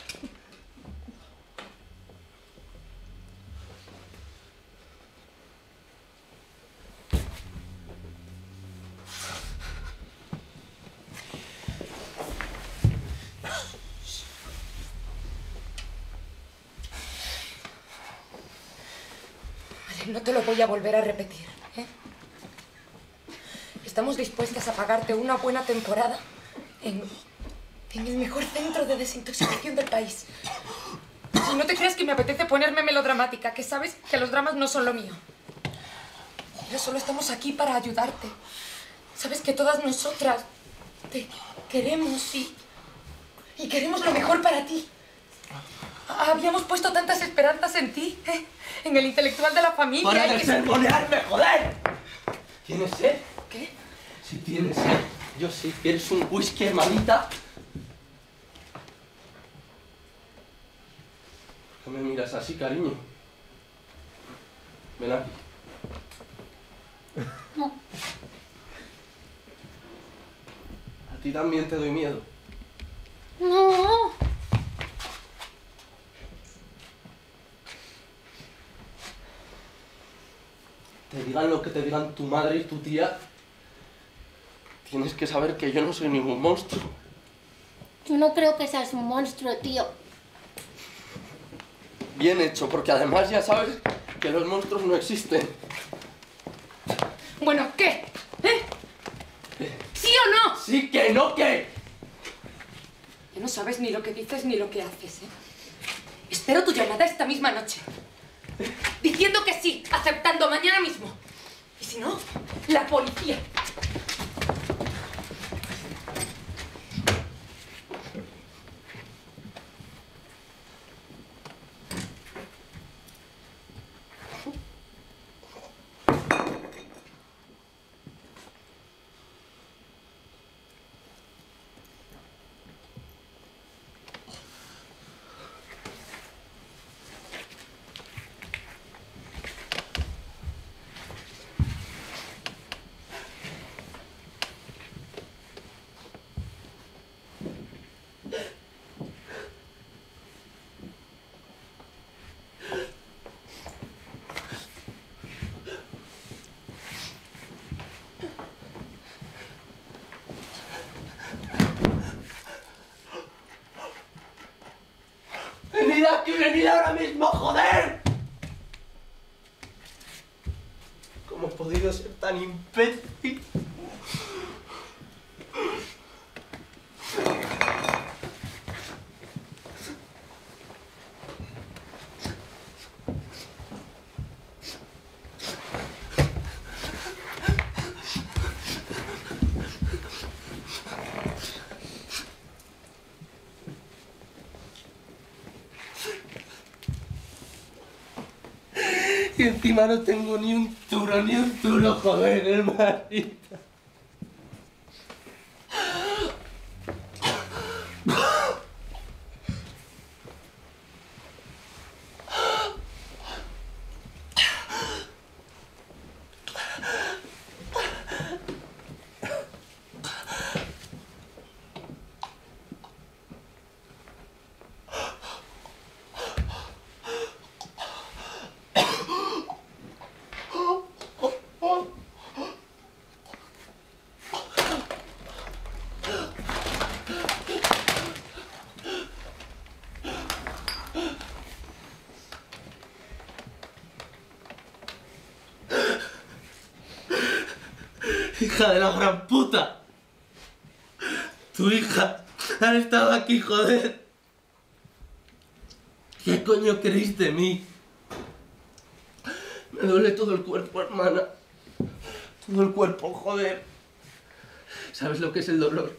No te lo voy a volver a repetir, ¿eh? Estamos dispuestas a pagarte una buena temporada en el mejor centro de desintoxicación del país. Y no te creas que me apetece ponerme melodramática, que sabes que los dramas no son lo mío. Pero solo estamos aquí para ayudarte. Sabes que todas nosotras te queremos y queremos lo mejor para ti. Habíamos puesto tantas esperanzas en ti, ¿eh? En el intelectual de la familia. ¡Para de sermonearme, joder! ¿Tienes sed? ¿Qué? Si tienes sed, yo sí. ¿Quieres un whisky, hermanita? ¿Por qué me miras así, cariño? Ven aquí. No. A ti también te doy miedo. No. Te digan lo que te digan tu madre y tu tía, tienes que saber que yo no soy ningún monstruo. Yo no creo que seas un monstruo, tío. Bien hecho, porque además ya sabes que los monstruos no existen. Bueno, ¿qué? ¿Eh? ¿Sí o no? Sí, que no, ¿qué? Ya no sabes ni lo que dices ni lo que haces, ¿eh? Espero tu llamada esta misma noche. Diciendo que sí, aceptando mañana mismo. Y si no, la policía. ¡Venid aquí, venid ahora mismo, joder! ¿Cómo he podido ser tan imbécil? Y encima no tengo ni un duro, joder, hermanita. Hija de la gran puta. Tu hija ha estado aquí, joder. ¿Qué coño queréis de mí? Me duele todo el cuerpo, hermana. Todo el cuerpo, joder. ¿Sabes lo que es el dolor?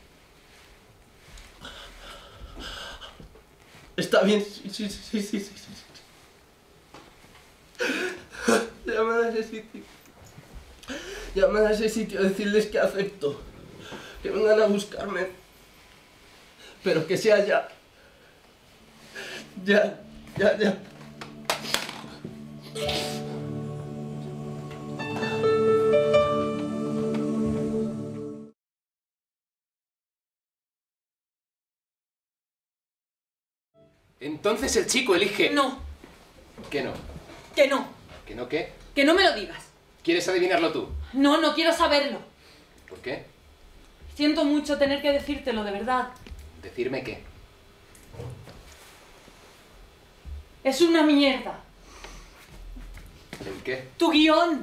Está bien, sí. Llamad a ese sitio. Llamad a ese sitio, decirles que acepto. Que vengan a buscarme. Pero que sea ya. Ya. Entonces el chico elige... No. ¿Qué no? Que no. ¿Que no qué? Que no me lo digas. ¿Quieres adivinarlo tú? No, no quiero saberlo. ¿Por qué? Siento mucho tener que decírtelo, de verdad. ¿Decirme qué? Es una mierda. ¿El qué? ¡Tu guión!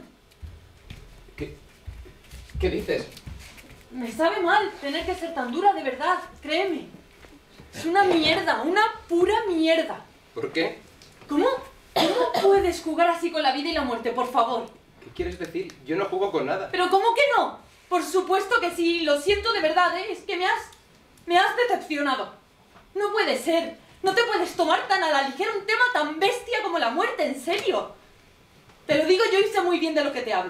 ¿Qué dices? Me sabe mal tener que ser tan dura, de verdad, créeme. Es una mierda, una pura mierda. ¿Por qué? ¿Cómo puedes jugar así con la vida y la muerte, por favor? ¿Qué quieres decir? Yo no juego con nada. ¿Pero cómo que no? Por supuesto que sí, lo siento de verdad, ¿eh? Es que me has decepcionado. No puede ser. No te puedes tomar tan a la ligera un tema tan bestia como la muerte, en serio. Te lo digo yo y sé muy bien de lo que te hablo.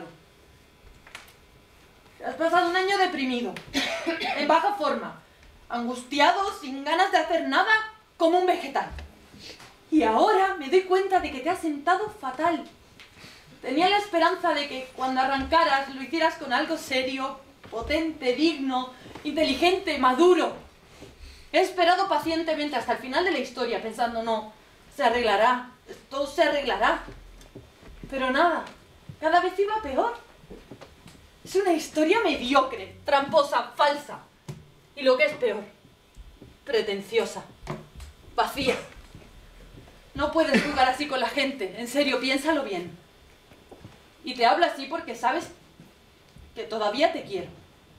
Has pasado un año deprimido, en baja forma, angustiado, sin ganas de hacer nada, como un vegetal. Y ahora me doy cuenta de que te has sentado fatal. Tenía la esperanza de que cuando arrancaras lo hicieras con algo serio, potente, digno, inteligente, maduro. He esperado pacientemente hasta el final de la historia pensando, no, se arreglará, todo se arreglará. Pero nada, cada vez iba peor. Es una historia mediocre, tramposa, falsa. Y lo que es peor, pretenciosa, vacía. No puedes jugar así con la gente, en serio, piénsalo bien. Y te hablo así porque sabes que todavía te quiero.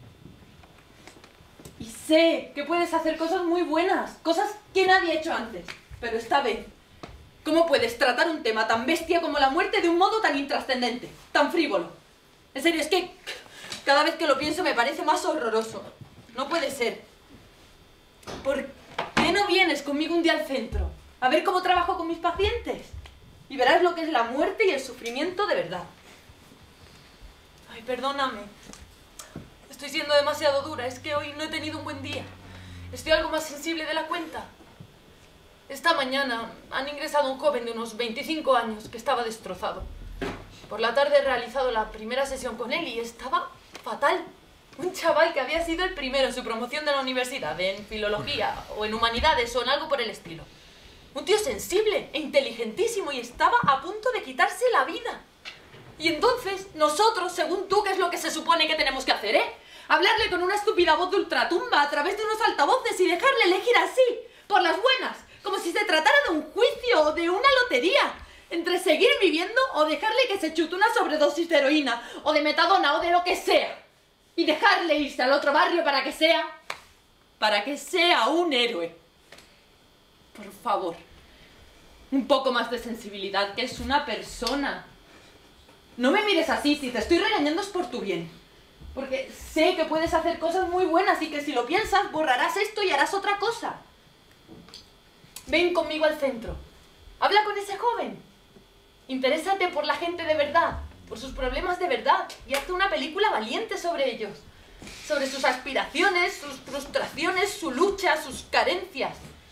Y sé que puedes hacer cosas muy buenas, cosas que nadie ha hecho antes. Pero esta vez, ¿cómo puedes tratar un tema tan bestia como la muerte de un modo tan intrascendente, tan frívolo? En serio, es que cada vez que lo pienso me parece más horroroso. No puede ser. ¿Por qué no vienes conmigo un día al centro? A ver cómo trabajo con mis pacientes. Y verás lo que es la muerte y el sufrimiento de verdad. Ay, perdóname. Estoy siendo demasiado dura. Es que hoy no he tenido un buen día. Estoy algo más sensible de la cuenta. Esta mañana han ingresado un joven de unos 25 años que estaba destrozado. Por la tarde he realizado la primera sesión con él y estaba fatal. Un chaval que había sido el primero en su promoción de la universidad, en filología o en humanidades o en algo por el estilo. Un tío sensible e inteligentísimo y estaba a punto de quitarse la vida. Y entonces, nosotros, según tú, ¿qué es lo que se supone que tenemos que hacer, Hablarle con una estúpida voz de ultratumba a través de unos altavoces y dejarle elegir así, por las buenas, como si se tratara de un juicio o de una lotería. Entre seguir viviendo o dejarle que se chute una sobredosis de heroína o de metadona o de lo que sea. Y dejarle irse al otro barrio para que sea un héroe. Por favor, un poco más de sensibilidad, que es una persona. No me mires así, si te estoy regañando es por tu bien. Porque sé que puedes hacer cosas muy buenas y que si lo piensas borrarás esto y harás otra cosa. Ven conmigo al centro. Habla con ese joven. Interésate por la gente de verdad, por sus problemas de verdad, y hazte una película valiente sobre ellos, sobre sus aspiraciones, sus frustraciones, su lucha, sus carencias.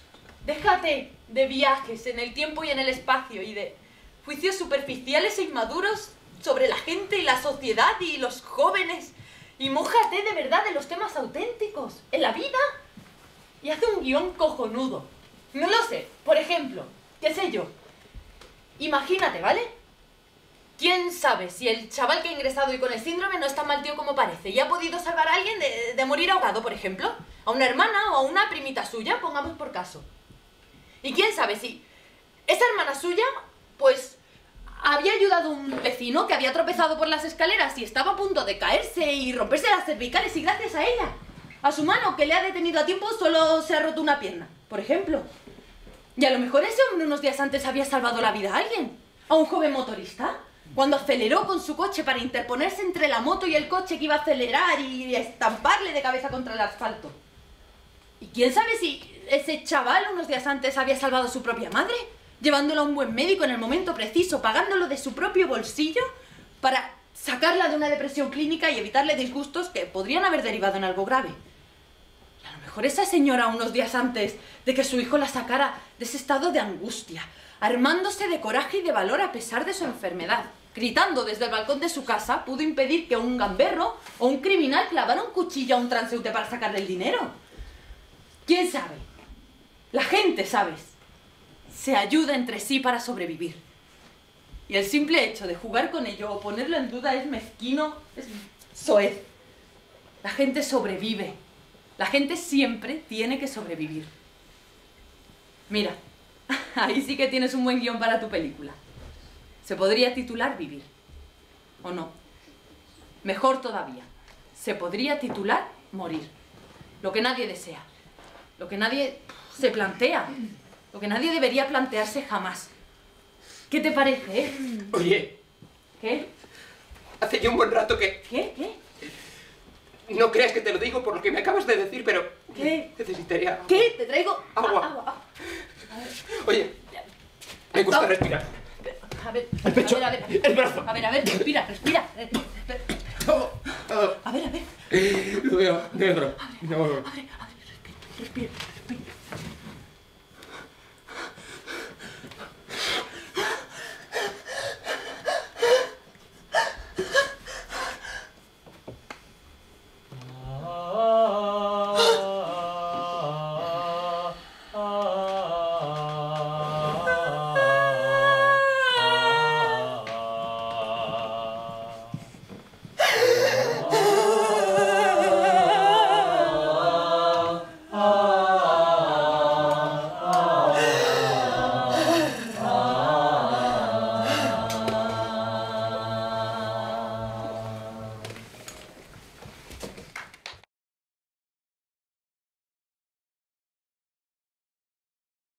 Déjate de viajes en el tiempo y en el espacio y de juicios superficiales e inmaduros sobre la gente y la sociedad y los jóvenes, y mójate de verdad en los temas auténticos, en la vida, y haz un guión cojonudo. No lo sé, por ejemplo, qué sé yo. Imagínate, ¿vale? ¿Quién sabe si el chaval que ha ingresado y con el síndrome no es tan mal tío como parece y ha podido salvar a alguien de morir ahogado, por ejemplo? A una hermana o a una primita suya, pongamos por caso. ¿Y quién sabe si esa hermana suya, pues, había ayudado a un vecino que había tropezado por las escaleras y estaba a punto de caerse y romperse las cervicales y gracias a ella, a su mano que le ha detenido a tiempo, solo se ha roto una pierna, por ejemplo? Y a lo mejor ese hombre unos días antes había salvado la vida a alguien, a un joven motorista, cuando aceleró con su coche para interponerse entre la moto y el coche que iba a acelerar y estamparle de cabeza contra el asfalto. ¿Y quién sabe si ese chaval unos días antes había salvado a su propia madre, llevándola a un buen médico en el momento preciso, pagándolo de su propio bolsillo para sacarla de una depresión clínica y evitarle disgustos que podrían haber derivado en algo grave? Y a lo mejor esa señora unos días antes de que su hijo la sacara de ese estado de angustia, armándose de coraje y de valor a pesar de su enfermedad, gritando desde el balcón de su casa, pudo impedir que un gamberro o un criminal clavara un cuchillo a un transeúnte para sacarle el dinero. ¿Quién sabe? La gente, ¿sabes? Se ayuda entre sí para sobrevivir. Y el simple hecho de jugar con ello o ponerlo en duda es mezquino, es soez. La gente sobrevive. La gente siempre tiene que sobrevivir. Mira, ahí sí que tienes un buen guión para tu película. se podría titular vivir. ¿O no? Mejor todavía, se podría titular morir. Lo que nadie desea. Lo que nadie se plantea. Lo que nadie debería plantearse jamás. ¿Qué te parece, Oye. ¿Qué? Hace ya un buen rato que... ¿Qué? No creas que te lo digo por lo que me acabas de decir, pero... ¿Qué? Necesitaría... ¿Qué? Te traigo agua. Oye, me gusta respirar. A ver, El pecho, a ver. el brazo. A ver, respira. A ver. Lo veo negro. No. Respira.